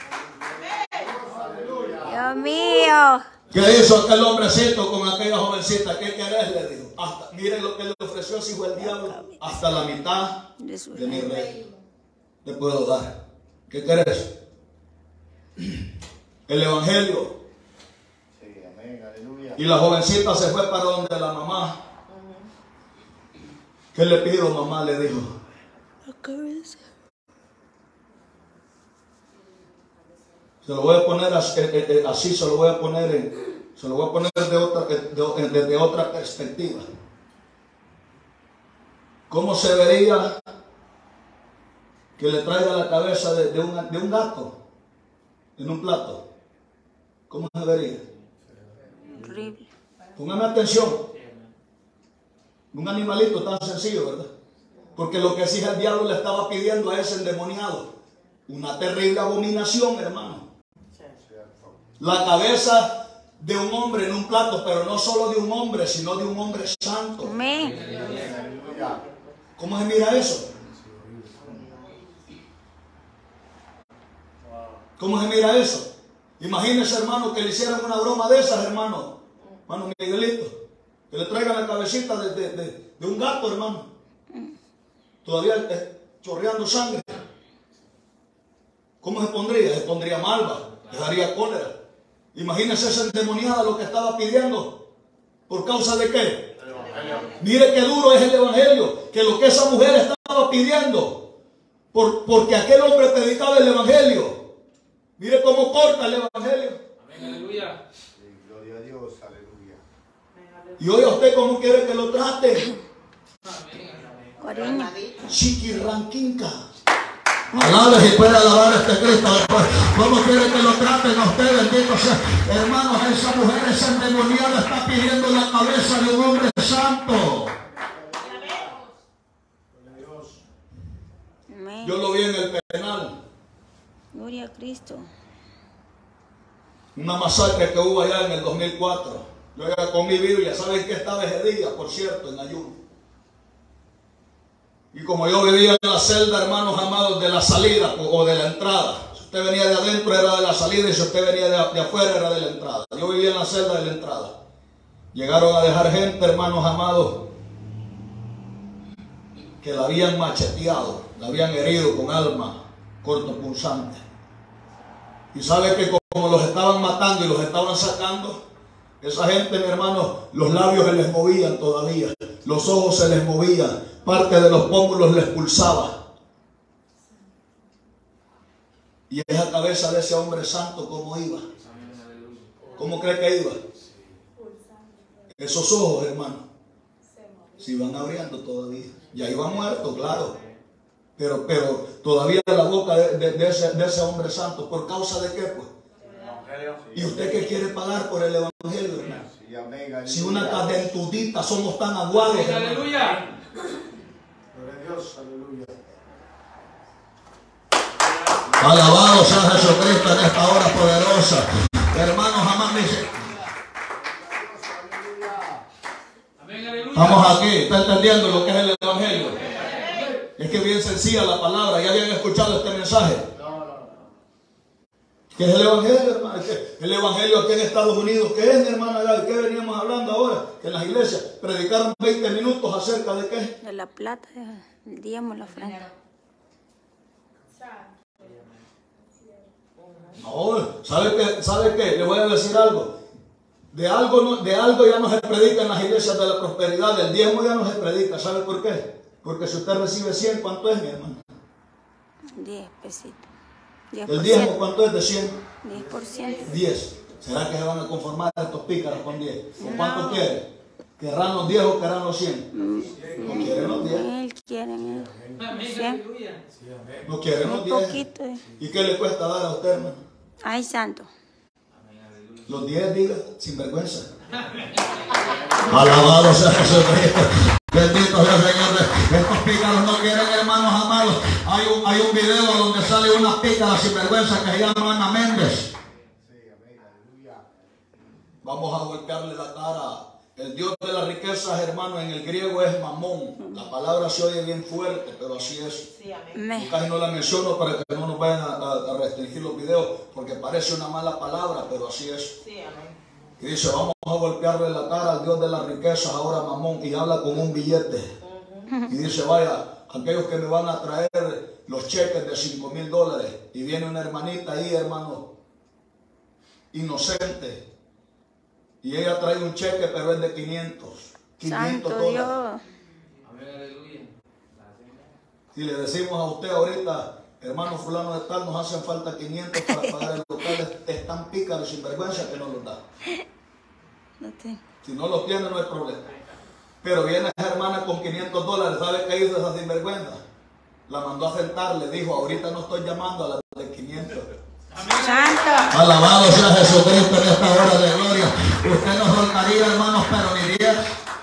Dios mío. ¿Qué hizo aquel hombrecito con aquella jovencita? ¿Qué querés? Le dijo. Hasta, miren lo que le ofreció ese hijo del diablo. Hasta la mitad de mi rey te puedo dar. ¿Qué querés? El evangelio. Sí, amén, aleluya. Y la jovencita se fue para donde la mamá. ¿Qué le pido, mamá? Le dijo. Se lo voy a poner así, así se lo voy a poner en, se lo voy a poner de otra, de, desde otra perspectiva. ¿Cómo se vería que le traiga la cabeza de, de, un, de un gato en un plato? ¿Cómo se vería? Horrible. Póngame atención. Un animalito tan sencillo, ¿verdad? Porque lo que sí el diablo le estaba pidiendo a ese endemoniado, una terrible abominación, hermano. La cabeza de un hombre en un plato, pero no solo de un hombre, sino de un hombre santo. Amén. ¿Cómo se mira eso? ¿Cómo se mira eso? Imagínese, hermano, que le hicieran una broma de esas, hermano. Hermano Miguelito, que le traigan la cabecita de, de, de, de un gato, hermano. Todavía eh, chorreando sangre. ¿Cómo se pondría? Se pondría malva, le daría cólera. Imagínese esa endemoniada lo que estaba pidiendo. ¿Por causa de qué? Mire qué duro es el evangelio. Que lo que esa mujer estaba pidiendo. Por, porque aquel hombre predicaba el evangelio. Mire cómo corta el evangelio. Amén, aleluya. Gloria a Dios, aleluya. Y hoy a usted cómo quiere que lo trate. Cariño. Chiquirranquinca. Alabe si puede alabar a este Cristo después. ¿Cómo quiere que lo traten a usted? Bendito sea. Hermanos, esa mujer, esa endemoniada está pidiendo la cabeza de un hombre santo. Amén. Yo lo vi en el penal. Gloria a Cristo. Una masacre que hubo allá en el dos mil cuatro. Yo ya con mi Biblia. ¿Saben qué estaba ese día? Por cierto, en ayuno. Y como yo vivía en la celda, hermanos amados, de la salida o de la entrada. Si usted venía de adentro era de la salida y si usted venía de, de afuera era de la entrada. Yo vivía en la celda de la entrada. Llegaron a dejar gente, hermanos amados, que la habían macheteado, la habían herido con arma cortopunzante. Y sabe que como los estaban matando y los estaban sacando, esa gente, mi hermano, los labios se les movían todavía, los ojos se les movían, parte de los pómulos les pulsaba. Y esa cabeza de ese hombre santo, ¿cómo iba? ¿Cómo cree que iba? Esos ojos, hermano, se iban abriendo todavía. Ya iba muerto, claro. Pero, pero todavía la boca de, de, de, ese, de ese hombre santo, ¿por causa de qué, pues? ¿Y usted qué quiere pagar por el evangelio, hermano? Si una cadentudita somos tan aguados, hermano. Aleluya. Gloria a Dios, aleluya. Alabado sea Jesucristo en esta hora poderosa. Hermanos, jamás dice. Amén, aleluya. Estamos aquí, ¿está entendiendo lo que es el evangelio? Es que bien sencilla la palabra. ¿Ya habían escuchado este mensaje? ¿Qué es el evangelio, hermano? ¿Qué? El evangelio aquí en Estados Unidos. ¿Qué es, mi hermana? ¿De qué veníamos hablando ahora? Que en las iglesias predicaron veinte minutos acerca de qué. De la plata, el diezmo, la ofrenda. No, ¿sabe qué? ¿Sabe qué? Le voy a decir algo. De algo, no, de algo ya no se predica en las iglesias de la prosperidad. Del diezmo ya no se predica. ¿Sabe por qué? Porque si usted recibe cien, ¿cuánto es, mi hermano? diez pesitos. diez ¿El por diezmo ciento. cuánto es de cien? diez por ciento. diez. ¿Será que se van a conformar estos pícaros con diez? ¿Con No. cuánto quieren? ¿Querrán los diez o querrán los cien? No quieren los diez. Él quieren él. Amén, cien. aleluya. No quieren los Un diez. poquito. eh. ¿Y qué le cuesta dar a usted, hermano? Ay, santo. Los diez, diga, sin vergüenza. Alabado sea Jesucristo. Bendito sea el Señor. Estos pícaros no quieren, hermanos amados. hay un, hay un video donde sale una pícara sinvergüenza que se llama Ana Méndez. Vamos a golpearle la cara. El Dios de las riquezas, hermano, en el griego es Mamón. La palabra se oye bien fuerte, pero así es. Sí, amén. Casi no la menciono para que no nos vayan a, a, a restringir los videos, porque parece una mala palabra, pero así es. Sí, amén. Y dice, vamos a golpearle la cara al Dios de las riquezas, ahora Mamón, y habla con un billete. Y dice, vaya, aquellos que me van a traer los cheques de cinco mil dólares, y viene una hermanita ahí, hermano, inocente. Y ella trae un cheque, pero es de quinientos. quinientos Santo Dios. dólares. Amén, aleluya. Y le decimos a usted ahorita, hermano fulano de tal, nos hacen falta quinientos para pagar el local. Es tan pícaro y sinvergüenza que no los da. No te- Si no los tiene, no hay problema. Pero viene esa hermana con quinientos dólares. ¿Sabe qué hizo esa sinvergüenza? La mandó a sentar, le dijo, ahorita no estoy llamando a la de quinientos. Santo. Alabado sea Jesucristo en esta hora de gloria. Usted no soltaría, hermanos, pero ni diez.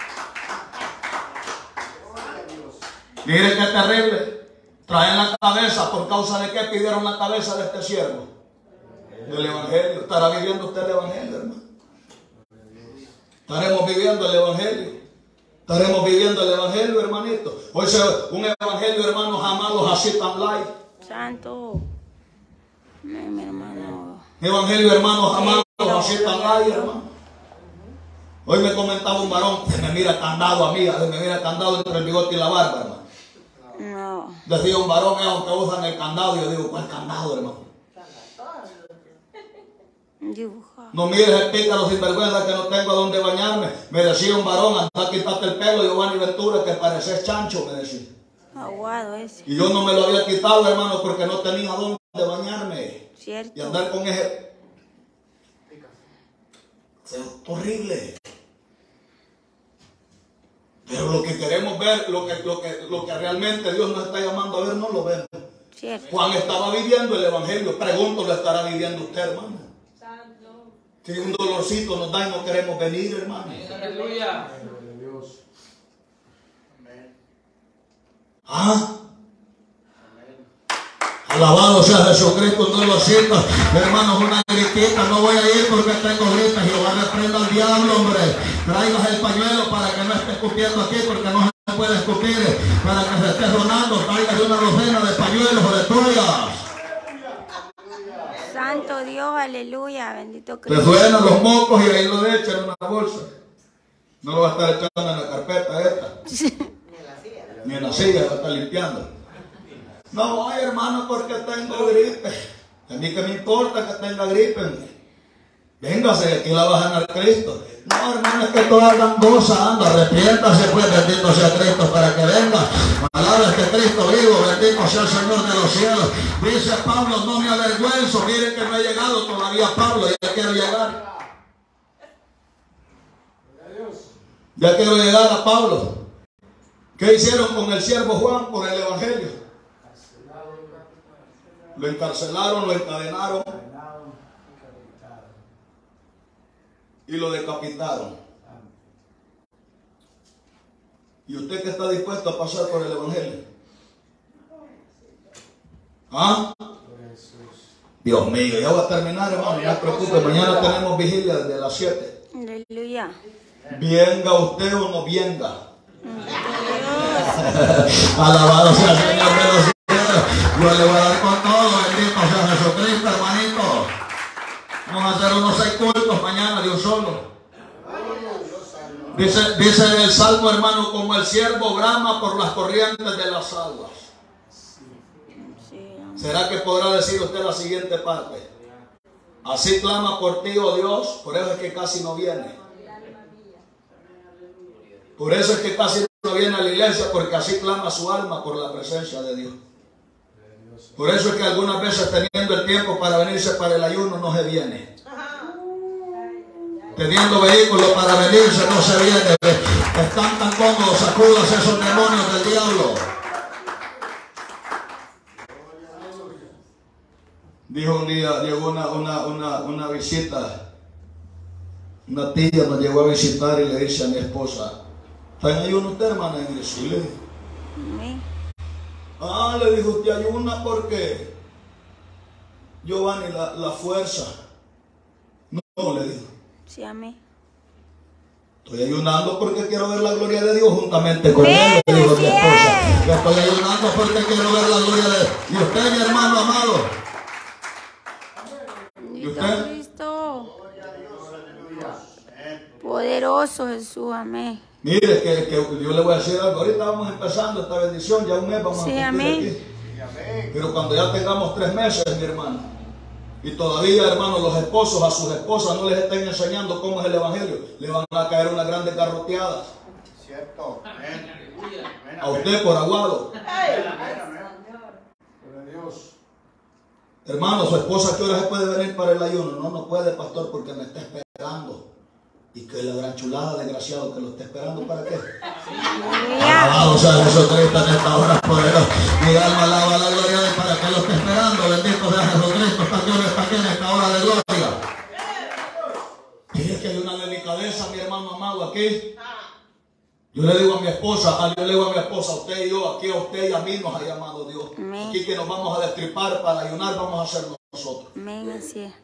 Mire qué terrible. Traen la cabeza. ¿Por causa de qué pidieron la cabeza de este siervo? Del Evangelio. ¿Estará viviendo usted el Evangelio, hermano? Estaremos viviendo el Evangelio. Estaremos viviendo el Evangelio, hermanito. Hoy se, un Evangelio, hermanos amados, así tan light. Santo. Mi, mi hermano. Evangelio, hermanos amados, así tan light, hermano. Hoy me comentaba un varón que me mira candado a mí, que me mira candado entre el bigote y la barba, hermano. No. Decía un varón, esos que usan el candado. Yo digo, ¿cuál candado, hermano? Dibuja. No mires el pícaro sinvergüenza que no tengo a dónde bañarme. Me decía un varón, anda a quitarte el pelo, Giovanni Ventura, que pareces chancho, me decía. Aguado ese. Y yo no me lo había quitado, hermano, porque no tenía a dónde bañarme. Y Cierto. andar con ese... Es horrible. Pero lo que queremos ver, lo que, lo, que, lo que realmente Dios nos está llamando a ver, no lo vemos. Cierto. Juan estaba viviendo el Evangelio. Pregunto, ¿lo estará viviendo usted, hermano? Si un dolorcito nos da y no queremos venir, hermano. Amén, aleluya. ¿Ah? Alabado sea Jesucristo, un dolorcito. Hermanos, una gritita. No voy a ir porque tengo gripe. Jehová reprenda al diablo, hombre. Traigas el pañuelo para que no esté escupiendo aquí, porque no se puede escupir. Para que se esté sonando, traigas una docena de pañuelos o de toallas. Santo Dios, aleluya. Bendito Te Cristo. suenan los mocos y ahí lo echan en una bolsa. No lo va a estar echando en la carpeta esta. Ni en la silla, va a estar limpiando. No voy, hermano, porque tengo gripe. A mí que me importa que tenga gripe. Véngase, aquí la va a ganar Cristo. No, hermano, es que todas andan gozando. Arrepiéntase, pues, bendito sea Cristo, para que venga. Palabras que Cristo vivo, bendito sea el Señor de los cielos. Dice Pablo, no me avergüenzo. Miren que no he llegado todavía, Pablo, ya quiero llegar. Ya quiero llegar a Pablo. ¿Qué hicieron con el siervo Juan por el Evangelio? Lo encarcelaron, lo encadenaron y lo decapitaron. ¿Y usted que está dispuesto a pasar por el Evangelio? ¿Ah? Dios mío, ya voy a terminar, hermano, no se preocupe. Mañana tenemos vigilia desde las siete. Aleluya. Venga usted o no venga. Alabado sea el Señor de los cielos. Yo le voy a dar con todo, bendito sea Jesucristo, hermanito. Vamos a hacer unos seis cultos mañana de un solo. Dice, dice en el Salmo, hermano, como el siervo brama por las corrientes de las aguas. ¿Será que podrá decir usted la siguiente parte? Así clama por ti, oh Dios, por eso es que casi no viene. Por eso es que casi no viene a la iglesia, porque así clama su alma por la presencia de Dios. Por eso es que algunas veces teniendo el tiempo para venirse para el ayuno no se viene. Teniendo vehículos para venirse no se viene. Están tan cómodos, sacudas esos demonios del diablo. Dijo un día, llegó una, una, una, una visita. Una tía nos llegó a visitar y le dice a mi esposa, ¿está en ayuno usted, hermana? Y le dice, sí, le dijo. Ah, le dijo, usted ayuna porque Giovanni, la, la fuerza. No, no, le dijo. Sí, amén. Estoy ayunando porque quiero ver la gloria de Dios juntamente con Amén, él, le dijo mi así esposa. es. Yo estoy ayunando porque quiero ver la gloria de Dios. Y usted, mi hermano amado. ¿Y Bendito usted? Cristo. Poderoso Jesús, amén. Mire, que, que yo le voy a decir algo. Ahorita vamos empezando esta bendición, ya un mes vamos Sí, a cumplir amén. aquí. Pero cuando ya tengamos tres meses, mi hermano, y todavía, hermano, los esposos a sus esposas no les estén enseñando cómo es el evangelio, le van a caer unas grandes garroteadas. Cierto. Amén. A usted por aguado. Hermano, su esposa, ¿a qué hora se puede venir para el ayuno? No, no puede, pastor, porque me está esperando. Y que la gran chulada, desgraciado, que lo está esperando, ¿para qué? Aleluya. Alabado sea Jesucristo en esta hora poderosa. Mi alma alaba la gloria de Él para que lo esté esperando. Bendito sea Jesucristo. Está Dios, está aquí en esta hora de gloria. Fíjese que hay una delicadeza, mi hermano amado, aquí. Yo le digo a mi esposa, yo le digo a mi esposa, a usted y yo, aquí a usted y a mí nos ha llamado Dios. Amén. Aquí que nos vamos a destripar para ayunar, vamos a hacer nosotros. Amén, así es.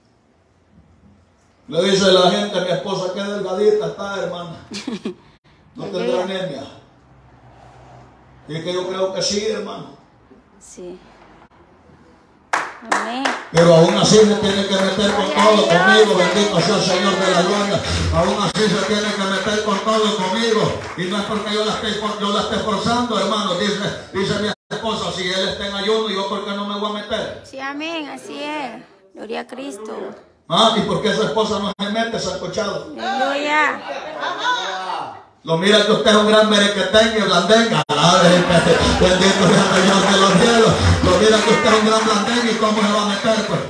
Le dice la gente a mi esposa, qué delgadita está, hermana. No tendrá anemia. Y es que yo creo que sí, hermano. Sí. Amén. Pero aún así se tiene que meter con todo conmigo, bendito sea el Señor de la gloria. Aún así se tiene que meter con todo conmigo. Y no es porque yo la esté, yo la esté forzando, hermano. Dice, dice mi esposa, si él está en ayuno, yo por qué no me voy a meter. Sí, amén, así es. Gloria a Cristo. Ah, ¿y por qué su esposa no se mete, sancochado? Aleluya. Lo mira que usted es un gran merequetengue, blandenga. Ah, bendito sea el Señor de los cielos. Lo mira que usted es un gran blandengue y cómo se va a meter, pues.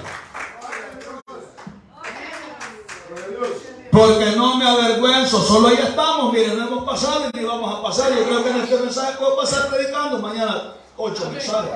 Porque no me avergüenzo, solo ahí estamos, miren, no hemos pasado y ni vamos a pasar. Yo creo que en este mensaje puedo pasar predicando mañana ocho mensajes.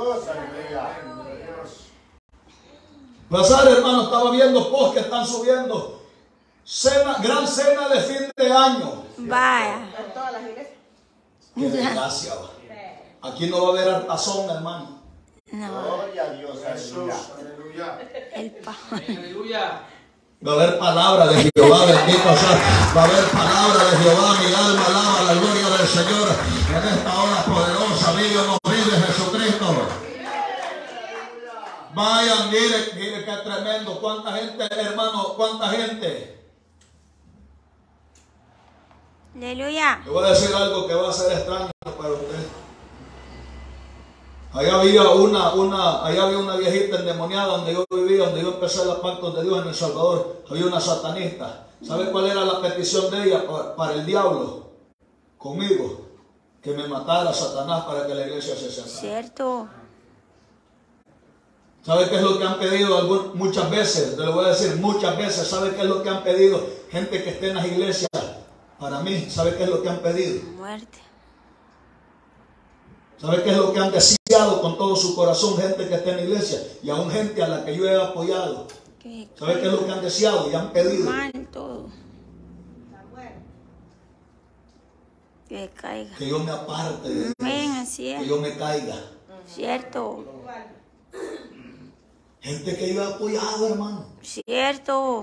Pasar, hermano, estaba viendo posts que están subiendo. Cena, gran cena de fin de año. Vaya. Qué desgracia, va. Aquí no va a haber hartazón, hermano. No, Gloria a Dios, Jesús. el pa. Aleluya. Va a haber palabra de Jehová, bendito sea. Va a haber palabra de Jehová, mi alma alaba la gloria del Señor. En esta hora poderosa, mi Dios nos vive Jesucristo. Vayan, mire, mire qué tremendo. Cuánta gente, hermano, cuánta gente. Aleluya. Le voy a decir algo que va a ser extraño para usted. Allá había una, una, allá había una viejita endemoniada donde yo vivía, donde yo empecé la pactos de Dios en El Salvador. Había una satanista. ¿Sabe cuál era la petición de ella para, para el diablo? Conmigo. Que me matara Satanás para que la iglesia se cerrara. Cierto. ¿Sabe qué es lo que han pedido algún, muchas veces? Te lo voy a decir muchas veces. ¿Sabe qué es lo que han pedido? Gente que esté en las iglesias. Para mí, ¿sabe qué es lo que han pedido? Muerte. ¿Sabe qué es lo que han deseado con todo su corazón? Gente que esté en la iglesia. Y aún gente a la que yo he apoyado. Que ¿Sabe qué es lo que han deseado y han pedido? mal todo. Que caiga. Que yo me aparte de Dios. Amén, así Que es. yo me caiga. Cierto. Gente que yo he apoyado, hermano. Cierto.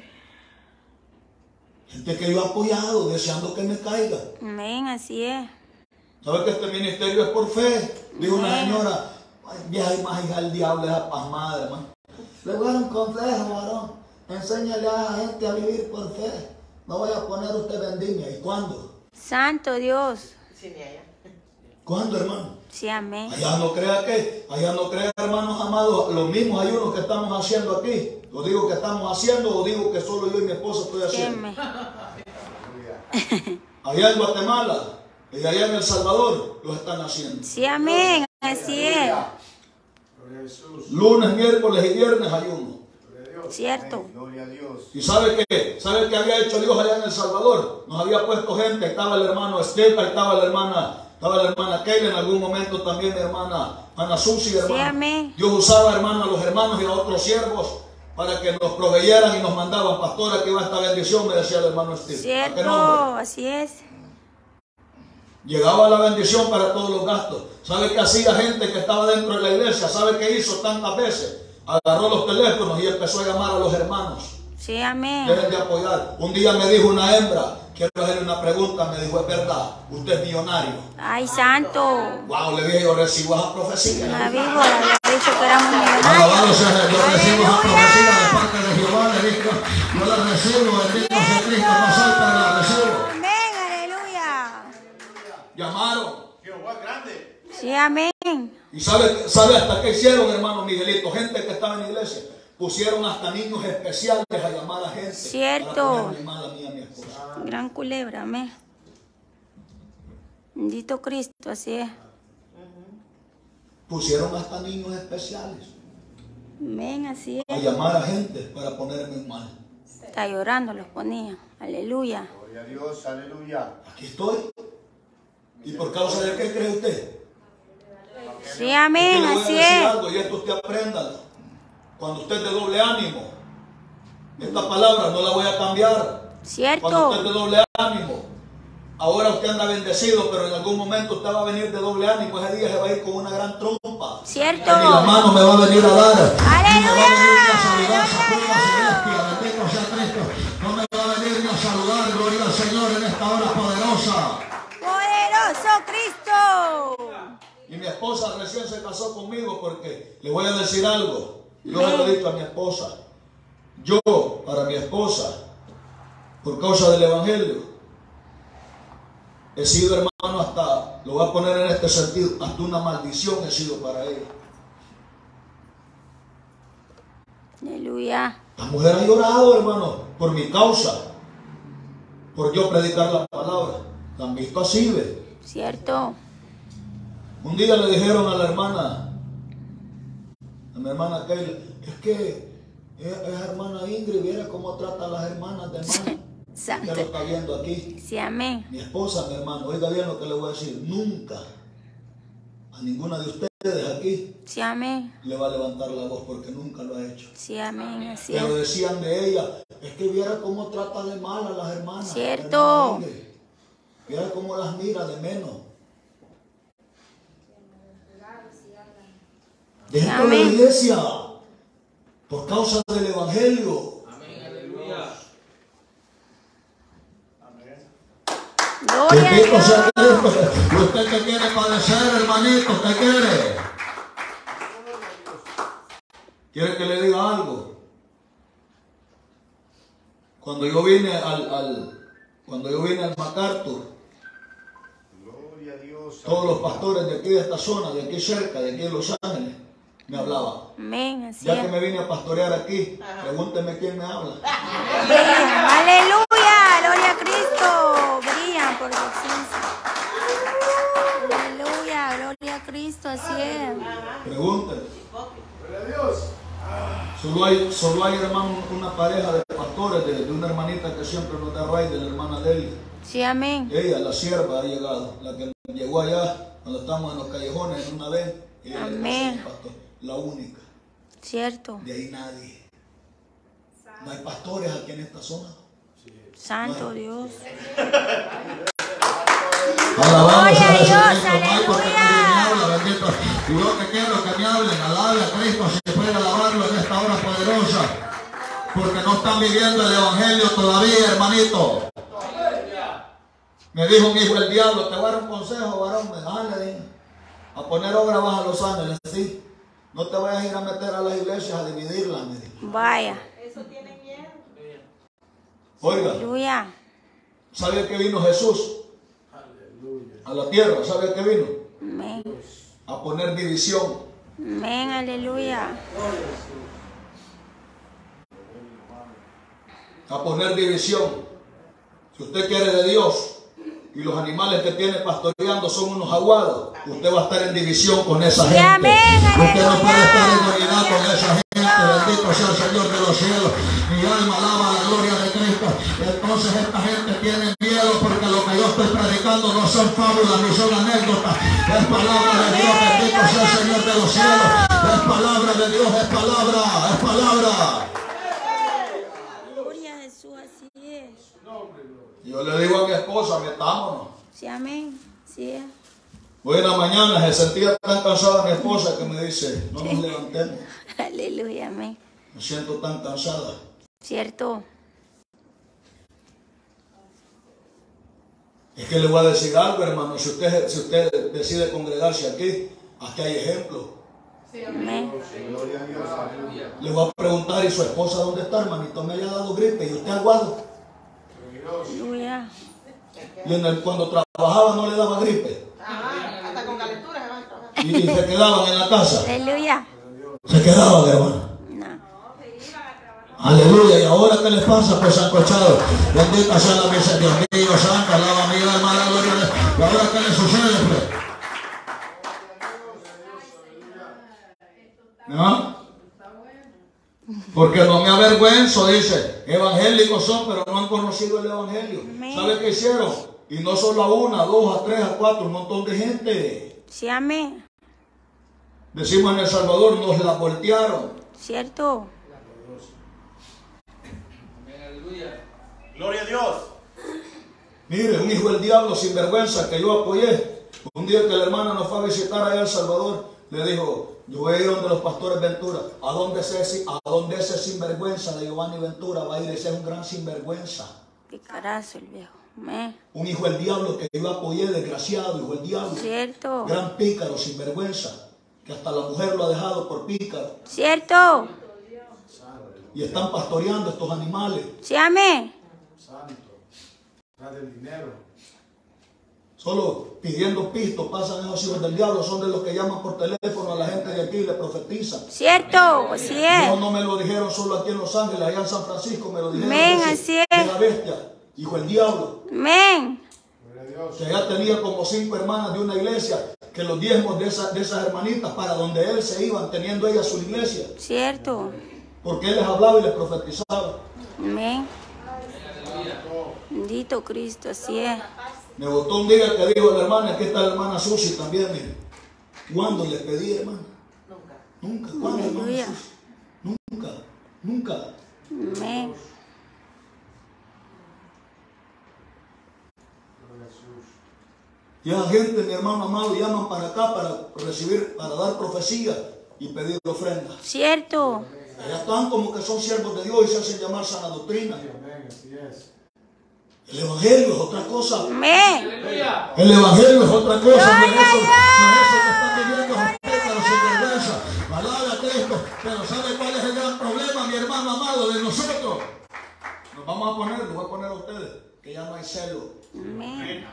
Gente que yo he apoyado deseando que me caiga. Amén, así es. ¿Sabe que este ministerio es por fe? Dijo una señora, ay, vieja y más hija del diablo, esa pasmada, hermano. Le voy a dar un consejo, varón. Enséñale a la gente a vivir por fe. No voy a poner usted vendimia. ¿Y cuándo? Santo Dios. ¿Cuándo, hermano? Sí, amén. Allá no crea que, allá no crea, hermanos amados, los mismos ayunos que estamos haciendo aquí. Lo digo que estamos haciendo o digo que solo yo y mi esposa estoy haciendo. Queme. Allá en Guatemala y allá en El Salvador lo están haciendo. Sí, amén. Así es. Lunes, miércoles y viernes ayuno. Cierto. Gloria a Dios. ¿Y sabe qué? ¿Sabe qué había hecho Dios allá en El Salvador? Nos había puesto gente, estaba el hermano Esteban, estaba la hermana, estaba la hermana Keila, en algún momento también mi hermana Ana Susi, hermano. Sí, amén. Dios usaba, hermano, a los hermanos y a otros siervos para que nos proveyeran y nos mandaban. Pastora, que va esta bendición, me decía el hermano Esteban. ¿A qué nombre? Cierto. Así es. Llegaba la bendición para todos los gastos. ¿Sabe qué hacía gente que estaba dentro de la iglesia? ¿Sabe qué hizo tantas veces? Agarró los teléfonos y empezó a llamar a los hermanos. Sí, amén. Deben de apoyar. Un día me dijo una hembra, quiero hacerle una pregunta, me dijo, es verdad, usted es millonario. Ay, santo. Wow, le dije, yo recibo esa profecía. La víbora había dicho que éramos Alabado millonarios. sea Dios, yo recibo esa profecía de parte de Jehová, le digo, yo la recibo, bendito sea Cristo, no soy, pero la recibo. Amén, aleluya. Llamaron. Sí, amén. ¿Y sabe, sabe hasta qué hicieron, hermano Miguelito? Gente que estaba en la iglesia. Pusieron hasta niños especiales a llamar a gente. Cierto. Para ponerle mal a mí y a mi esposa. Gran culebra, amén. Bendito Cristo, así es. Pusieron hasta niños especiales Amén, así a es. llamar a gente para ponerme mal. Está llorando, los ponía. Aleluya. Gloria a Dios, aleluya. Aquí estoy. ¿Y por causa de qué cree usted? Sí, Es amén, que le voy a así decir es. algo y esto usted apréndalo. Cuando usted es de doble ánimo, esta palabra no la voy a cambiar. Cuando Cierto. usted es de doble ánimo, ahora usted anda bendecido, pero en algún momento usted va a venir de doble ánimo. Ese día se va a ir con una gran trompa. Cierto. Que ni la mano me va a venir a dar. ¡Aleluya! Ni me va a venir a saludar, sacuda celestia, bendito sea Cristo. No me va a venir ni a saludar, gloria al Señor, en esta hora poderosa. Poderoso Cristo. Y mi esposa recién se casó conmigo porque le voy a decir algo. Yo le he dicho a mi esposa, yo para mi esposa, por causa del Evangelio, he sido, hermano, hasta, lo voy a poner en este sentido, hasta una maldición he sido para ella. Aleluya. La mujer ha llorado, hermano, por mi causa, por yo predicar la palabra. La han visto así, ¿ve? Cierto. Un día le dijeron a la hermana, a mi hermana Keila, es que esa hermana Ingrid, viera cómo trata a las hermanas de hermana. Santo. Usted lo está viendo aquí. Sí, amén. Mi esposa, mi hermano, oiga bien lo que le voy a decir. Nunca a ninguna de ustedes aquí Sí, amén. le va a levantar la voz porque nunca lo ha hecho. Sí, amén. Así Pero es. decían de ella, es que viera cómo trata de mal a las hermanas. Cierto. Hermana Ingrid. Viera cómo las mira de menos. Dentro de la Amén. iglesia, por causa del Evangelio. Amén, aleluya. Gloria a Bendito sea Dios. Cristo. ¿Y usted qué quiere padecer, hermanito? ¿Qué quiere? ¿Quiere que le diga algo? Cuando yo vine al, al cuando yo vine al MacArthur, Gloria a Dios. todos los pastores de aquí de esta zona, de aquí cerca, de aquí de Los Ángeles, me hablaban. Amén. Así Ya que es. me vine a pastorear aquí, pregúnteme quién me habla. Brillan. Aleluya. Gloria a Cristo. Brillan por su ausencia. Aleluya. Gloria a Cristo. Así es. Pregúnteme. Solo hay, solo hay, hermano, una pareja de pastores, de, de una hermanita que siempre nos da raíz, de la hermana Delia. Sí, amén. Ella, la sierva, ha llegado, la que llegó allá cuando estábamos en los callejones en una vez. Ella Amén. es pastor, la única. Cierto. De ahí nadie. No hay pastores aquí en esta zona. Santo Dios. Alabamos Gloria a a Dios, Jesucristo. No hay porque aleluya. nadie me habla, bendito. Y yo que quiero que me hablen, alabe a Cristo si puede alabarlo en esta hora poderosa. Porque no están viviendo el Evangelio todavía, hermanito. Me dijo mi hijo el diablo, te voy a dar un consejo, varón. Me dijo, ah, le dije, a poner obra baja a Los Ángeles, sí. No te vayas a ir a meter a las iglesias a dividirlas, me dijo. Vaya. Oiga, Aleluya. ¿sabe a qué vino Jesús? A la tierra, ¿sabe a qué vino? Amén. A poner división. Amén. Aleluya. A poner división. Si usted quiere de Dios y los animales que tiene pastoreando son unos aguados, usted va a estar en división con esa gente. amén, Usted no puede aleluya. estar en unidad con esa gente. Bendito sea el Señor de los cielos. Mi alma alaba la gloria de Cristo. Entonces esta gente tiene miedo porque lo que yo estoy predicando no son fábulas ni son anécdotas. Es palabra de Dios. Bendito sea el Señor de los cielos. Es palabra de Dios. Es palabra. Es palabra. Gloria a Jesús. Así es. Yo le digo a mi esposa, metámonos. Sí, amén. Sí. Hoy en la mañana se sentía tan cansada mi esposa que me dice, no nos levantemos. Aleluya, amén. Me siento tan cansada. Cierto. Es que le voy a decir algo, hermano. Si usted, si usted decide congregarse aquí, aquí hay ejemplo. Amén. Le voy a preguntar, ¿y su esposa dónde está, hermanito? Me haya dado gripe y usted aguado. Aleluya. Y en el, cuando trabajaba no le daba gripe. Ajá, hasta con calentura se van a trabajar. Y, y se quedaban en la casa. Aleluya. Se quedaban, hermano. No. Aleluya. ¿Y ahora qué les pasa? Pues sancochado. Bendita sea la misericordia. Dios mío, santa, alaba mi alma, la gloria de Dios. ¿Y ahora qué le sucede, pues? ¿No? Porque no me avergüenzo, dice. Evangélicos son, pero no han conocido el evangelio. ¿Sabe qué hicieron? Y no solo a una, a dos, a tres, a cuatro, un montón de gente. Sí, amén. Decimos en El Salvador, nos la voltearon. Cierto. Gloria a Dios. Mire, un hijo del diablo sin vergüenza que yo apoyé. Un día que la hermana nos fue a visitar allá a El Salvador, le dijo, yo voy a ir donde los pastores Ventura. ¿A dónde ese, a dónde ese sinvergüenza de Giovanni Ventura va a ir? Ese es un gran sinvergüenza. Picarazo el viejo. Amén. Un hijo del diablo que yo apoyé, desgraciado, hijo del diablo. Cierto. Gran pícaro, sinvergüenza, que hasta la mujer lo ha dejado por pícaro. Cierto. Y están pastoreando estos animales. Sí, amén. Santo. Tras del dinero. Solo pidiendo pisto pasan esos hijos del diablo. Son de los que llaman por teléfono a la gente de aquí y le profetizan. Cierto. Así es. No, no me lo dijeron solo aquí en Los Ángeles, allá en San Francisco me lo dijeron. Amén, Ese, así es. de la bestia, hijo del diablo. Amén. Que ya tenía como cinco hermanas de una iglesia, que los diezmos de, esa, de esas hermanitas para donde él se iban, teniendo ella su iglesia. Cierto. Porque él les hablaba y les profetizaba. Amén. Bendito Cristo, así es. Me gustó un día que dijo la hermana, aquí está la hermana Susi también, mire. ¿Cuándo le pedí, hermana? Nunca. Nunca. ¿Cuándo, hermana Aleluya. Susi? Nunca. Nunca. Amén. Y a gente, mi hermano amado, llaman para acá para recibir, para dar profecía y pedir ofrenda. Cierto. Allá están como que son siervos de Dios y se hacen llamar sana doctrina. Amén, así es. El evangelio es otra cosa. Amén. El evangelio es otra cosa. No es Gloria eso, a no es eso que están viviendo los pétalos sin vergüenza. Palabra a Cristo. Pero ¿sabe cuál es el gran problema, mi hermano amado, de nosotros? Nos vamos a poner, los voy a poner a ustedes, que ya no hay celo. Amén.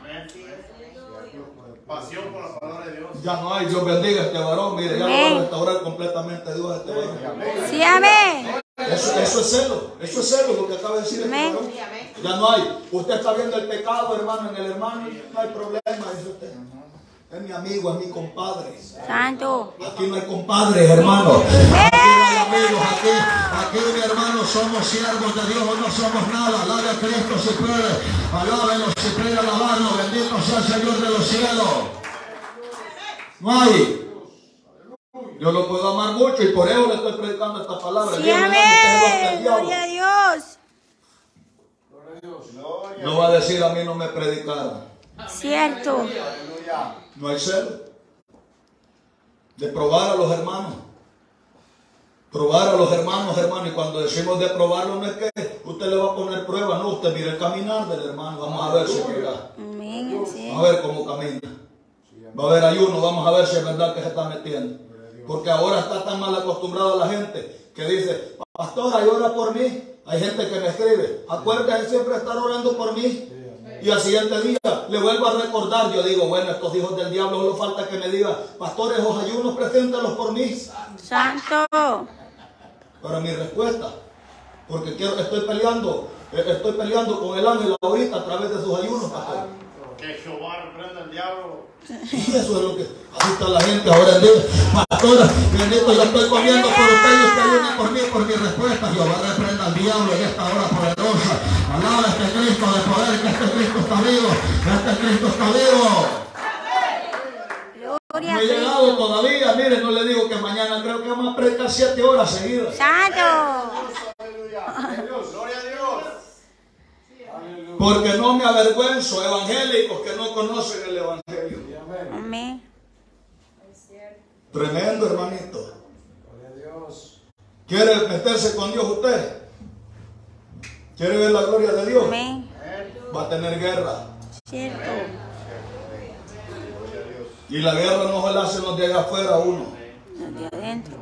Pasión por la palabra de Dios. Ya no hay, Dios bendiga a este varón. Mire, ya lo va a restaurar completamente Dios a este varón. Sí, amén. Eso, eso es celo, eso es celo lo que acaba de decir este Amén. varón. Ya no hay. Usted está viendo el pecado, hermano, en el hermano, no hay problema, dice usted. Es mi amigo, es mi compadre. Santo. Aquí no hay compadres, hermano. Aquí no hay amigos, aquí, aquí mi hermano somos siervos de Dios, no somos nada. Alabe a Cristo si puede, alábelo si puede alabarlo, bendito sea el Señor de los cielos. No hay. Yo lo puedo amar mucho y por eso le estoy predicando esta palabra. Sí, Dios me ama, usted es lo que el diablo. amén. Gloria a Dios. No va a decir a mí no me predicaron. Cierto. No hay celo. De probar a los hermanos. Probar a los hermanos, hermano. Y cuando decimos de probarlo, no es que usted le va a poner prueba. No, usted mire el caminar del hermano. Vamos a ver si es verdad. Amén. Así Vamos a es. ver cómo camina. Va a haber ayuno. Vamos a ver si es verdad que se está metiendo. Porque ahora está tan mal acostumbrada la gente que dice, pastora, ora por mí. Hay gente que me escribe, acuérdese siempre estar orando por mí. Y al siguiente día le vuelvo a recordar. Yo digo, bueno, estos hijos del diablo solo falta que me digan, pastores, los ayunos, preséntalos por mí. Santo. Pero mi respuesta, porque quiero, estoy peleando, eh, estoy peleando con el ángel ahorita a través de sus ayunos, pastor. Que Jehová reprenda al diablo. Y eso es lo que así está la gente ahora en día. Pastora, bendito, yo estoy comiendo por usted y usted viene por mí, por mi respuesta. Jehová reprenda al diablo en esta hora poderosa. Alaba a este Cristo de poder, que este Cristo está vivo. Este Cristo está vivo. Gloria No a he llegado Cristo. todavía. Miren, no le digo que mañana creo que vamos a predicar siete horas seguidas. Santo. Aleluya. Gloria a Dios. Porque no me avergüenzo, evangélicos que no conocen el evangelio. Tremendo, hermanito. Gloria a Dios. ¿Quiere meterse con Dios usted? ¿Quiere ver la gloria de Dios? Amén. Va a tener guerra. Cierto. Y la guerra no se la hacen los de allá afuera a uno. Los de adentro.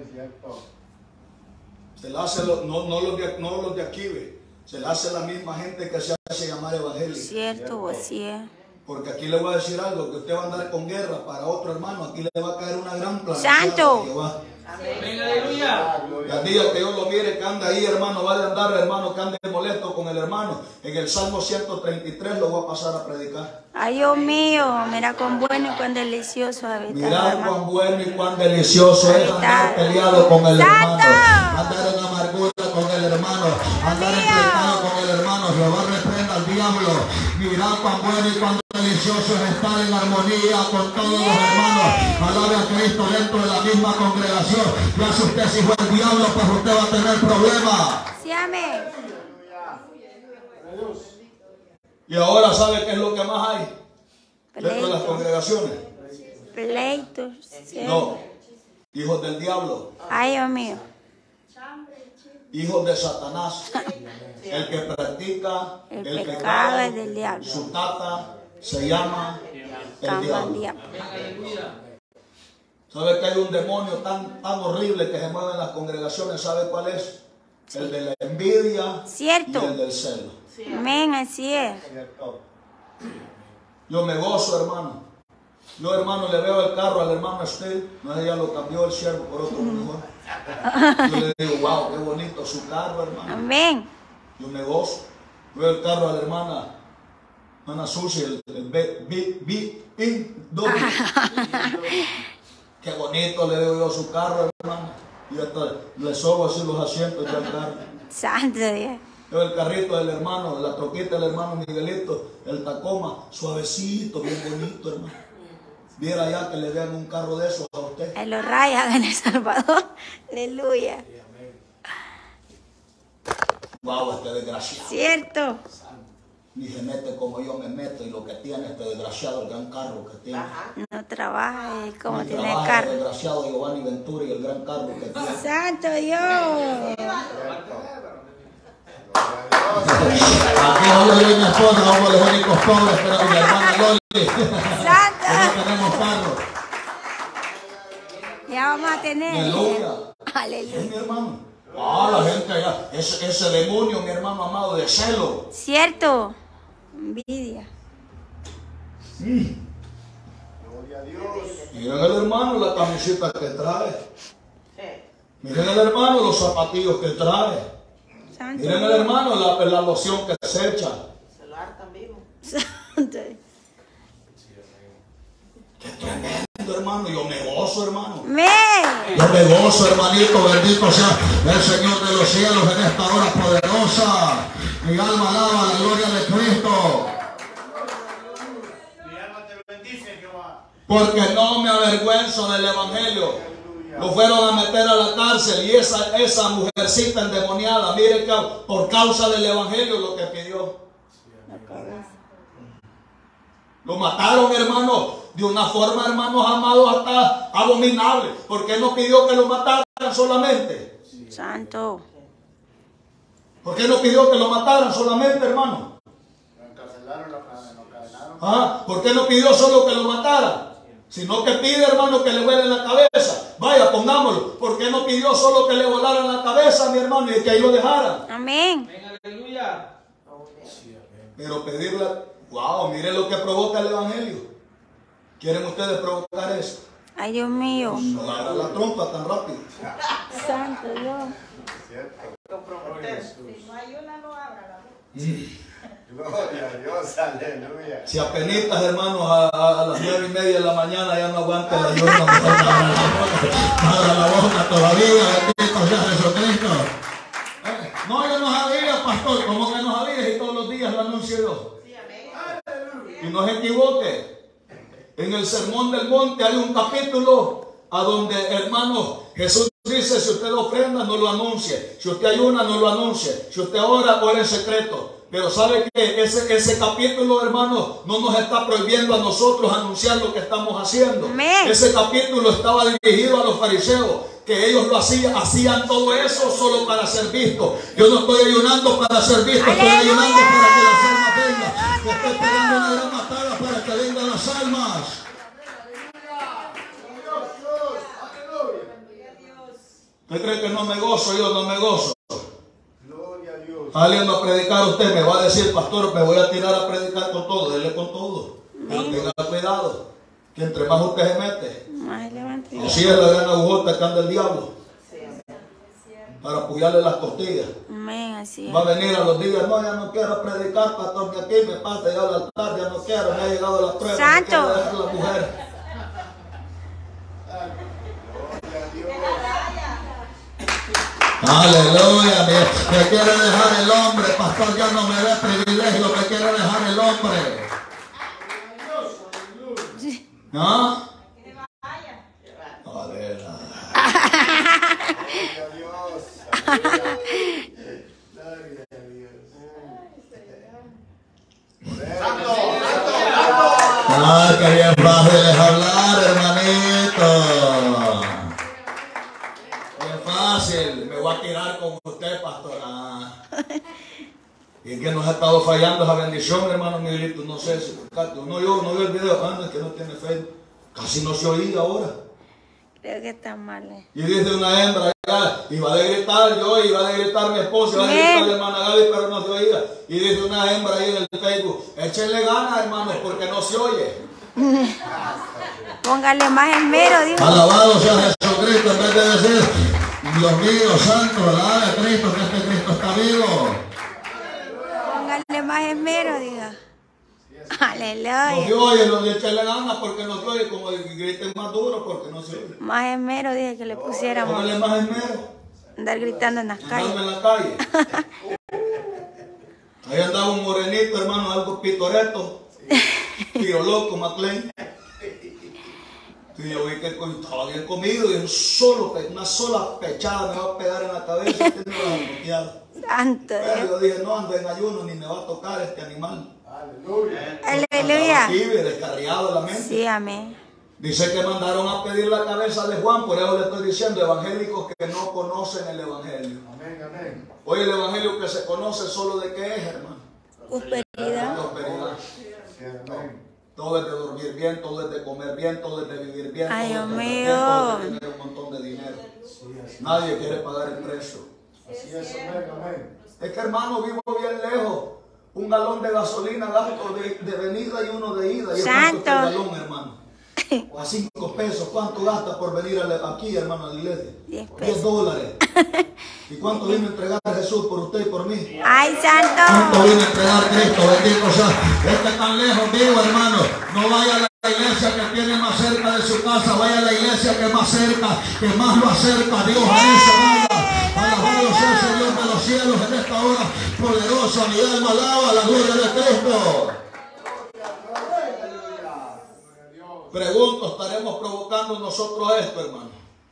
Se la hace lo- no, no, los de, no los de aquí, ve. Se la hace la misma gente que se hace llamar evangélico. Cierto, así es. Porque aquí le voy a decir algo, que usted va a andar con guerra para otro hermano, aquí le va a caer una gran planeación Santo. de Jehová. Amén, aleluya. Y al día que Dios lo mire, que anda ahí, hermano, va a andar, hermano, que ande molesto con el hermano. En el Salmo ciento treinta y tres lo voy a pasar a predicar. Ay, Dios mío, mira cuán bueno y cuán delicioso habitar, Mirad hermano. cuán bueno y cuán delicioso es andar Habitar. peleado con el hermano, ¡Santo! andar en amargura con el hermano, andar enfrentado con el hermano. Jehová reprenda al diablo. Mirad cuán bueno y cuán delicioso es estar en armonía con todos los hermanos. Alabe a Cristo dentro de la misma congregación. Ya si usted es hijo del diablo, pues usted va a tener problemas. Sí, amén. Y ahora, ¿sabe qué es lo que más hay dentro de las Pleitos, congregaciones? pleitos. Sí. No, hijos del diablo, Ay, Dios mío. hijos de Satanás. El que practica El el, pecado pecado, es del diablo. su tata se llama el Camba diablo. el diablo. ¿Sabe que hay un demonio tan, tan horrible que se mueve en las congregaciones? ¿Sabe cuál es? El de la envidia Cierto. y el del celo. Amén, así es. Yo me gozo, hermano. Yo, hermano, le veo el carro al hermano Steve. No sé, ya lo cambió el siervo por otro mejor. Yo le digo, wow, qué bonito su carro, hermano. Amén. Yo me gozo. Veo el carro a la hermana, hermana Susi, el, el B, B, B, I, doble. Qué bonito le digo yo su carro, hermano. Y hasta le sobo así los asientos del carro. Santo Dios. Veo el carrito del hermano, la troquita del hermano Miguelito, el Tacoma, suavecito, bien bonito, hermano. Viera ya que le vean un carro de esos a usted. En los rayas en El Salvador. Aleluya. Wow, este desgraciado. Cierto. Ni se mete como yo me meto, y lo que tiene este desgraciado, el gran carro que tiene. No trabaja y como Ni tiene trabaja el carro. desgraciado Giovanni Ventura y el gran carro que tiene. Santo Dios. Aquí solo yo y mi esposa somos los únicos pobres, pero mi hermana Loli, que Santo. no tenemos carro. Ya vamos a tener. Aleluya. Aleluya. Es mi hermano. Ah, la gente allá, ese, ese demonio, mi hermano amado, de celo. Cierto. Envidia. Gloria a Dios. Miren el hermano la camiseta que trae. Miren el hermano los zapatillos que trae. Santo Miren el Dios. hermano la, la loción que se echa. Santo Dios. Qué tremendo, hermano. Yo me gozo, hermano. Amén. Yo me gozo, hermanito. Bendito sea el Señor de los cielos en esta hora poderosa. Mi alma alaba la gloria de Cristo. Mi alma te bendice, Jehová. Porque no me avergüenzo del evangelio. Lo fueron a meter a la cárcel y esa, esa mujercita endemoniada, mire que por causa del evangelio lo que pidió. Lo mataron, hermano, de una forma, hermanos amados, hasta abominable. ¿Por qué no pidió que lo mataran solamente? Santo. ¿Por qué no pidió que lo mataran solamente, hermano? Lo encarcelaron, lo encadenaron. ¿Ah? ¿Por qué no pidió solo que lo mataran? Sino que pide, hermano, que le vuelen la cabeza. Vaya, pongámoslo. ¿Por qué no pidió solo que le volaran la cabeza, mi hermano, y que ahí lo dejaran? Amén. Amén, aleluya. Pero pedirle, wow, mire lo que provoca el evangelio. ¿Quieren ustedes provocar eso? Ay, Dios mío. No agarra la trompa tan rápido. Santo Dios. Gloria a Dios, aleluya. Si apenitas, hermanos, a, a, a las nueve y media de la mañana ya no aguanta la ayuda, mejor abra la boca, abra la boca todavía, bendito sea Jesucristo. Eh, No, yo no sabía, pastor, ¿cómo que no sabía? Y todos los días lo anuncio yo. Y no se equivoque. En el Sermón del Monte hay un capítulo a donde, hermanos, Jesús dice dice, si usted ofrenda, no lo anuncie. Si usted ayuna, no lo anuncie. Si usted ora, ora en secreto. Pero ¿sabe qué? Ese, ese capítulo, hermanos, no nos está prohibiendo a nosotros anunciar lo que estamos haciendo. Amén. Ese capítulo estaba dirigido a los fariseos, que ellos lo hacían, hacían todo eso solo para ser vistos. Yo no estoy ayunando para ser visto, estoy ¡Aleluya! ayunando para que las almas vengan. Me estoy pegando una gran matada para que vengan las almas. ¿Usted cree que no me gozo? Yo no me gozo. Gloria a Dios. Saliendo a predicar, usted me va a decir, pastor, me voy a tirar a predicar con todo. Dele con todo. Pero tenga cuidado, que entre más usted se mete, Ay, levante. así es la gran agujota que anda el diablo para apoyarle las costillas. Amén, así es. Va a venir a los días, no, ya no quiero predicar, pastor, que aquí me pasa ya al altar, ya no quiero, me ha llegado la prueba, Santo. no quiero dejar la mujer. Aleluya, me, me quiere dejar el hombre, pastor, ya no me dé privilegio, me quiere dejar el hombre. ¿No? Aleluya. Gloria a Dios. Gloria a Dios. Santo, santo, santo. Ah, qué bien fácil es hablar, hermanito. Bien fácil. Me voy a tirar con usted, pastor. Ah. Y que nos ha estado fallando esa bendición, hermano Miguelito. No sé si no yo no veo el video, anda que no tiene fe. Casi no se oía ahora. Creo que está mal. eh. Y dice una hembra, ya, iba a gritar yo, iba a gritar mi esposa, iba a gritar la hermana Gaby, pero no se oía. Y dice una hembra ahí en el Facebook, échenle ganas, hermanos, porque no se oye. Póngale más esmero, dijo. Alabado sea Jesucristo, en vez de decir, Dios mío, santo, alaba a Cristo, que este Cristo está vivo. Póngale más esmero, diga. No se Aleluya. oye, no le echenle ganas porque no se oye, como griten más duro porque no se oye. Más esmero, dije que le pusiéramos. Póngale más esmero, Andar gritando en las andando calles. en la calle. Ahí andaba un morenito, hermano, algo pitoreto, tío loco, McLean. Y yo vi que estaba bien comido y un solo, una sola pechada me va a pegar en la cabeza y me va a bloquear. Santo Pero Dios. yo dije, no ando en ayuno ni me va a tocar este animal. Aleluya. Aleluya. Aquí, descarriado de la mente. Sí, amén. Dice que mandaron a pedir la cabeza de Juan, por eso le estoy diciendo, evangélicos que no conocen el evangelio. Amén, amén. Hoy el evangelio que se conoce solo de qué es, hermano. Prosperidad. Prosperidad. Sí, amén. Todo es de dormir bien, todo es de comer bien, todo es de vivir bien, Ay, todo es de Dios tener bien, todo es de mío. tener un montón de dinero. Nadie quiere pagar el precio. Así es, amén, amén. Es que, hermano, vivo bien lejos. Un galón de gasolina gasto de, de venida y uno de ida. ¿Y cuánto Santo. es el galón, hermano? O a cinco pesos. ¿Cuánto gasta por venir a- aquí, hermano, a la iglesia? Diez pesos. Diez dólares. ¿Y cuánto vino a entregar Jesús por usted y por mí? Ay, ¿Cuánto santo. vino a entregar Cristo? Bendito sea. Este tan lejos vivo, hermano. No vaya a la iglesia que tiene más cerca de su casa. Vaya a la iglesia que más cerca, que más lo acerca a Dios. A esa vida. Alabado sea el Señor de los cielos en esta hora poderosa. Mi alma alaba la gloria de Cristo. Pregunto, ¿estaremos provocando nosotros esto, hermano?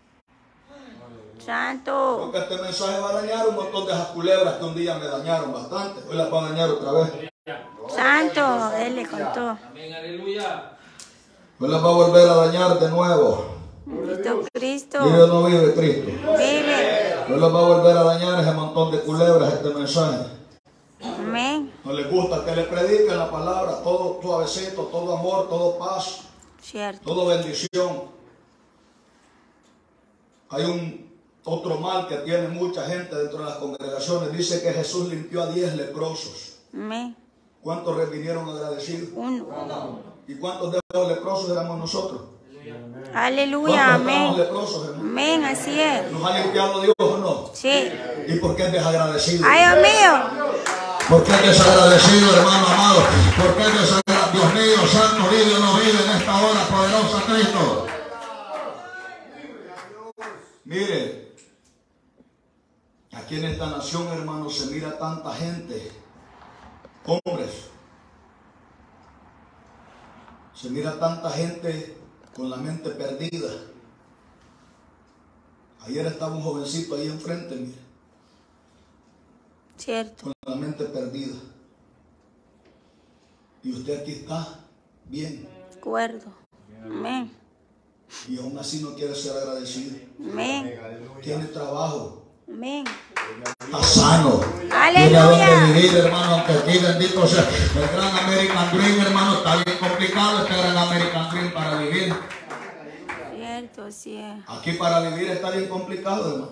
Santo. Porque este mensaje va a dañar un montón de esas culebras que un día me dañaron bastante. Hoy las va a dañar otra vez. Santo. Él le contó. Amén, aleluya. Hoy las va a volver a dañar de nuevo. Bendito Cristo. Vive o no vive Cristo. Vive. Hoy las va a volver a dañar ese montón de culebras este mensaje. Amén. No les gusta que le prediquen la palabra, todo suavecito, todo amor, todo paz, Cierto. todo bendición. Hay un otro mal que tiene mucha gente dentro de las congregaciones. Dice que Jesús limpió a diez leprosos. Amén. ¿Cuántos vinieron agradecidos? Uno. ¿Y cuántos de los leprosos éramos nosotros? Aleluya. ¿Cuántos Amén. éramos leprosos, hermano? Amén. Así es. ¿Nos ha limpiado Dios o no? Sí. ¿Y por qué es desagradecido? Ay, Dios mío. ¿Por qué es desagradecido, hermano amado? ¿Por qué es desagradecido? Dios mío, santo, vive o no vive en esta hora poderosa Cristo. Mire, aquí en esta nación, hermano, se mira tanta gente, hombres, se mira tanta gente con la mente perdida. Ayer estaba un jovencito ahí enfrente, mire, Cierto. con la mente perdida. Y usted aquí está bien. Acuerdo. Amén. Y aún así no quiere ser agradecido. Amén. Tiene trabajo. Amén. Está sano. Aleluya. Tiene a dónde vivir, hermano, aunque aquí bendito sea el gran American Dream, hermano. Está bien complicado este gran American Dream para vivir. Cierto, sí es. Aquí para vivir está bien complicado, hermano.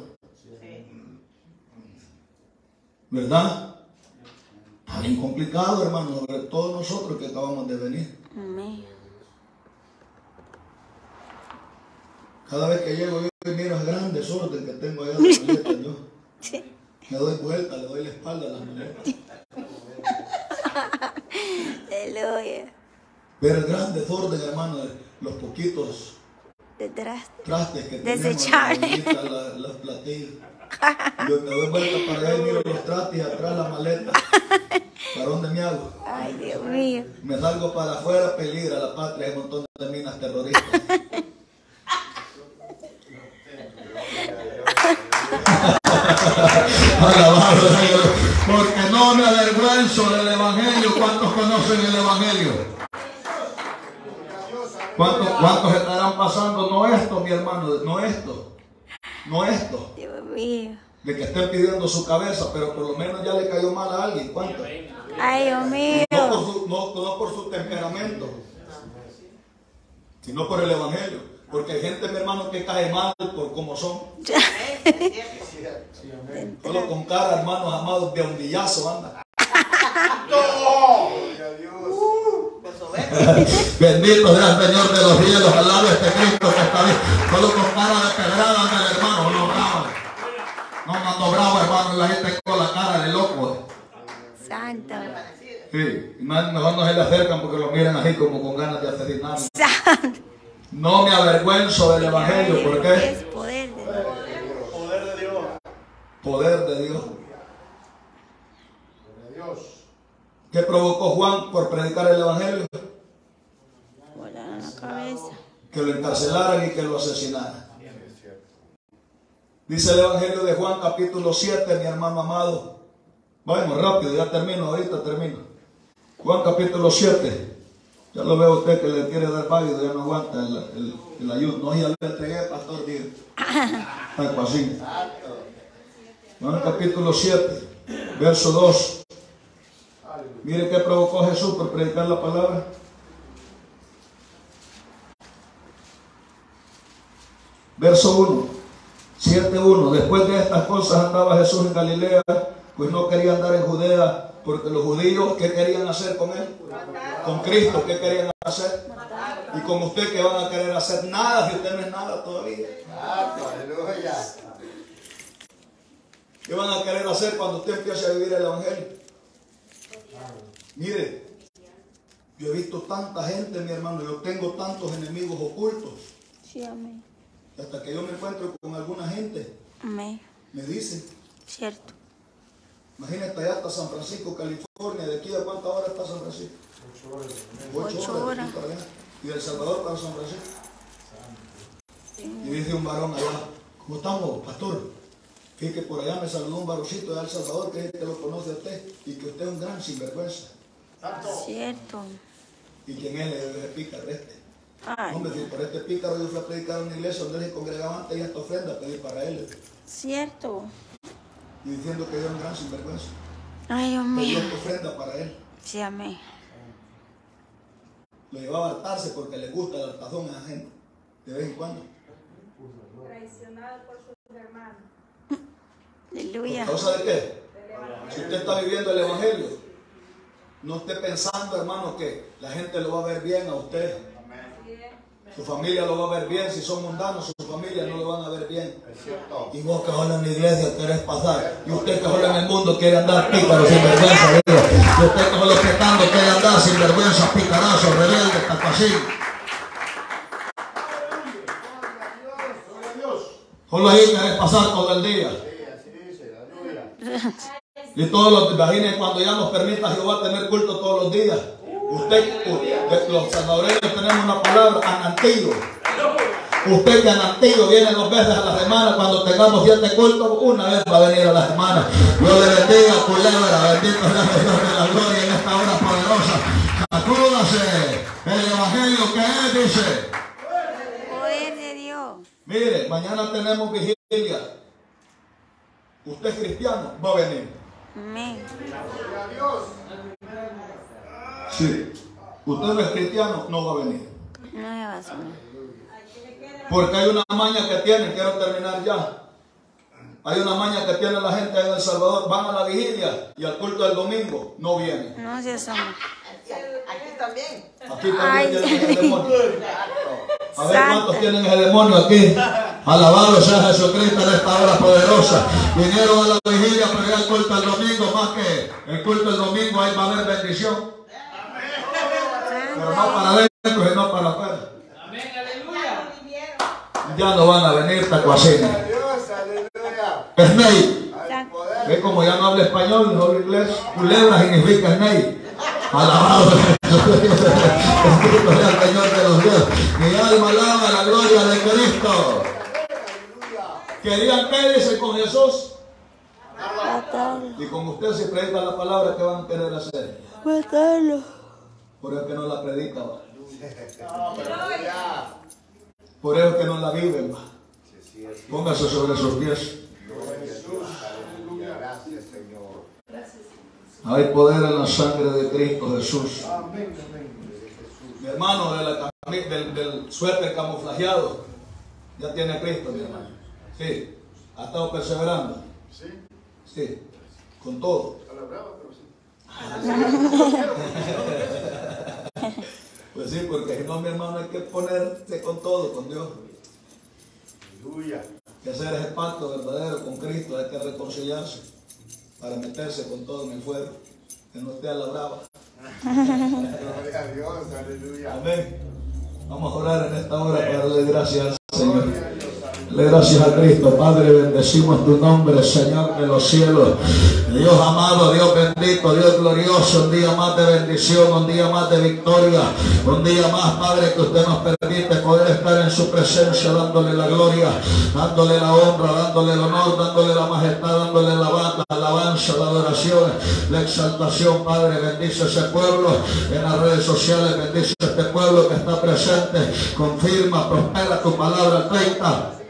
¿Verdad? Está bien complicado, hermano, sobre todo nosotros que acabamos de venir. Amén. Cada vez que llego yo miro el gran desorden que tengo allá en la maleta, yo Sí. me doy vuelta, le doy la espalda a las maletas. Aleluya. Pero el gran desorden, hermano, de los poquitos Detrás. trastes que Desechable. tenemos, las, las, las platillas. Yo me doy vuelta para allá y miro los trastes y atrás la maleta. ¿Para dónde me hago? Ay, Dios mío. Me salgo para afuera, peligra la patria, hay un montón de minas terroristas. Alabado Señor, porque no me avergüenzo del Evangelio. ¿Cuántos conocen el Evangelio? ¿Cuántos, cuántos estarán pasando? No esto, mi hermano, no esto, no esto, Dios mío. de que estén pidiendo su cabeza, pero por lo menos ya le cayó mal a alguien. ¿Cuántos? Ay, Dios mío. No por su, no, no por su temperamento, sino por el Evangelio. Porque hay gente, mi hermano, que cae mal por como son. Solo con cara, hermanos amados, de hundillazo anda. Bendito sea el Señor de los cielos, al lado de este Cristo que está bien. Solo con cara de pedrada anda el hermano, no bravo. No ando bravo, hermano, la gente con la cara de loco. Santo. Sí, y más- mejor no se le acercan porque lo miran así como con ganas de asesinar. Santo. No me avergüenzo del Evangelio, ¿por qué? Es poder de Dios. Poder de Dios. Poder de Dios. Poder de Dios. ¿Qué provocó Juan por predicar el Evangelio? Volar en la cabeza. Que lo encarcelaran y que lo asesinaran. Dice el Evangelio de Juan capítulo siete, mi hermano amado. Vamos rápido, ya termino, ahorita termino. Juan capítulo siete. Ya lo veo usted que le quiere dar válido, ya no aguanta el, el, el ayuno. No, ya le entregué, pastor, diga. Algo así. Juan capítulo siete, verso dos. Mire qué provocó Jesús por predicar la palabra. Verso uno, siete uno. Después de estas cosas andaba Jesús en Galilea, pues no quería andar en Judea, porque los judíos, ¿qué querían hacer con él? Con Cristo, ¿qué querían hacer? Y con usted, ¿qué van a querer hacer? Nada, si usted no es nada todavía. Aleluya. ¿Qué van a querer hacer cuando usted empiece a vivir el Evangelio? Mire, yo he visto tanta gente, mi hermano, yo tengo tantos enemigos ocultos. Sí, amén. Hasta que yo me encuentro con alguna gente, Amén. me dicen, Cierto. imagínate allá hasta San Francisco, California, de aquí a cuántas horas está San Francisco. Ocho Ocho horas. de horas. aquí para allá. Y de El Salvador para San Francisco. Y dice un varón allá, ¿cómo estamos, pastor? Fíjate que por allá me saludó un varoncito de El Salvador que, que lo conoce a usted y que usted es un gran sinvergüenza. Cierto. ¿Y quién es? Le dije, pícaro este. Ay, Hombre, si por este pícaro yo fui a predicar en una iglesia donde él se congregaba antes y esta ofrenda a pedir para él. cierto. Y diciendo que yo era un gran sinvergüenza. Ay, Dios Pedí mío. esta ofrenda para él. Sí, amén. Lo llevaba a hartarse porque le gusta el hartazón a la gente. De vez en cuando. Traicionado por sus hermanos. Aleluya. ¿Por causa de qué? Si usted está viviendo el Evangelio, no esté pensando, hermano, que la gente lo va a ver bien a usted. Su familia lo va a ver bien. Si son mundanos, su familia no lo van a ver bien. Es cierto. Y vos que solo en la iglesia querés pasar. Y usted que solo en el mundo quiere andar pícaro, sin vergüenza. Digo. Y usted que solo petando quiere andar sin vergüenza, picarazo, rebelde, tacasín. Solo ahí querés pasar todo el día. Sí, así dice. Aleluya. Y todos los, imaginen cuando ya nos permita Jehová tener culto todos los días. Usted, usted los salvadoreños tenemos una palabra, anantillo. Usted que en Antiguo viene dos veces a la semana, cuando tengamos siete cultos, una vez va a venir a la semana. Dios le bendiga, culebra, bendito sea el Dios de la gloria en esta hora poderosa. Sacúdase el evangelio que es, dice. Poder de Dios. Mire, mañana tenemos vigilia. Usted es cristiano, va a venir. Amén. Sí. Usted no es cristiano, no va a venir. No me vas a ver. Porque hay una maña que tienen, quiero terminar ya. Hay una maña que tiene la gente en El Salvador, van a la vigilia y al culto del domingo, no vienen. No se asoma. Aquí también. Aquí también Ay. tienen el demonio. A ver Santa. cuántos tienen ese demonio aquí. Alabado sea Jesucristo en esta hora poderosa. Vinieron a la vigilia para ir al culto el domingo, más que el culto el domingo ahí va a haber bendición. Pero no para adentro, sino para afuera. Amén, aleluya. Ya no van a venir tacuacines. Dios, aleluya. Snake. Al poder. Ve como ya no habla español, no habla inglés. Culebra significa snake. Alabado sea Jesucristo. Bendito sea el Señor de los dioses. Mi alma alaba la gloria de Cristo. ¿Querían quedarse con Jesús? Matarlo. Y con usted si predica la palabra, ¿qué van a querer hacer? Matarlo. Por eso que no la predican. va. Aleluya. Por eso que no la viven. va. Póngase sobre sus pies. Aleluya. Gracias, Señor. Hay poder en la sangre de Cristo Jesús. Mi hermano de la cami- del, del suéter camuflajeado ya tiene a Cristo, mi hermano. Sí, ha estado perseverando. Sí, Sí, con todo. a la brava, pero sí. Pues sí, porque si no, mi hermano, hay que ponerse con todo, con Dios. Aleluya. Hay que hacer ese pacto verdadero con Cristo, hay que reconciliarse para meterse con todo en el fuego, que no esté a la brava. Gloria a Dios, aleluya. Amén. Vamos a orar en esta hora para darle gracias al Señor. Dale gracias a Cristo, Padre, bendecimos tu nombre, Señor de los cielos. Dios amado, Dios bendito, Dios glorioso, un día más de bendición, un día más de victoria, un día más, Padre, que usted nos permite poder estar en su presencia, dándole la gloria, dándole la honra, dándole el honor, dándole la majestad, dándole la alabanza, la alabanza, la adoración, la exaltación, Padre. Bendice ese pueblo en las redes sociales, bendice este pueblo que está presente, confirma, prospera tu palabra treinta.